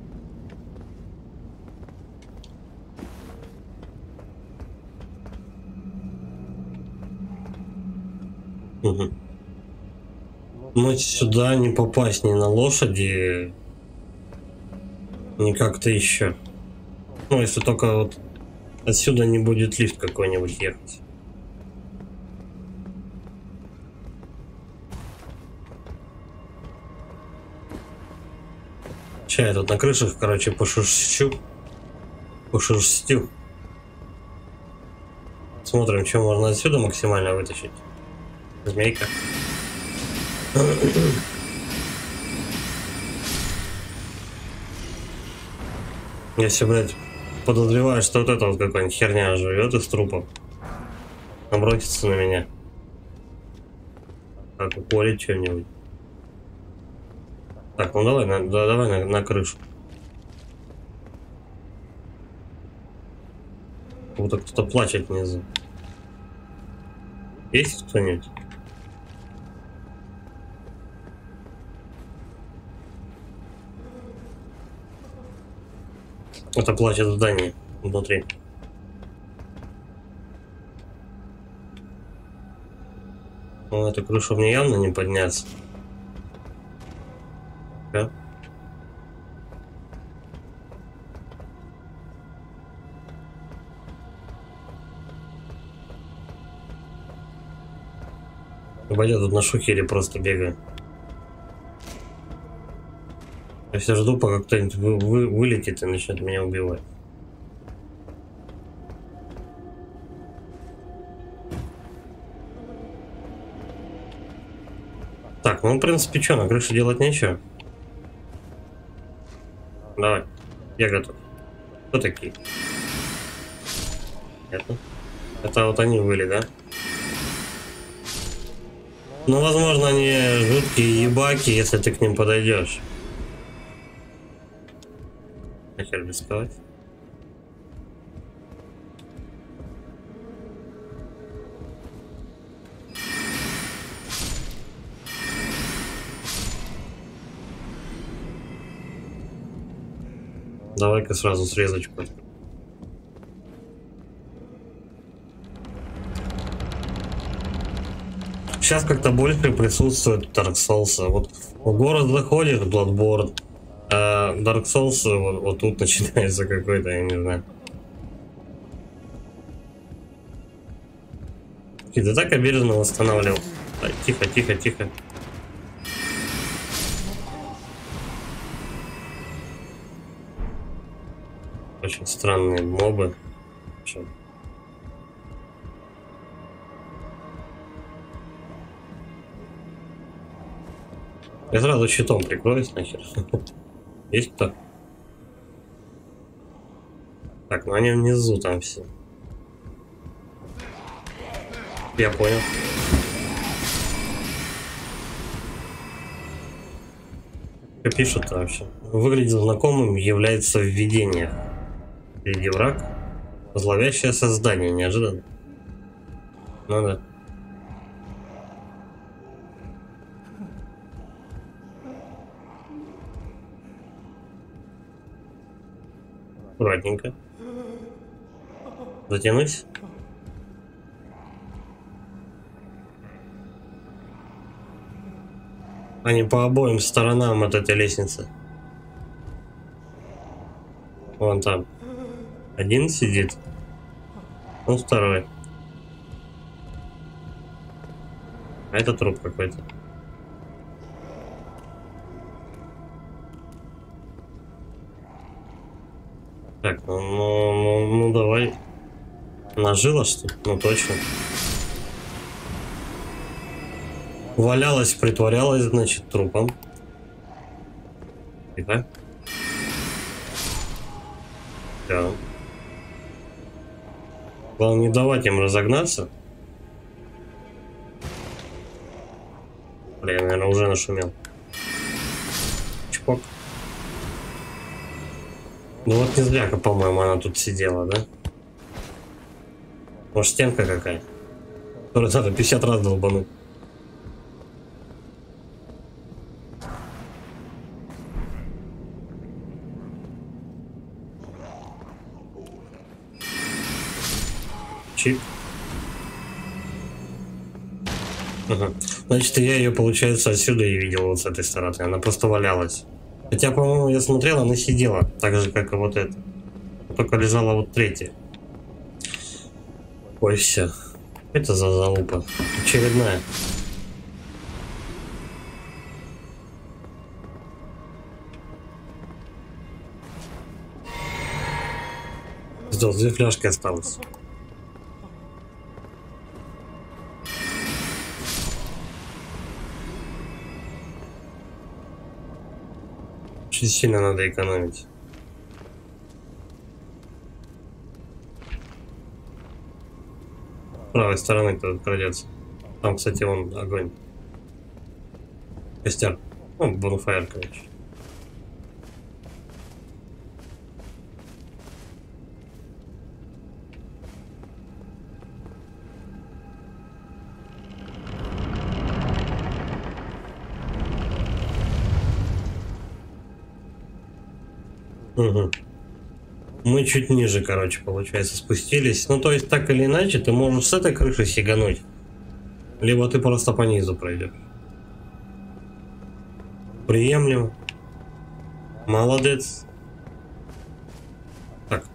A: Угу. Но сюда не попасть ни на лошади, ни как-то еще. Ну, если только вот отсюда не будет лифт какой-нибудь ехать. Сейчас я тут на крышах, короче, пошерстю. Смотрим, что можно отсюда максимально вытащить. Змейка. Если, блядь, подозреваю, что вот эта вот какая-нибудь херня живет из трупов, набросится на меня. Так, уколить что-нибудь. Так, ну давай, давай на крышу. Будто кто-то плачет внизу. Есть кто-нибудь? Это плачет в здании внутри. Ну, эту крышу мне явно не подняться. Да? Пойдет тут на шухере просто бегаю. Я все жду, пока кто-нибудь вылетит и начнет меня убивать. Так, ну в принципе что, на крыше делать нечего. Давай, я готов. Кто такие? Это вот они были, да? Ну, возможно, они жуткие ебаки, если ты к ним подойдешь. Нахер рисковать. Давай-ка сразу срезочку. Сейчас как-то больше присутствует Dark Souls. Вот в город заходит Bloodborne, а Dark Souls вот тут начинается какой-то, я не знаю. И ты так обережно восстанавливал. Так, тихо, тихо, тихо. Очень странные мобы. Я сразу щитом прикроюсь нахер. Есть кто? Так, ну они внизу там все. Я понял. Что пишут вообще? Выглядит знакомым, является введение. Впереди враг. Зловещее создание, неожиданно. Ну да. Аккуратненько. Затянусь. Они по обоим сторонам от этой лестницы. Вон там. Один сидит. Ну, второй. А это труп какой-то. Так, ну давай. Нажила, что ли? Ну точно. Валялась, притворялась, значит, трупом. Тихо. Да. Главное не давать им разогнаться. Бля, я, наверное, уже нашумел. Чпок. Ну вот не зря, по-моему, она тут сидела, да? Может, стенка какая? Которую надо 50 раз долбануть. Чип. Ага. Значит, я ее, получается, отсюда и видел, вот с этой стороны. Она просто валялась. Хотя, по-моему, я смотрел, она сидела. Так же, как и вот эта. Только лежала вот третья. Ой, все. Это за залупа. Очередная. Сделал, 2 фляжки осталось. Очень сильно надо экономить. С правой стороны кто-то крадется. Там, кстати, вон огонь. Костер. Ну, бонфайр, короче. Угу. Мы чуть ниже, короче, получается, спустились. Ну, то есть, так или иначе, ты можешь с этой крыши сигануть. Либо ты просто по низу пройдешь. Приемлемо. Молодец. Так.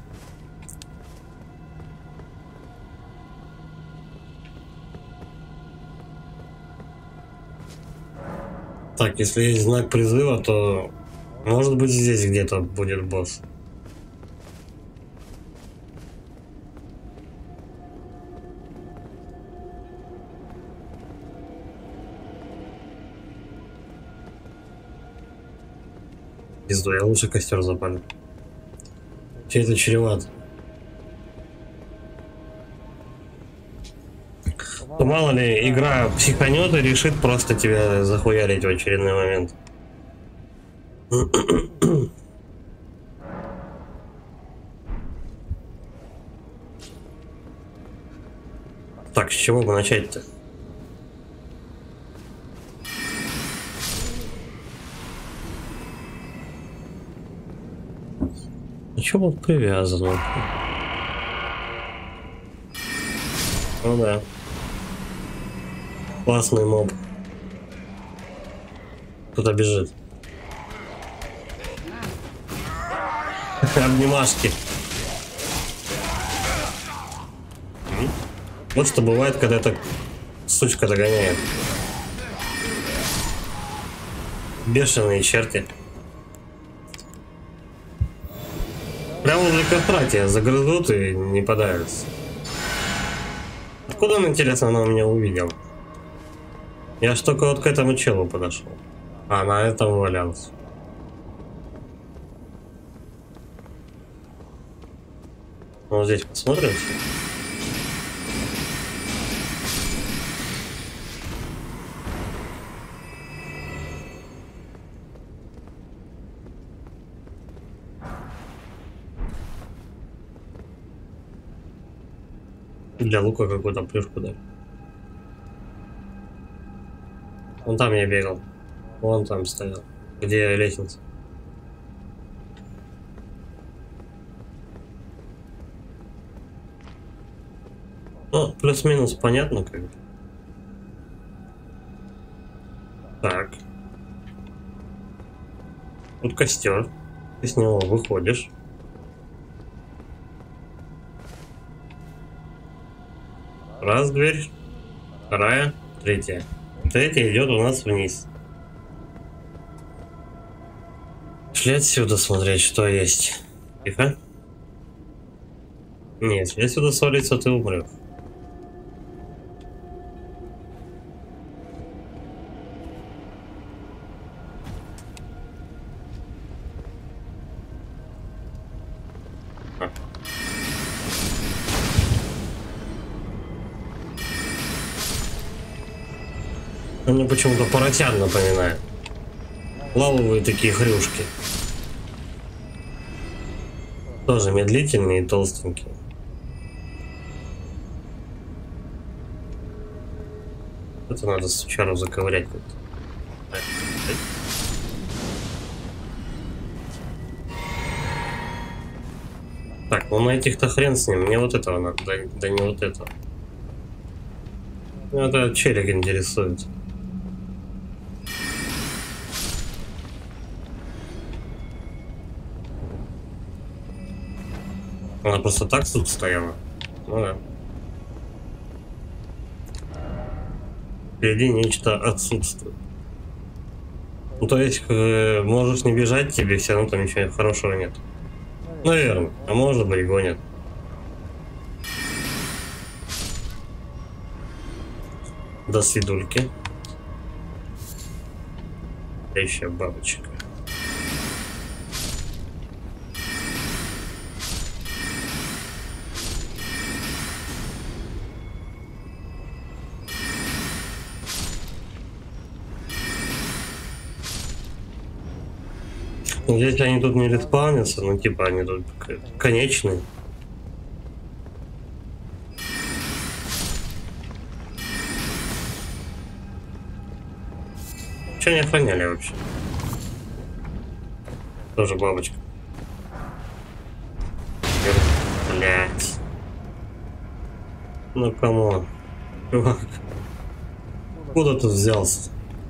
A: Так, если есть знак призыва, то может быть здесь где-то будет босс. Пизду, я лучше костер запалю. Че это чревато? То мало ли, игра психанет и решит просто тебя захуярить в очередной момент. Так, с чего бы начать-то? Чего вот привязано? Ну да. Классный моб. Кто-то бежит. Обнимашки. Вот что бывает, когда эта сучка догоняет. Бешеные черти. Прямо возле костра тебя загрызут и не подавятся. Откуда он, интересно, она меня увидела? Я ж только вот к этому челу подошел. А на этом валялся. Вот здесь посмотрим. Для лука какую-то плюшку дали. Вон там я бегал. Вон там стоял. Где лестница? Ну, плюс-минус понятно как бы. Так. Тут костер. Ты с него выходишь. Раз дверь. Вторая. Третья. Третья идет у нас вниз. Шли отсюда смотреть, что есть. Тихо. Нет, если отсюда свалиться, ты умрешь. Мне почему-то поросят напоминает. Лавовые такие хрюшки. Тоже медлительные и толстенькие. Это надо сучару заковырять как-то. Так, ну на этих-то хрен с ним. Мне вот этого надо, да не вот этого. Это челик интересует. Она просто так тут стояла. Ну да. Впереди нечто отсутствует. Ну то есть можешь не бежать, тебе все равно там ничего хорошего нет. Наверное. А может быть гонят. До свидульки. Еще бабочка. Здесь они тут не респаунятся, ну типа они тут конечные. Че не охраняли вообще? Тоже бабочка. Блять. Ну камон. Чувак. Куда тут взялся?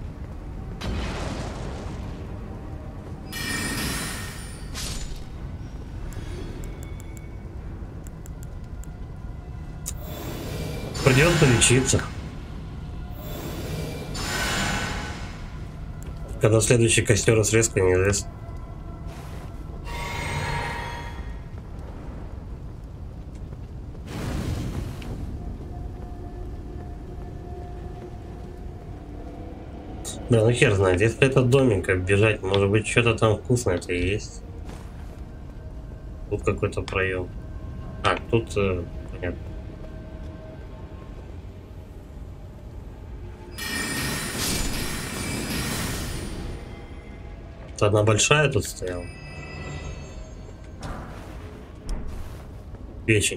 A: Придется лечиться. Когда следующий костер срезка неизвестно. Да, ну хер знает, если этот домик оббежать, может быть что-то там вкусное-то и есть. Тут какой-то проем. А, тут понятно. Одна большая тут стояла. Печень.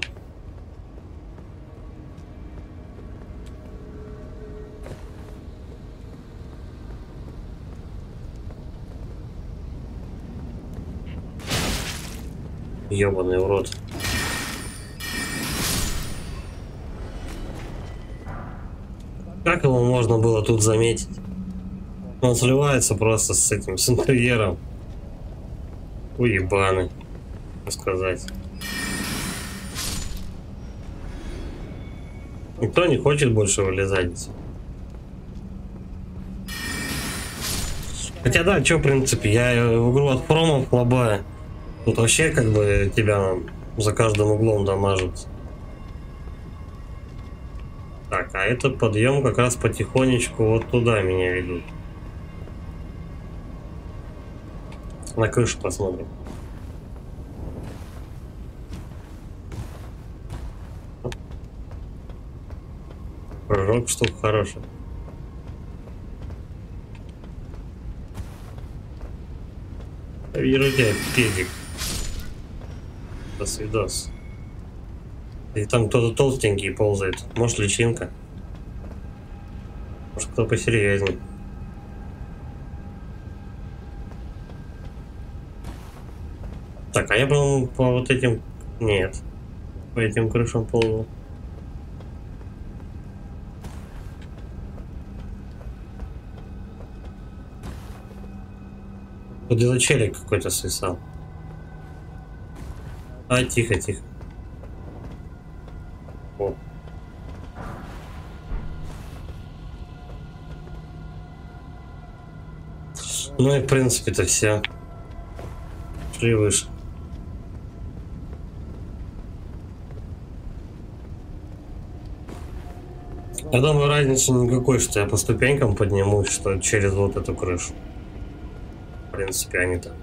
A: Ёбаный урод. Как его можно было тут заметить? Он сливается просто с этим, с интерьером. Уебаны, так сказать. Никто не хочет больше вылезать. Хотя да, что в принципе, я в игру от промов лобаю. Тут вообще как бы тебя за каждым углом дамажит. Так, а этот подъем как раз потихонечку вот туда меня ведут. На крышу посмотрим. Прыжок штука хорошая. Вижу тебя, педик. До свидос. И там кто-то толстенький ползает. Может, личинка? Может, кто посерьезнее. Так, а я, по-моему, по вот этим... Нет. По этим крышам ползал. Вот где-то челик какой-то свисал. А, тихо, тихо. О. Ну и в принципе-то все. Шли выше. Я думаю, разницы никакой, что я по ступенькам поднимусь, что через вот эту крышу. В принципе, они там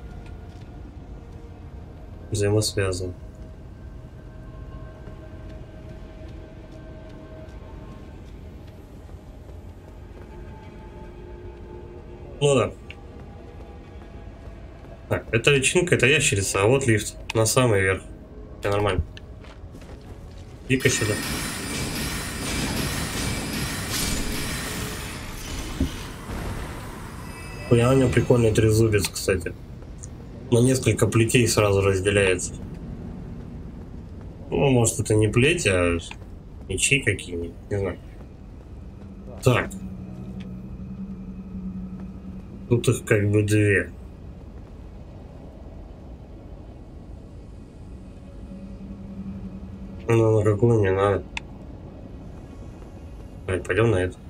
A: взаимосвязаны. Ну да. Так, это личинка, это ящерица, а вот лифт. На самый верх. Все нормально. Иди-ка сюда. Я на нем прикольный трезубец, кстати. На несколько плетей сразу разделяется. Ну, может, это не плеть, а мечи какие-нибудь, не знаю. Так. Тут их как бы две. Ну, на какую мне надо? Пойдем на это.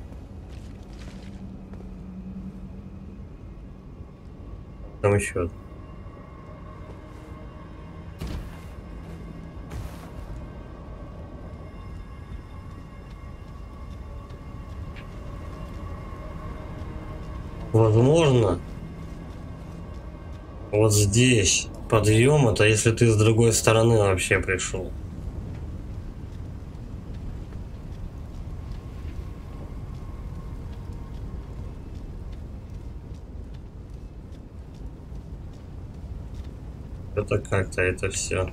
A: Там еще. Возможно, вот здесь подъем, это если ты с другой стороны вообще пришел. Это как-то это все.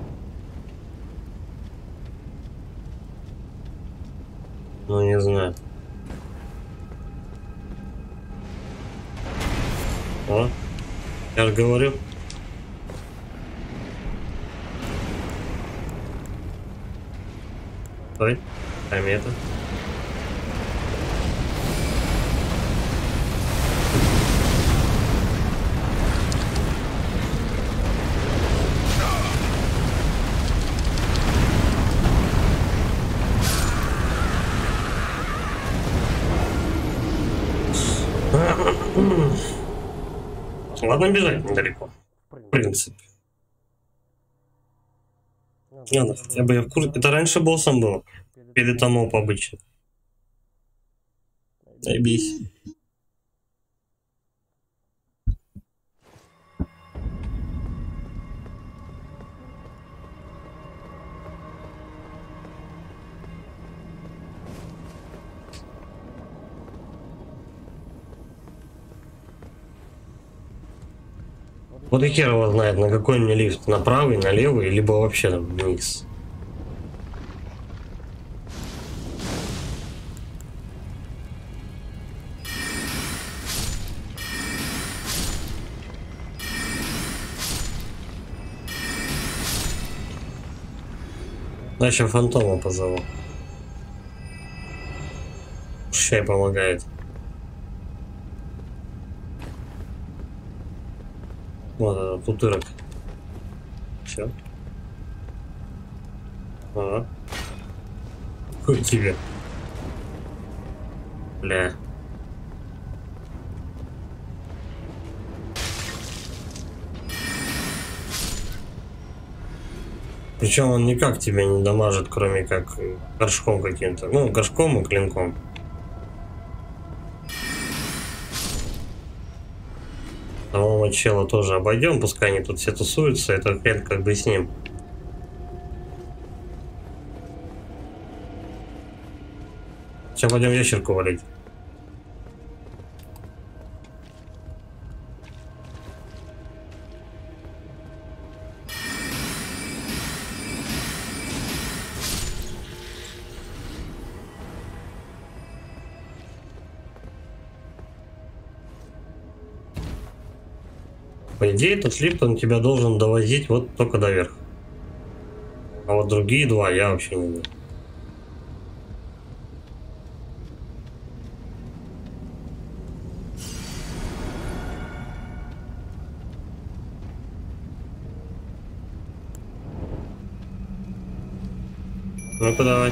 A: Ну не знаю. О, я же говорю. Стой, комета. Ладно, бежать недалеко. В принципе. Ладно, хотя бы я в курсе. Это раньше боссом был. Или томоп обычно. Заебись. Вот и хер его знает, на какой мне лифт. На правый, на левый, либо вообще вниз. Я еще фантома позову. Чай помогает. Вот это, путырок. Все. Ага. Хуй тебе. Бля. Причем он никак тебя не дамажит, кроме как горшком каким-то. Ну, горшком и клинком. Самого чела тоже обойдем, пускай они тут все тусуются, это хрен как бы с ним. Сейчас пойдем ящерку валить. По идее, этот лифт, он тебя должен довозить вот только до верха. А вот другие два я вообще не знаю. Ну-ка давай.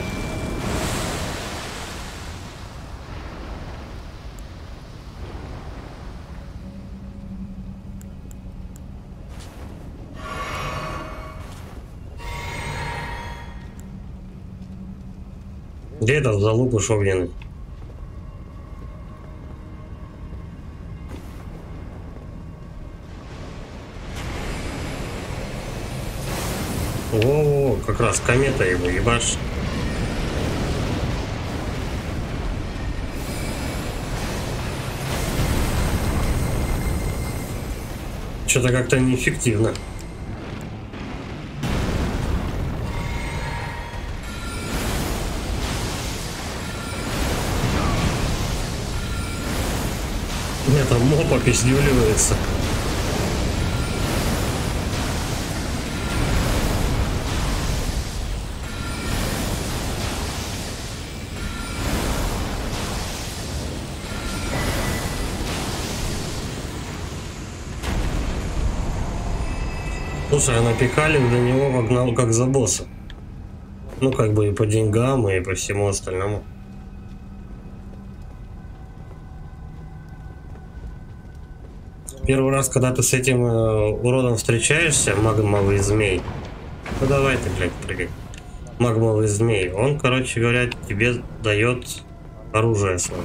A: Где этот залупыш огненный? Во-во-во, как раз комета его ебашь. Что-то как-то неэффективно. Нет, там мопок издевливается. Слушай, а напекали до него погнал как за босса. Ну, как бы и по деньгам, и по всему остальному. Первый раз, когда ты с этим уродом встречаешься, магмовый змей. Ну давай ты, блядь, прыгай. Магмовый змей. Он, короче говоря, тебе дает оружие свое.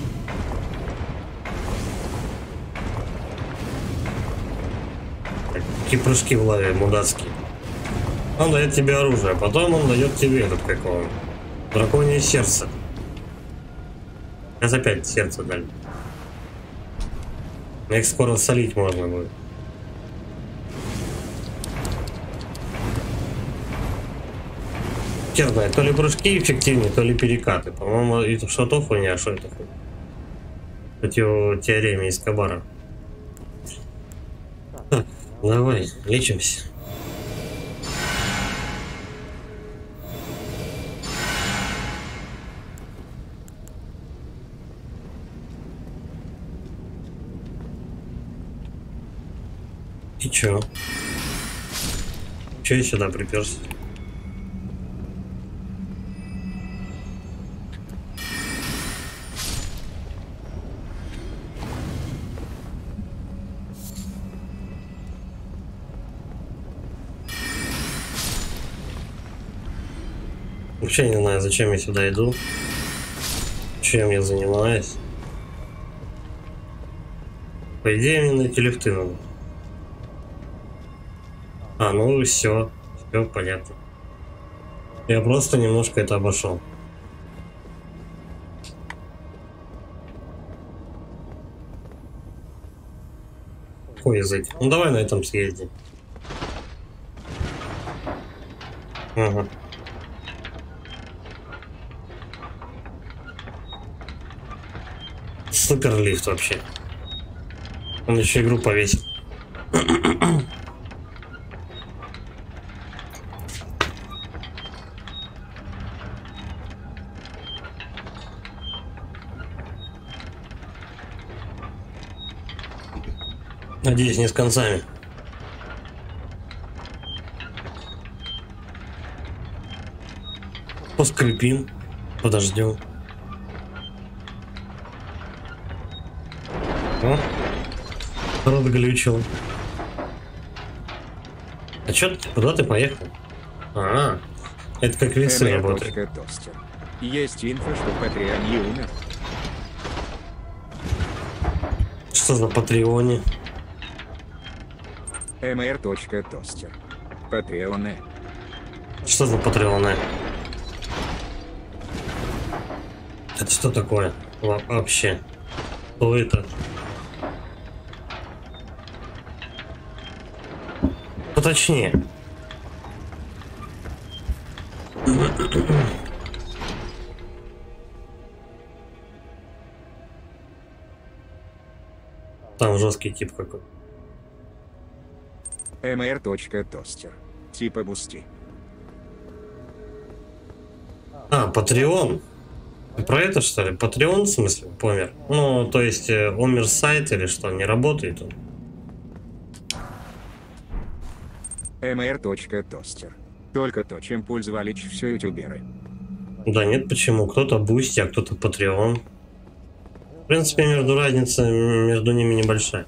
A: Такие прыжки в лаве мудацкие. Он дает тебе оружие, потом он дает тебе этот какого. Драконье сердце. Сейчас опять сердце дали. Их скоро солить можно будет. Хер знает, то ли прыжки эффективнее, то ли перекаты. По-моему, это что-то хуйня, а что это хуйня? Это теореме из Кабара. Так, давай, лечимся. И чё? Чё я сюда приперся? Вообще не знаю, зачем я сюда иду. Чем я занимаюсь. По идее, мне найти лифты надо. А, ну все понятно. Я просто немножко это обошел. Какой язык? Ну давай на этом съездим. Ага. Супер лифт вообще. Он еще игру повесит. Надеюсь, не с концами. Поскрипим, подождем. О, рот глючил. А чё ты, куда ты поехал? А, это как весы работает.
B: Есть инфа, что Патрион не умер.
A: Что за Патреоне?
B: mr.toaster. Патреоны.
A: Что за Патреоны? Это что такое вообще? Что это? Поточнее. Там жесткий тип какой.
B: mr.тостер. Типа бусти.
A: А, Patreon. Ты про это, что ли? Patreon, в смысле, помер? Ну, то есть, умер сайт или что, не работает он?
B: mr.тостер. Только то, чем пользовались все ютуберы.
A: Да нет, почему? Кто-то Бусти, а кто-то Patreon. В принципе, разница между ними небольшая.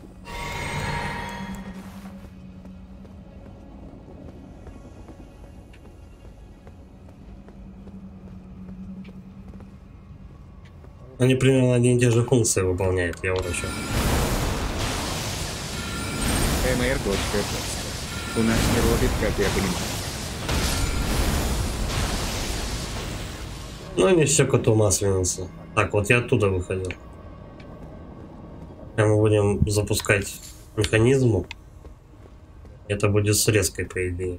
A: Они примерно одни и те же функции выполняют, я вот о чем.
B: mr.тостер. У нас не робит, как я понимаю.
A: Ну, не все коту масленица. Так, вот я оттуда выходил. Мы будем запускать механизму. Это будет с резкой, по идее.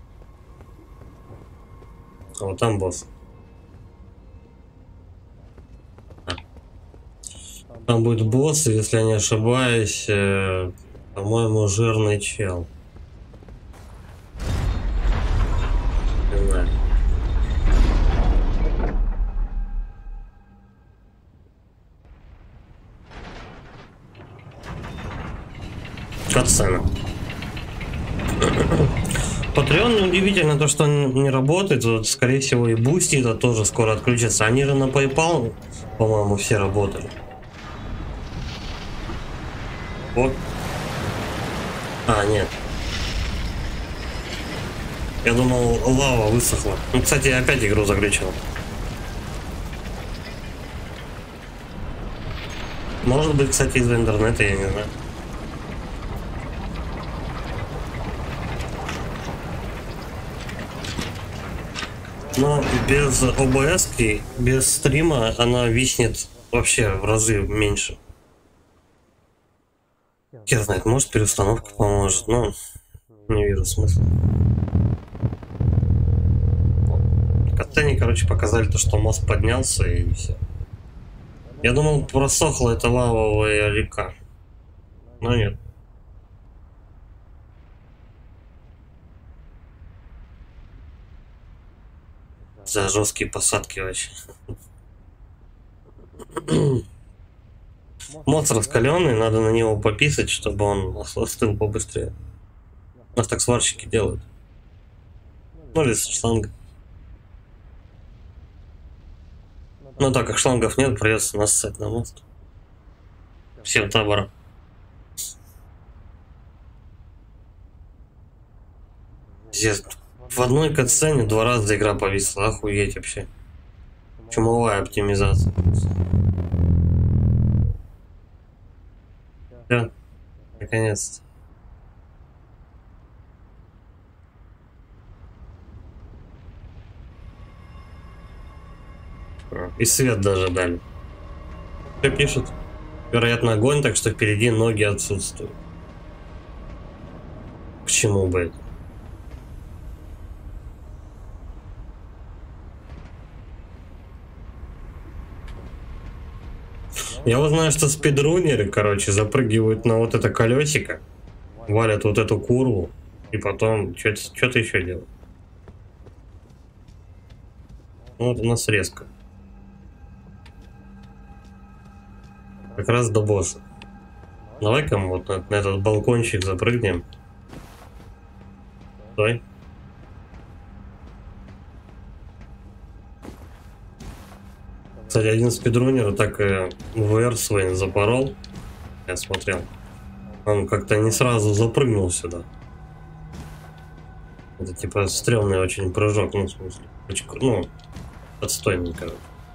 A: А вот там босс. Там будет босс, если я не ошибаюсь, по-моему, жирный чел. Не знаю. Катсцена. Patreon удивительно то, что он не работает. Вот, скорее всего, и Boosty это тоже скоро отключится. Они же на PayPal, по-моему, все работали. Вот. А, нет. Я думал, лава высохла. Ну, кстати, я опять игру заглючил. Может быть, кстати, из интернета, я не знаю. Но без OBS, без стрима она виснет вообще в разы меньше. Я знаю, может переустановка поможет, но не вижу смысла. Катани, короче, показали то, что мост поднялся и все. Я думал, просохла эта лавовая река. Но нет. За жесткие посадки вообще. Мост раскаленный, надо на него пописать, чтобы он остыл побыстрее. У нас так сварщики делают. Ну или с шланга. Но так как шлангов нет, придется нассать на мост. Всем табором. Здесь в одной катсцене 2 раза игра повисла, охуеть вообще. Чумовая оптимизация. Все, наконец-то. И свет даже дали. Что пишут? Вероятно, огонь, так что впереди ноги отсутствуют. К чему бы это? Я вот знаю, что спидрунеры, короче, запрыгивают на вот это колесико, валят вот эту курву, и потом что-то еще делают. Ну, вот у нас резко. Как раз до босса. Давай-ка мы вот на этот балкончик запрыгнем. Стой. Кстати, один спидрунер так VR свой запорол. Я смотрел. Он как-то не сразу запрыгнул сюда. Это типа стрёмный очень прыжок, ну в смысле. Очень, ну, отстойный, короче.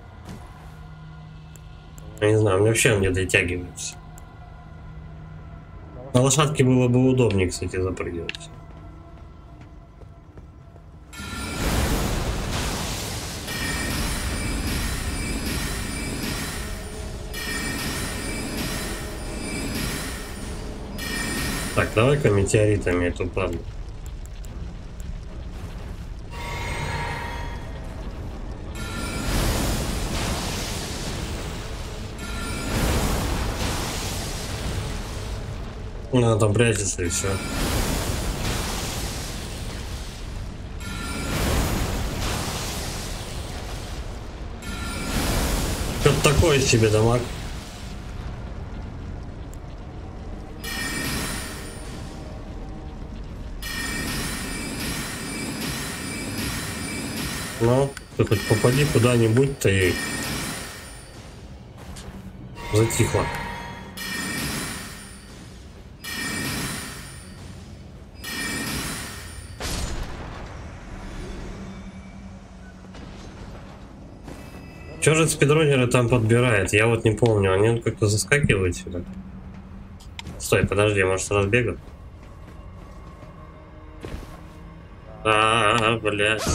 A: Я не знаю, мне вообще он не дотягивается. На лошадке было бы удобнее, кстати, запрыгивать. Так, давай-ка метеоритами эту падлу. Она там прячется и все. Что-то такое себе дамаг. Ну, ты хоть попади куда-нибудь-то ей. Затихло. Что же спидронеры там подбирают? Я вот не помню. Они как-то заскакивают сюда. Стой, подожди, может, с разбега? Блядь.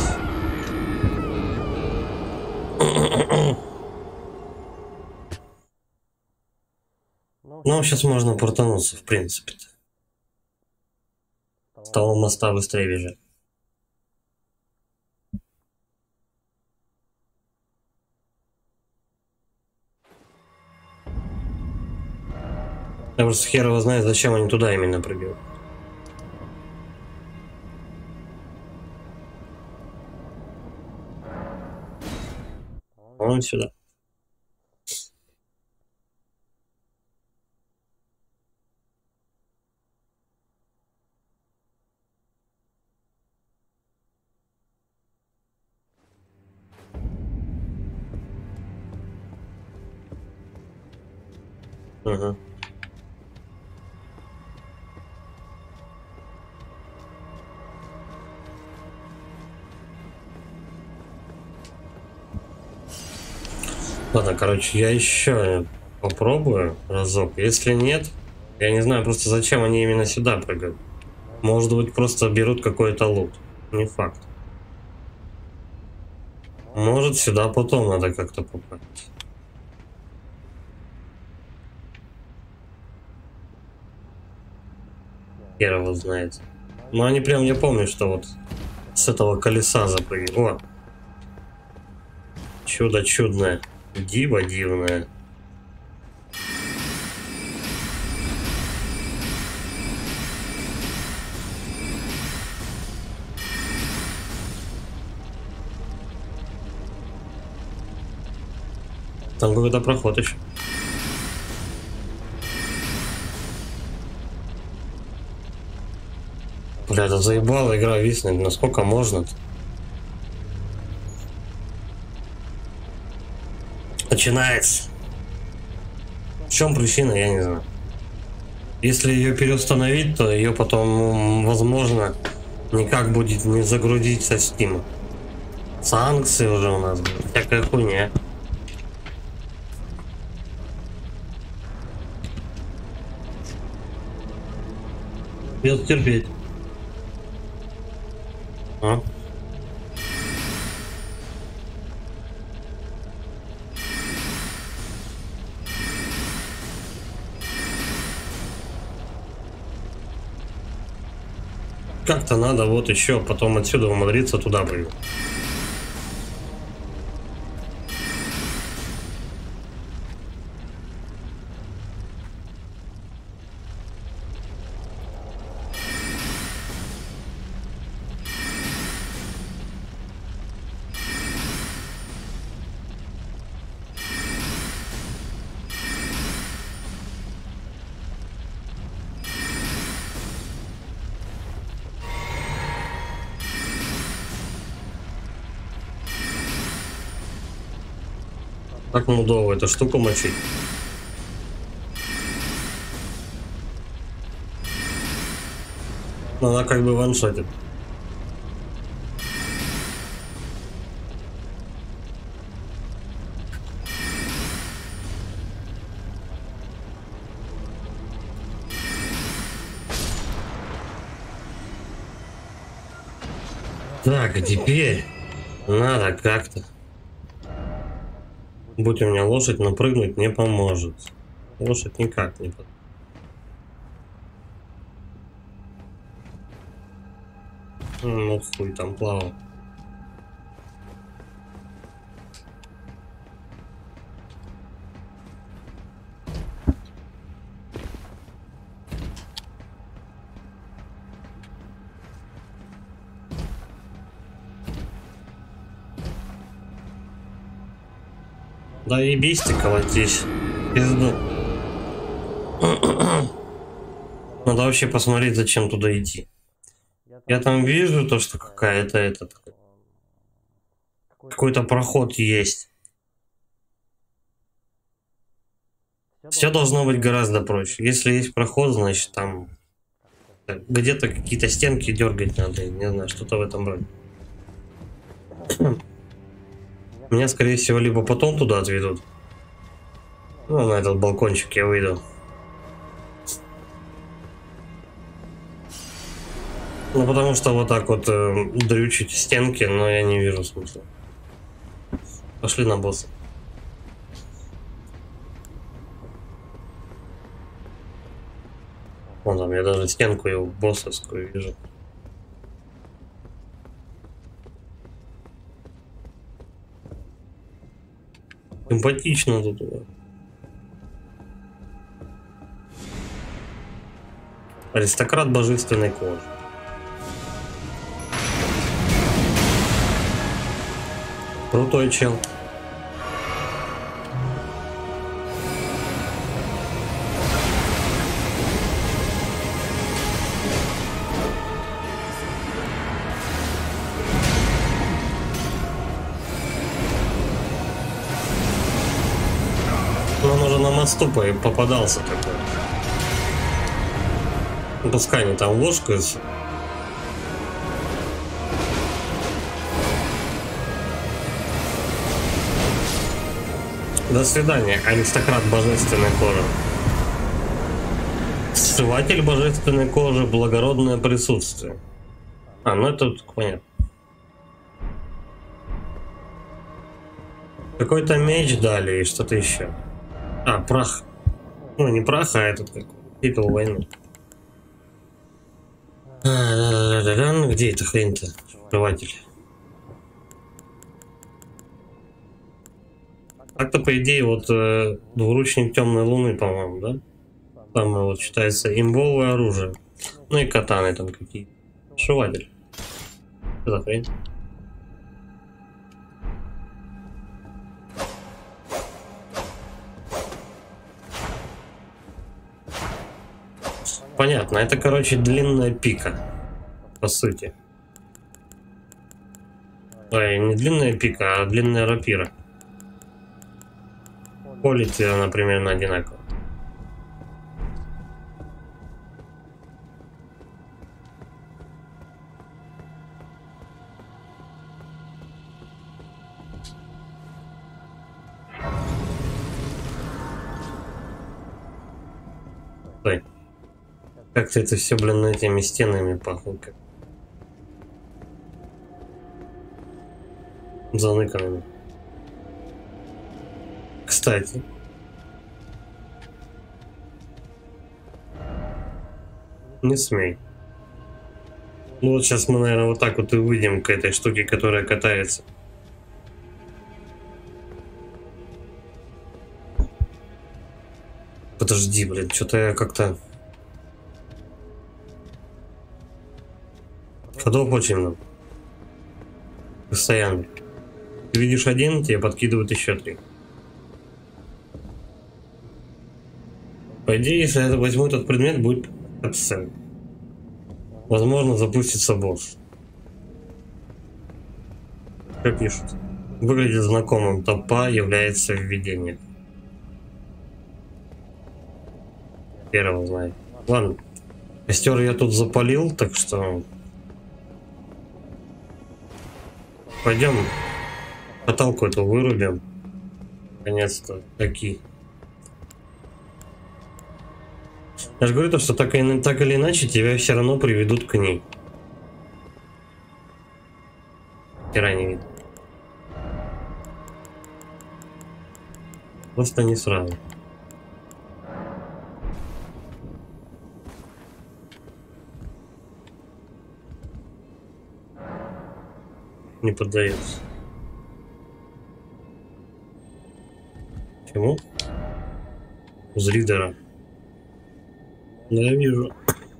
A: Ну, сейчас можно портануться, в принципе-то. С того моста быстрее бежать. Я просто хер его знает, зачем они туда именно прыгают. Вон сюда. Ага. Ладно, короче, я еще попробую разок. Если нет, я не знаю просто зачем они именно сюда прыгают. Может быть, просто берут какой-то лут. Не факт. Может, сюда потом надо как-то попасть. Хер его знает. Но они прям, я помню, что вот с этого колеса запрыгивают. О! Чудо чудное. Диво дивное. Там какой-то проход еще. Бля, это заебала игра виснет. Насколько можно-то? Начинается. В чем причина, я не знаю. Если ее переустановить, то ее потом, возможно, никак будет не загрузить со Steam. Санкции уже у нас будут. Всякая хуйня. Придется терпеть. А? Как-то надо вот еще потом отсюда умудриться туда прыгнуть. Так мудово эту штуку мочить. Но она как бы ваншотит. Так, а теперь надо как-то. Будь у меня лошадь, но прыгнуть не поможет. Лошадь никак не поможет. Ну, хуй там плавал. Да ебись ты, колотись. Пизду. Надо вообще посмотреть, зачем туда идти. Я там вижу то, что какая-то этот... Какой-то проход есть. Все должно быть гораздо проще. Если есть проход, значит там... Где-то какие-то стенки дергать надо. Не знаю, что-то в этом роде. Меня, скорее всего, либо потом туда отведут. Ну, на этот балкончик я выйду. Ну, потому что вот так вот дрючить стенки, но я не вижу смысла. Пошли на босса. Вон там, я даже стенку его боссовскую вижу. Симпатично тут. Аристократ божественной кожи. Крутой чел. Он уже на мосту попадался такой. Пускай они там ложкаются. До свидания, аристократ божественной кожи. Сшиватель божественной кожи, благородное присутствие. А, ну это тут понятно. Какой-то меч дали и что-то еще. А, прах. Ну, не прах, а этот как. Пепел войны. Где эта хрень-то? Сшиватель. Так-то, по идее, вот двуручник темной луны, по-моему, да? Там вот считается имбовое оружие. Ну и катаны там какие-то. Сшиватель. Что за хрень? Понятно, это, короче, длинная пика. По сути. Ой, не длинная пика, а длинная рапира. Колите она примерно одинаково. Стой. Как-то это все, блин, этими стенами пахнет. Как... заныканными. Кстати. Не смей. Ну вот сейчас мы, наверное, вот так вот и выйдем к этой штуке, которая катается. Подожди, блин, что-то я как-то... Ходов очень много. Постоянно. Ты видишь один, тебе подкидывают еще 3. По идее, если я возьму этот предмет, будет катсцена. Возможно, запустится босс. Что пишут? Выглядит знакомым. Толпа является введением. Первого знает. Ладно. Костер я тут запалил, так что... Пойдем. Каталку эту вырубим. Наконец-то. Такие. Я же говорю, что так или иначе тебя все равно приведут к ней. Хера не видно. Просто не сразу. Не поддается. Чему? Из ридера. Да, я вижу.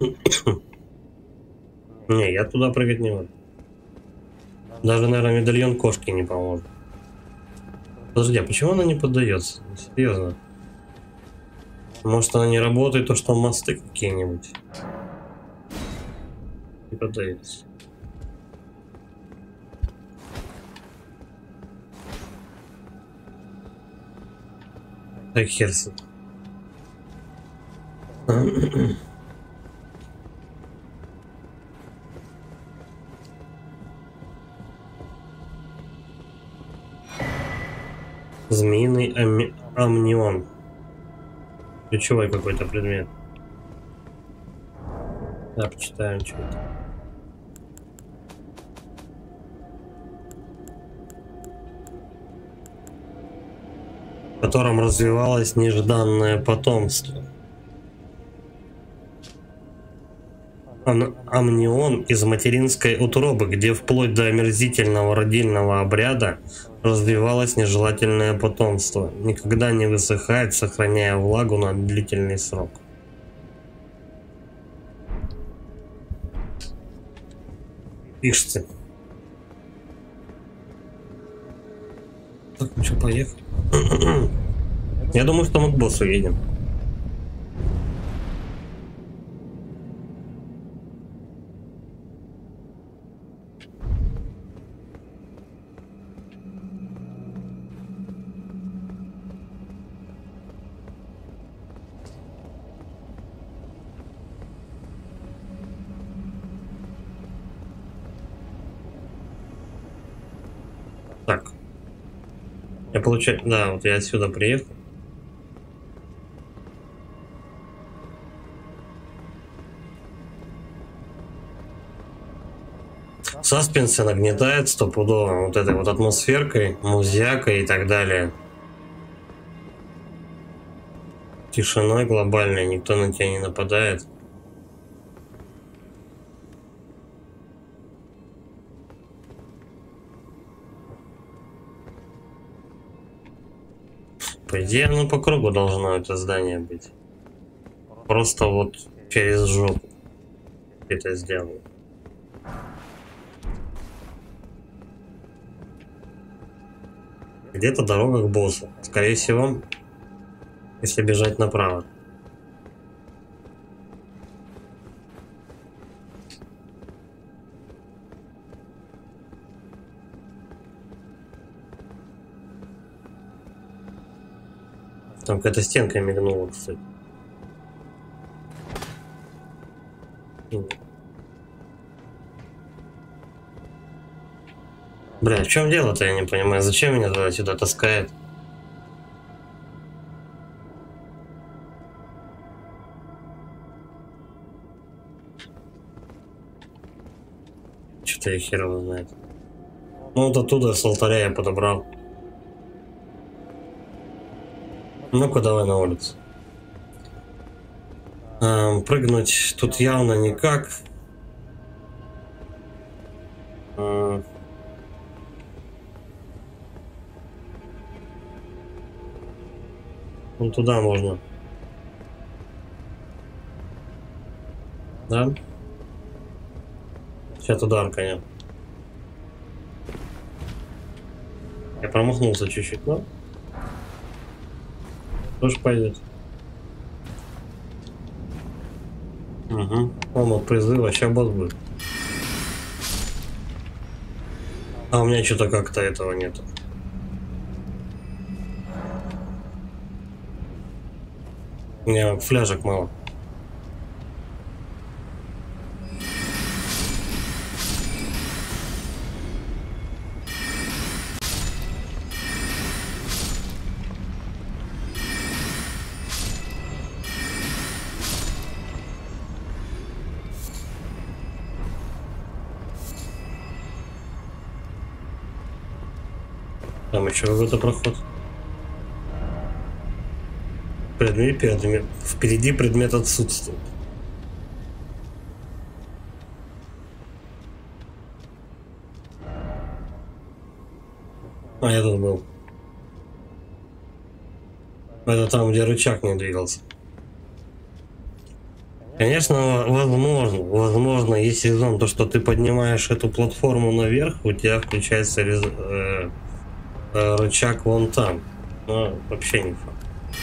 A: Не, я туда прыгать не могу. Даже, наверное, медальон кошки не поможет. Подожди, а почему она не поддается? Серьезно. Может, она не работает, то что мосты какие-нибудь. Не поддается. Так, херси. Змеиный амнион. Ключевой какой-то предмет. Да, почитаем, что это. В котором развивалось нежданное потомство. Амнион из материнской утробы, где вплоть до омерзительного родильного обряда развивалось нежелательное потомство, никогда не высыхает, сохраняя влагу на длительный срок. Пишите. Так, ну что, поехали. Я думаю, что мы к боссу едем. Так. Я получаю... Да, вот я отсюда приехал. Саспенс нагнетает стопудово вот этой вот атмосферкой, музякой и так далее. Тишиной глобальной, никто на тебя не нападает. По идее, оно по кругу должно это здание быть. Просто вот через жопу это сделал. Где-то дорога к боссу. Скорее всего, если бежать направо. Там какая-то стенка мигнула, кстати. Бля, в чем дело-то, я не понимаю. Зачем меня туда сюда таскает? Что-то я хер его знает. Ну вот оттуда с алтаря я подобрал. Ну-ка, давай на улицу. Прыгнуть тут явно никак. Вон туда можно. Да? Сейчас туда арканем. Я промахнулся чуть-чуть, но тоже пойдет. Угу. Омут призыва, сейчас босс будет. А у меня что-то как-то этого нету. У меня фляжек мало. Там еще какой-то проход. Впереди предмет отсутствует. А я тут был. Это там, где рычаг не двигался. Конечно, возможно, есть резон, то, что ты поднимаешь эту платформу наверх, у тебя включается рычаг вон там. Но вообще не факт.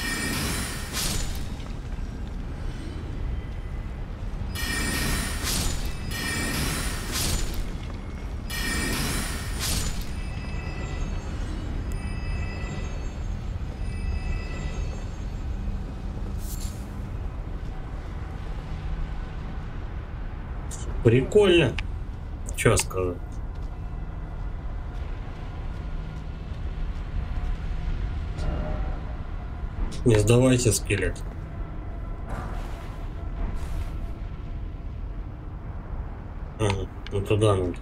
A: Прикольно. Чё сказать? Не сдавайте, скелет. Ага, ну туда надо.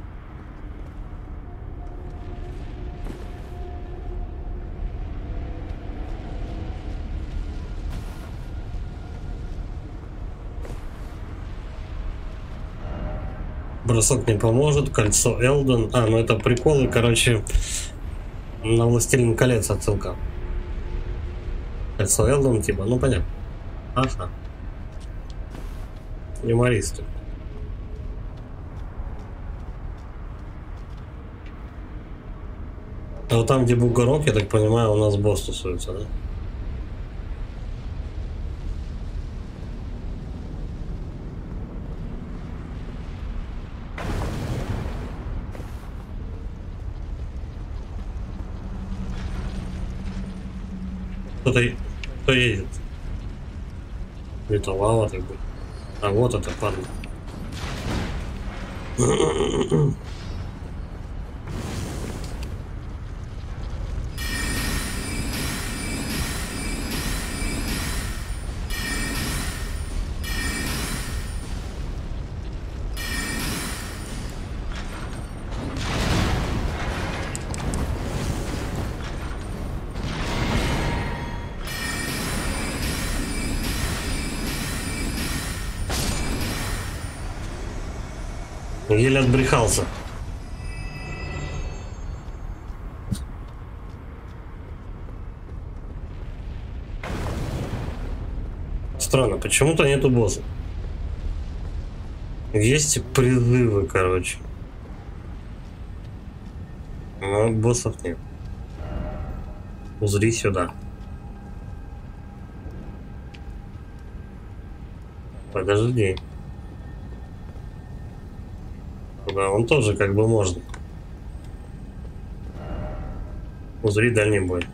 A: Бросок не поможет, кольцо Элден. А, ну это приколы, короче, на Властелин колец отсылка. Кольцо Элден, типа, ну понятно. Ага. Юмористы. А вот там, где бугорок, я так понимаю, у нас босс тусуется, да? Кто едет? Это лава так будет. А вот это падает. Еле отбрехался. Странно, почему-то нету босса. Есть призывы, короче. Но боссов нет. Узри сюда. Подожди. Да, он тоже как бы можно. Узри дальний бой.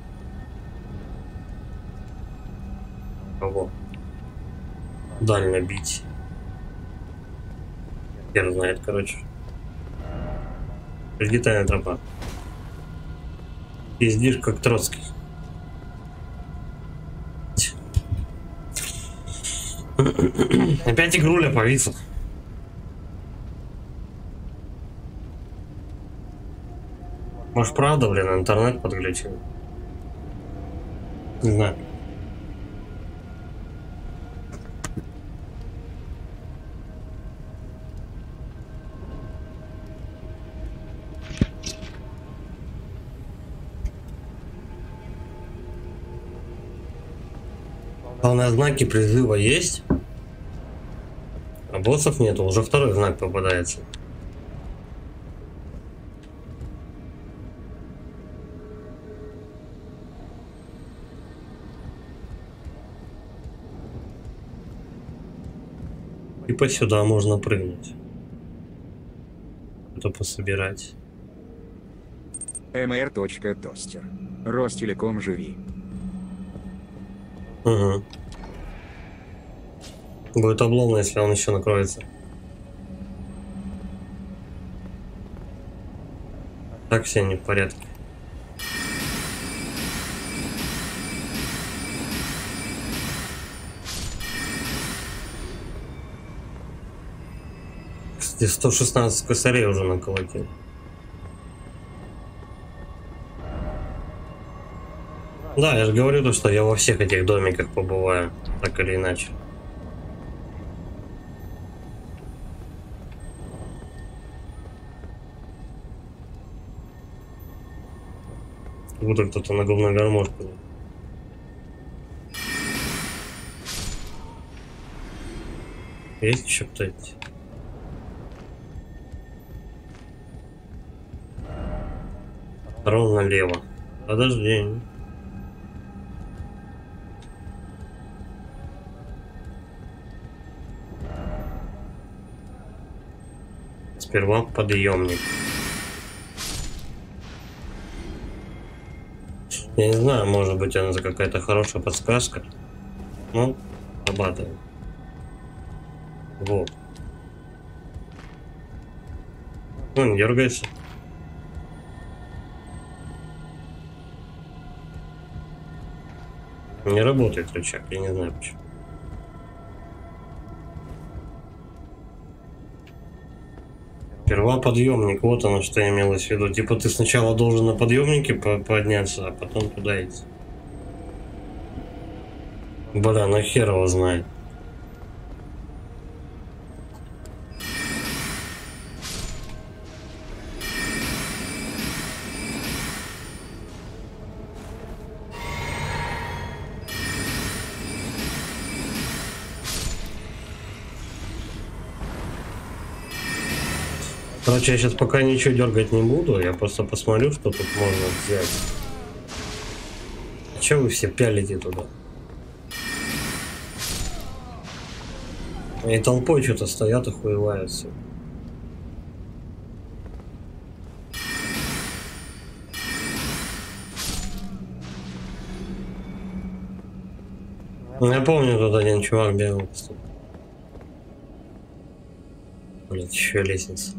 A: Кого? Дально бить. Хер знает, короче. Прилетая тропа. Пиздишь, как Троцкий. Опять игруля повисла. Может, правда, блин, интернет подключил? Не знаю. Главное, знаки призыва есть, а боссов нету. Уже второй знак попадается. Типа сюда можно прыгнуть. Это пособирать.
B: mr.тостер. Ростелеком, живи.
A: Угу. Будет обломно, если он еще накроется. Так все не в порядке. Кстати, 116 косарей уже наколотил. Да, я же говорю, то, что я во всех этих домиках побываю, так или иначе. Будто кто-то на говно гармошку. Есть еще кто-нибудь? Ровно налево. Подожди. Сперва подъемник. Я не знаю, может быть, она какая-то хорошая подсказка. Ну, срабатывает. Вот. Ну, не дергайся. Не работает рычаг, я не знаю почему. Сперва подъемник, вот оно что имелось в виду. Типа ты сначала должен на подъемнике подняться, а потом туда идти. Бля, ну хер его знает. Короче, я сейчас пока ничего дергать не буду, я просто посмотрю, что тут можно взять. А че вы все пялите туда? И толпой что-то стоят и хуеваются. Я помню, тут один чувак бегал. Блять, еще лестница.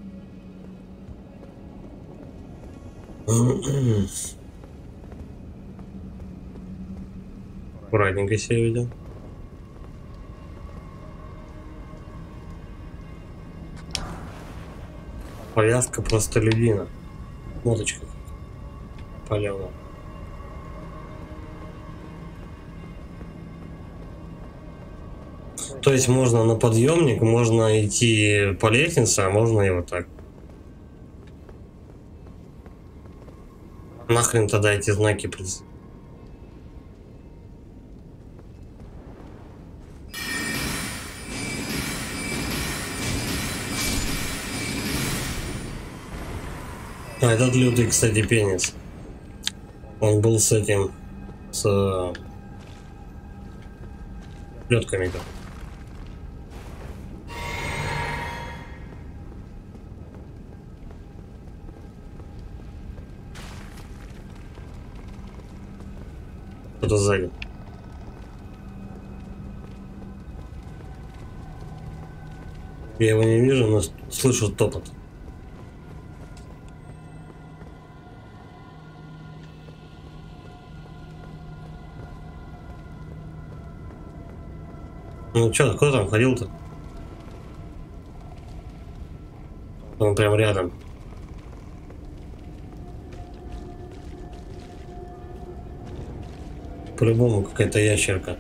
A: Аккуратненько себя ведем. Повязка простолюдина. Моточка. Палева. То есть можно на подъемник, можно идти по лестнице, а можно и вот так. Нахрен тогда эти знаки придется. А этот лютый, кстати, пенис. Он был с этим, с плетками-то. Кто-то сзади. Я его не вижу, но слышу топот. Ну чё, кто там ходил-то? Он прям рядом. По-любому какая-то ящерка.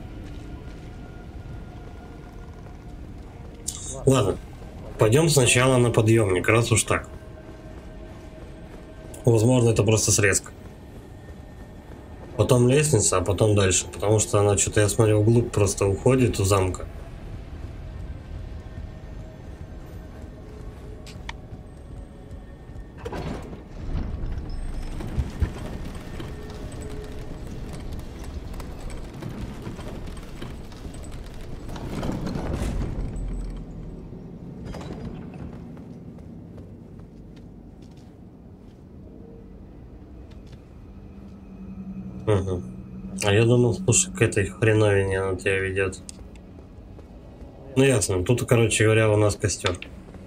A: Ладно, пойдем сначала на подъемник, раз уж так. Возможно, это просто срезка. Потом лестница, а потом дальше. Потому что она что-то, я смотрю, вглубь просто уходит у замка. Угу. А я думал, слушай, к этой хреновине она тебя ведет. Ну ясно, тут, короче говоря, у нас костер.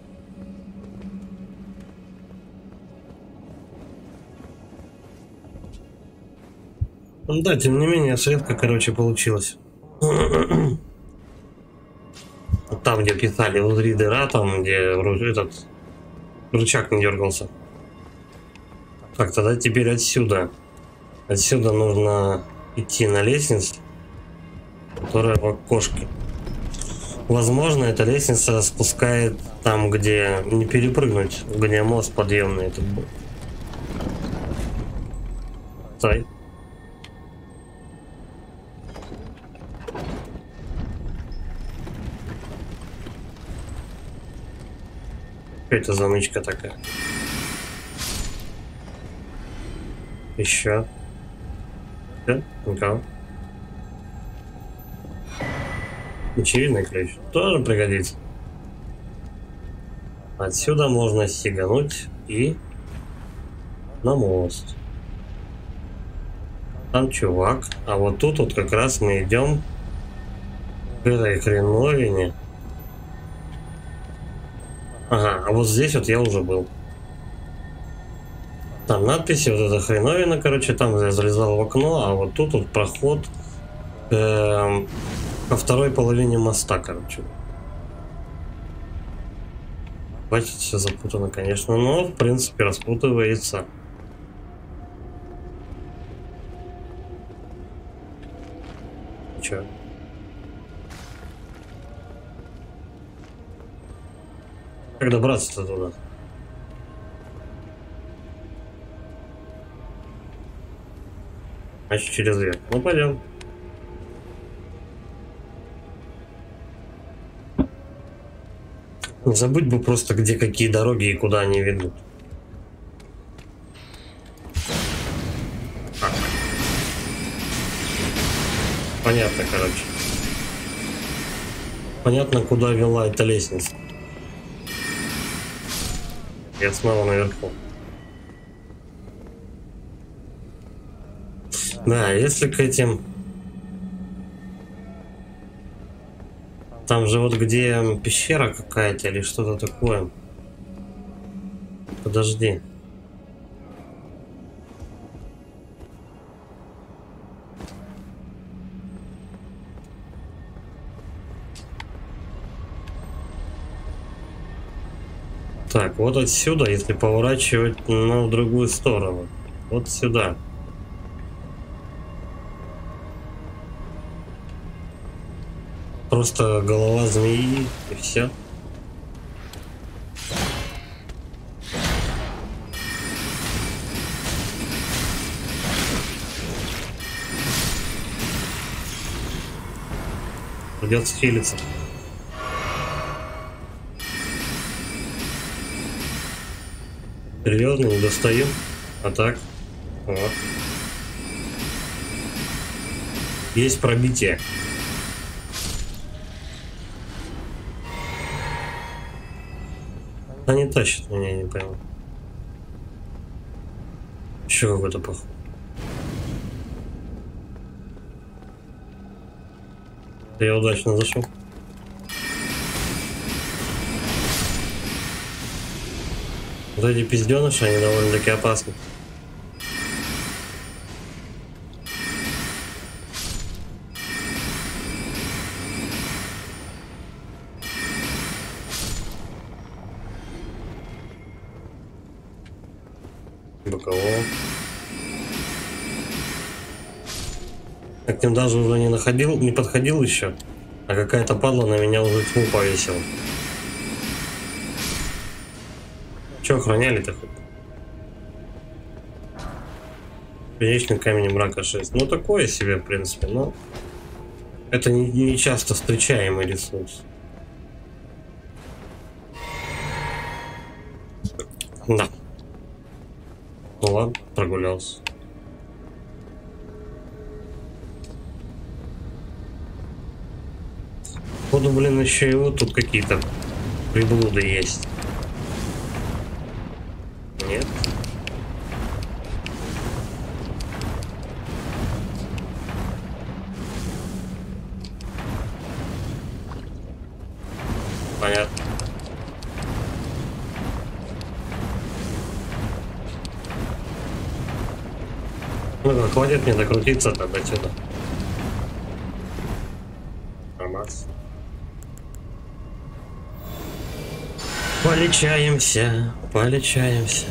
A: Ну да, тем не менее, светка, короче, получилась. Там, где писали внутри дыра, там, где этот рычаг не дергался. Так, тогда теперь отсюда. Отсюда нужно идти на лестницу, которая в окошке. Возможно, эта лестница спускает там, где не перепрыгнуть, где мост подъемный этот был. Стой. Что это за нычка такая? Еще. Да? Никого. Очевидный ключ. Тоже пригодится. Отсюда можно сигануть и на мост. Там чувак. А вот тут вот как раз мы идем к этой хреновине. Ага, а вот здесь вот я уже был. Там надписи, вот эта хреновина, короче, там я залезал в окно, а вот тут вот проход ко второй половине моста, короче. Хватит, все запутано, конечно, но в принципе распутывается. Че? Как добраться-то туда? Значит, через верх. Ну, пойдем. Не забудь бы просто, где какие дороги и куда они ведут. Понятно, короче. Понятно, куда вела эта лестница. Я снова наверху. Да, если к этим... Там же вот где пещера какая-то или что-то такое. Подожди. Так, вот отсюда, если поворачивать в другую сторону. Вот сюда. Просто голова змеи и все. Придется хилиться. Серьезно, не достаю. А так. Вот. Есть пробитие. Они тащат меня, не пойму. Чего в это похоже? Я удачно зашел. Вот эти пизденыши, они довольно-таки опасны. Бокового. Я к ним даже уже не подходил еще, а какая-то падла на меня уже тьму повесила. Че охраняли-то хоть? Вечный камень мрака 6. Ну такое себе, в принципе, но это не часто встречаемый ресурс. Да. Ну ладно, прогулялся. Походу, блин, еще и вот тут какие-то приблуды есть. Нет. Понятно. Ну, хватит мне докрутиться тогда сюда. Нормас. Полечаемся, полечаемся.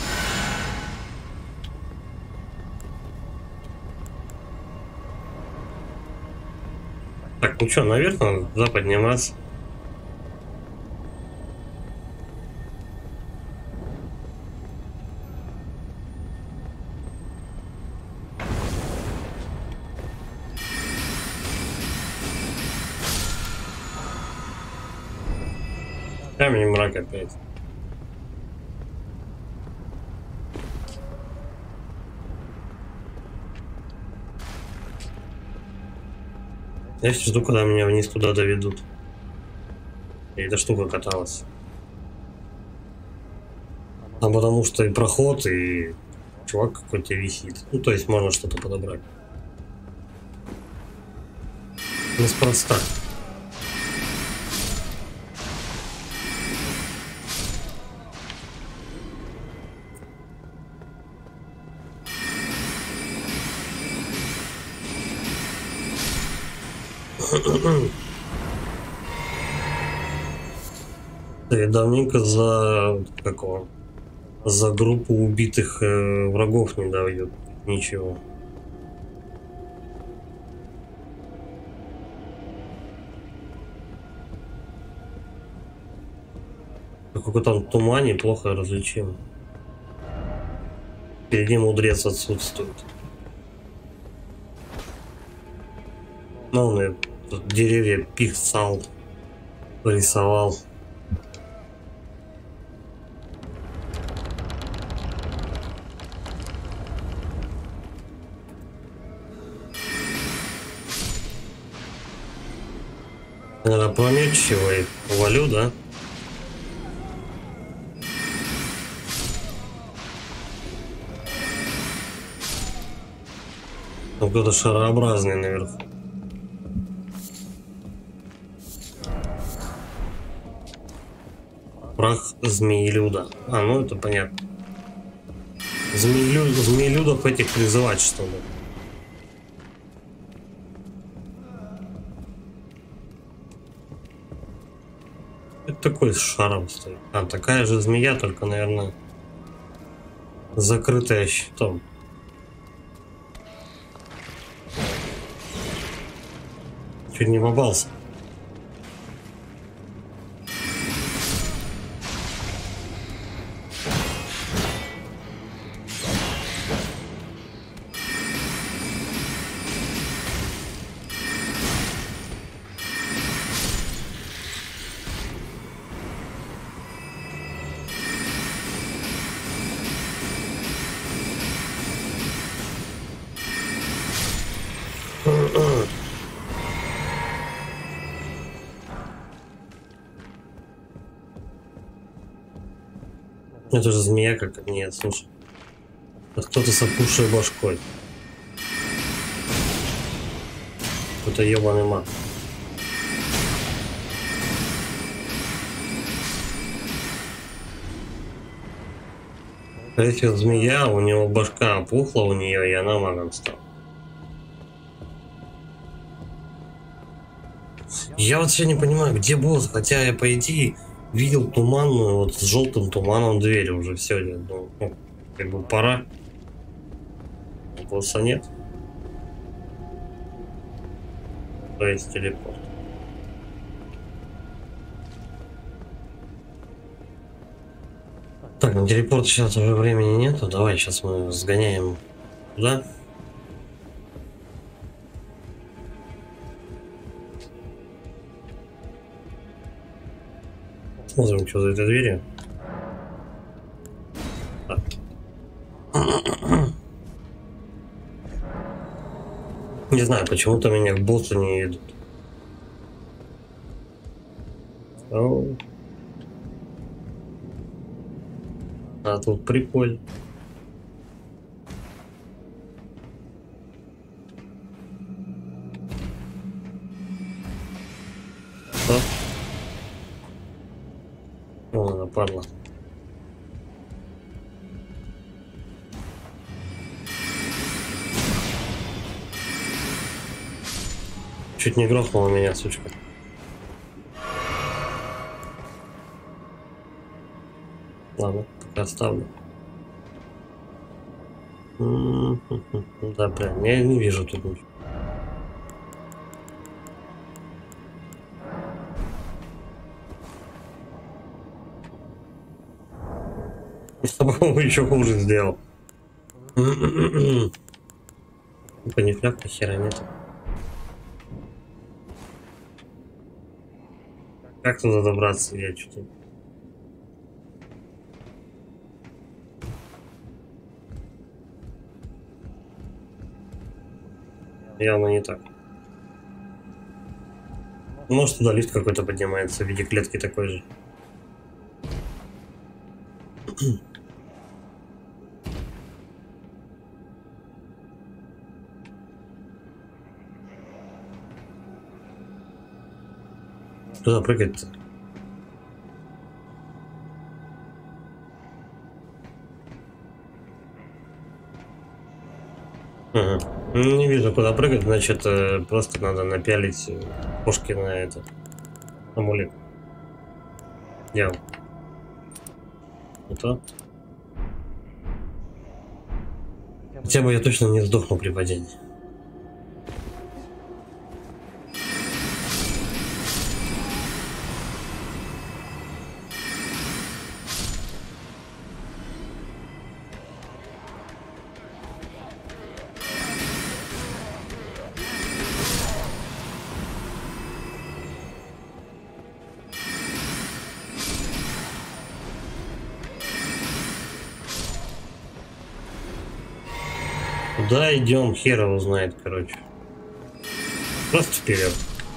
A: Так, ну что, наверх надо туда подниматься. Камень мрак опять. Я сейчас жду, когда меня вниз туда доведут. И эта штука каталась. А потому что и проход, и чувак какой-то висит. Ну, то есть можно что-то подобрать. Неспроста. Я давненько за группу убитых врагов не дают ничего. В каком-то тумане плохо различим. Впереди мудрец отсутствует. Ну, он и тут деревья пихсал, рисовал. Наверное, прометчиво и валю, да? Там кто-то шарообразный наверху. Прах змеелюда. А, ну это понятно. Змеелюдов этих призывать, что ли? Это такой с шаром стоит. А, такая же змея, только, наверное, закрытая щитом. Чуть не попался. Это же змея как... Нет, слушай. Это кто-то с опухшей башкой. Это ебаный маг. Если змея, у него башка опухла у нее, и она магом стала. Я вообще не понимаю, где босс, хотя я по идее видел туманную, вот с желтым туманом дверь уже все, ну, как бы пора. Босса нет. То есть телепорт. Так, на телепорт сейчас уже времени нету. Давай сейчас мы сгоняем туда. Смотрим, что за этой дверью. Не знаю, почему-то меня к боссу не идут. А тут прикольно. О, она падла. Чуть не грохнула меня, сучка. Ладно, пока оставлю. Да, прям, я не вижу тут ничего. Еще хуже сделал. Понефляк ни хера нет. Как туда добраться, я что-то Явно не так. Может, туда лифт какой-то поднимается в виде клетки такой же. Куда прыгать-то? Ага. Не вижу, куда прыгать, значит, просто надо напялить кошки на это. Амулет. Делал. Это. Хотя бы я точно не сдохну при падении. Куда идем, хер его знает, короче. Просто вперед.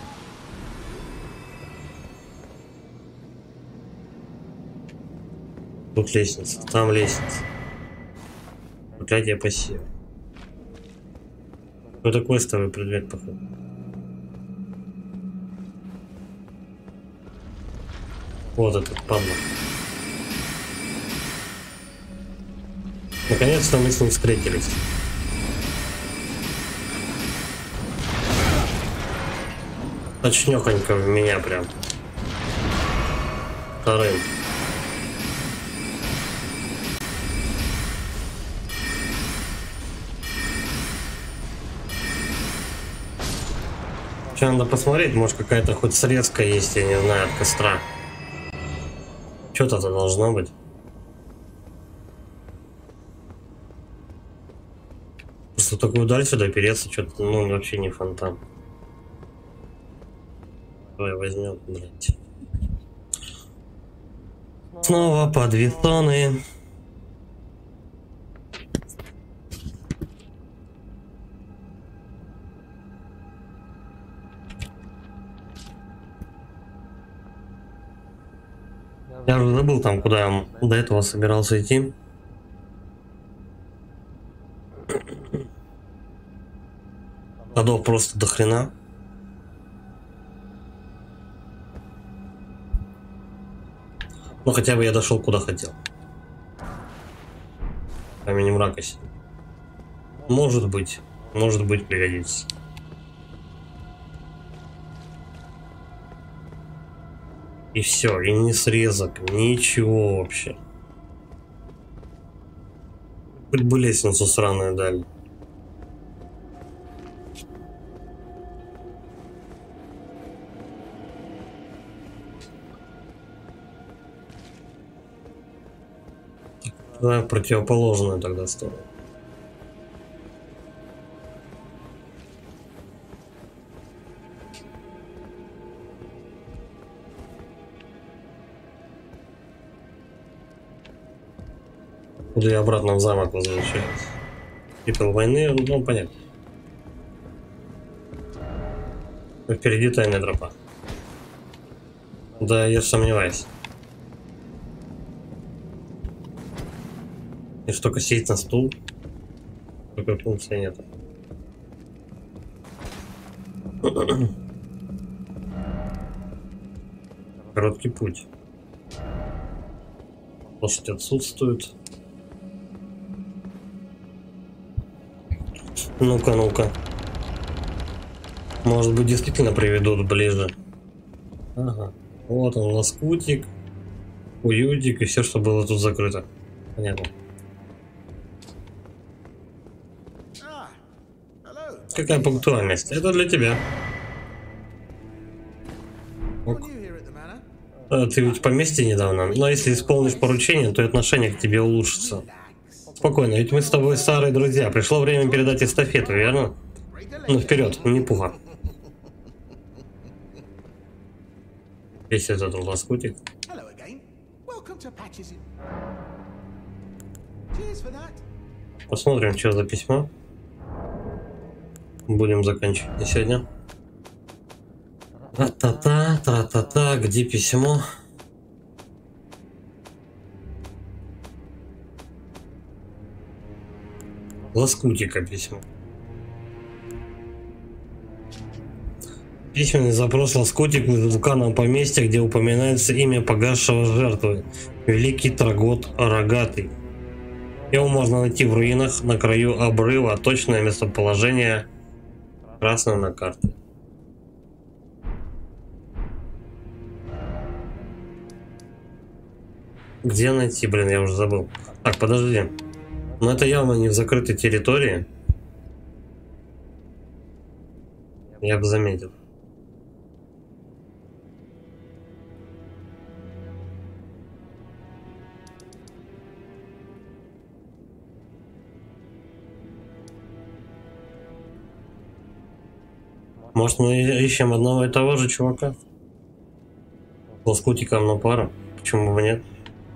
A: Тут лестница, там лестница. Проклятие пассива. Какой-то квестовый предмет, походу. Вот этот падла. Наконец-то мы с ним встретились. Точнёхонько в меня прям. Вторым. Сейчас надо посмотреть, может какая-то хоть срезка есть, я не знаю, от костра. Что-то должно быть. Просто такую даль сюда переться, что-то, ну, вообще не фонтан. Давай возьмем, блядь. Снова подвесоны. Я уже забыл там, куда я до этого собирался идти. Ходов просто до хрена. Ну хотя бы я дошел куда хотел. Камень мрака. Может быть пригодится. И все, и не срезок, ничего вообще. Хоть бы лестницу сраную дали. Да, противоположную тогда сторону. Куда я обратно в замок возвращаюсь. Пепел войны, ну понятно. Впереди тайная тропа. Да, я сомневаюсь. И что, только сесть на стул? Такой функции нет. Короткий путь. Лошадь отсутствует. Ну-ка, ну-ка. Может быть, действительно приведут ближе. Ага. Вот он, лоскутик, уютик и все, что было тут закрыто. Понятно. Какая пунктуальность? Это для тебя. Ок. Ты ведь в поместье недавно, но если исполнишь поручение, то и отношение к тебе улучшится. Спокойно, ведь мы с тобой старые друзья. Пришло время передать эстафету, верно? Ну вперед, не пуха. Весь этот лоскутик. Посмотрим, что за письмо. будем заканчивать на сегодня. Тра-та-та, тра-та-та, где письмо? Лоскутика письмо. Письменный запрос Лоскутик из вулкана поместья, где упоминается имя погасшего жертвы. Великий Трагот Рогатый. Его можно найти в руинах на краю обрыва. Точное местоположение красное на карте. Где найти? Блин, я уже забыл. Так, подожди. Но это явно не в закрытой территории. Я бы заметил. Может, мы ищем одного и того же чувака? Лоскутиком на пару. Почему бы нет?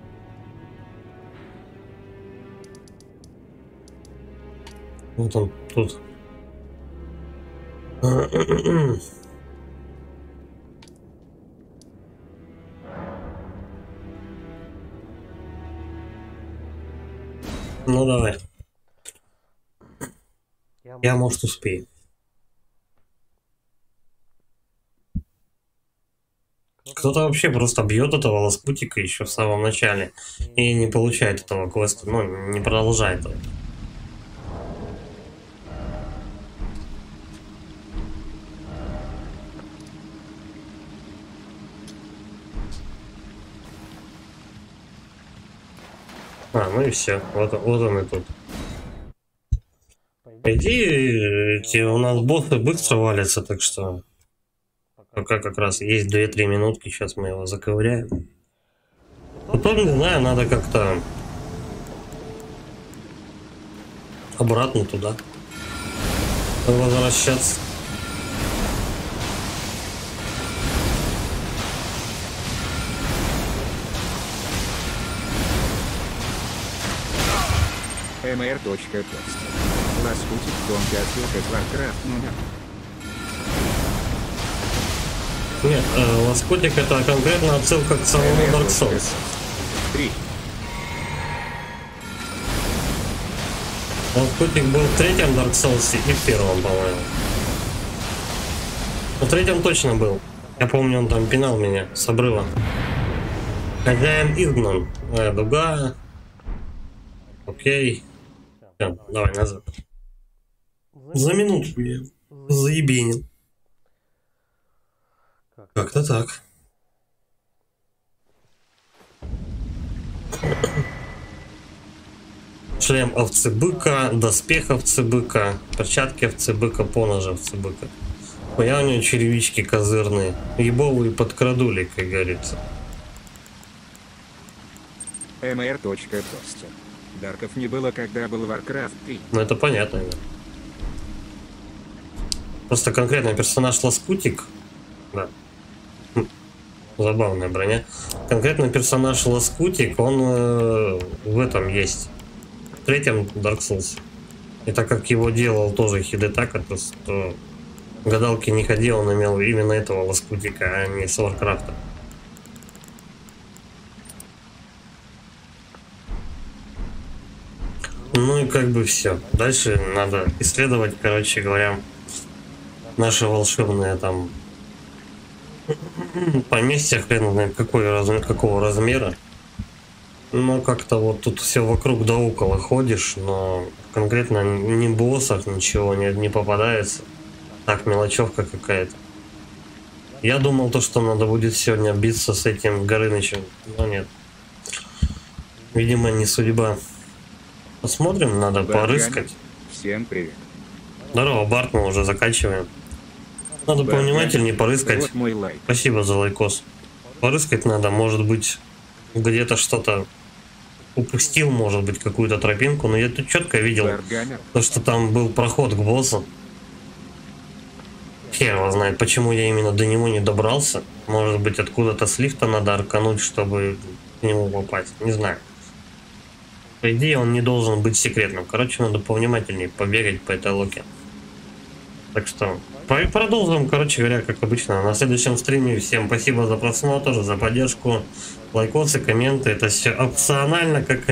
A: Вот он тут. Ну давай. Я, может, успею. Кто-то вообще просто бьет этого Лоскутика еще в самом начале и не получает этого квеста, ну, не продолжает его. Ну и все, вот он и тут. По идее, у нас боссы быстро валятся, так что пока как раз есть 2-3 минутки, сейчас мы его заковыряем. Потом, не знаю, надо как-то обратно туда возвращаться.
B: mr.txt. Лоскутик, тонкий отсылка из Warcraft номер.
A: Нет, Лоскутик это конкретно отсылка к самому Dark Souls.
B: 3.
A: Лоскутик был в третьем Dark Souls и в первом, по-моему. В третьем точно был. Я помню, он там пинал меня с обрыва. Хозяин изгнан. Дуга. Окей. Все, давай назад. За минуту я заебенил. Как-то так. Шлем овцы-быка, доспех овцы-быка, перчатки овцы-быка, поножи овцы-быка. Я у него черевички козырные, ебовые подкрадули, как говорится.
B: mr.txt. Дарков не было, когда был Warcraft 3.
A: Ну это понятно. Да. Просто конкретно персонаж Лоскутик. Да. Забавная броня. Конкретно персонаж Лоскутик, он в этом есть. В третьем Dark Souls. И так как его делал тоже Хидетака, то гадалки не ходил, он имел именно этого Лоскутика, а не с Warcraft. Ну и как бы все. Дальше надо исследовать, короче говоря, наши волшебные там поместья, хрен знает какого размера. Но как-то вот тут все вокруг да около ходишь, но конкретно ни боссов, ничего не попадается. Так, мелочевка какая-то. Я думал то, что надо будет сегодня биться с этим Горынычем, но нет. Видимо, не судьба. Посмотрим, надо порыскать.
B: Всем привет.
A: Здорово, Барт, мы уже заканчиваем. Надо повнимательнее порыскать.
B: Вот мой лайк.
A: Спасибо за лайкос. Порыскать надо, может быть, где-то что-то упустил, может быть, какую-то тропинку, но я тут четко видел, то, что там был проход к боссу. Хер его знает, почему я именно до него не добрался. Может быть, откуда-то с лифта надо аркануть, чтобы к нему попасть. Не знаю. По идее, он не должен быть секретным. Короче, надо повнимательнее побегать по этой локе. Так что продолжим, короче говоря, как обычно, на следующем стриме. Всем спасибо за просмотр, за поддержку, лайкосы, комменты. Это все опционально, как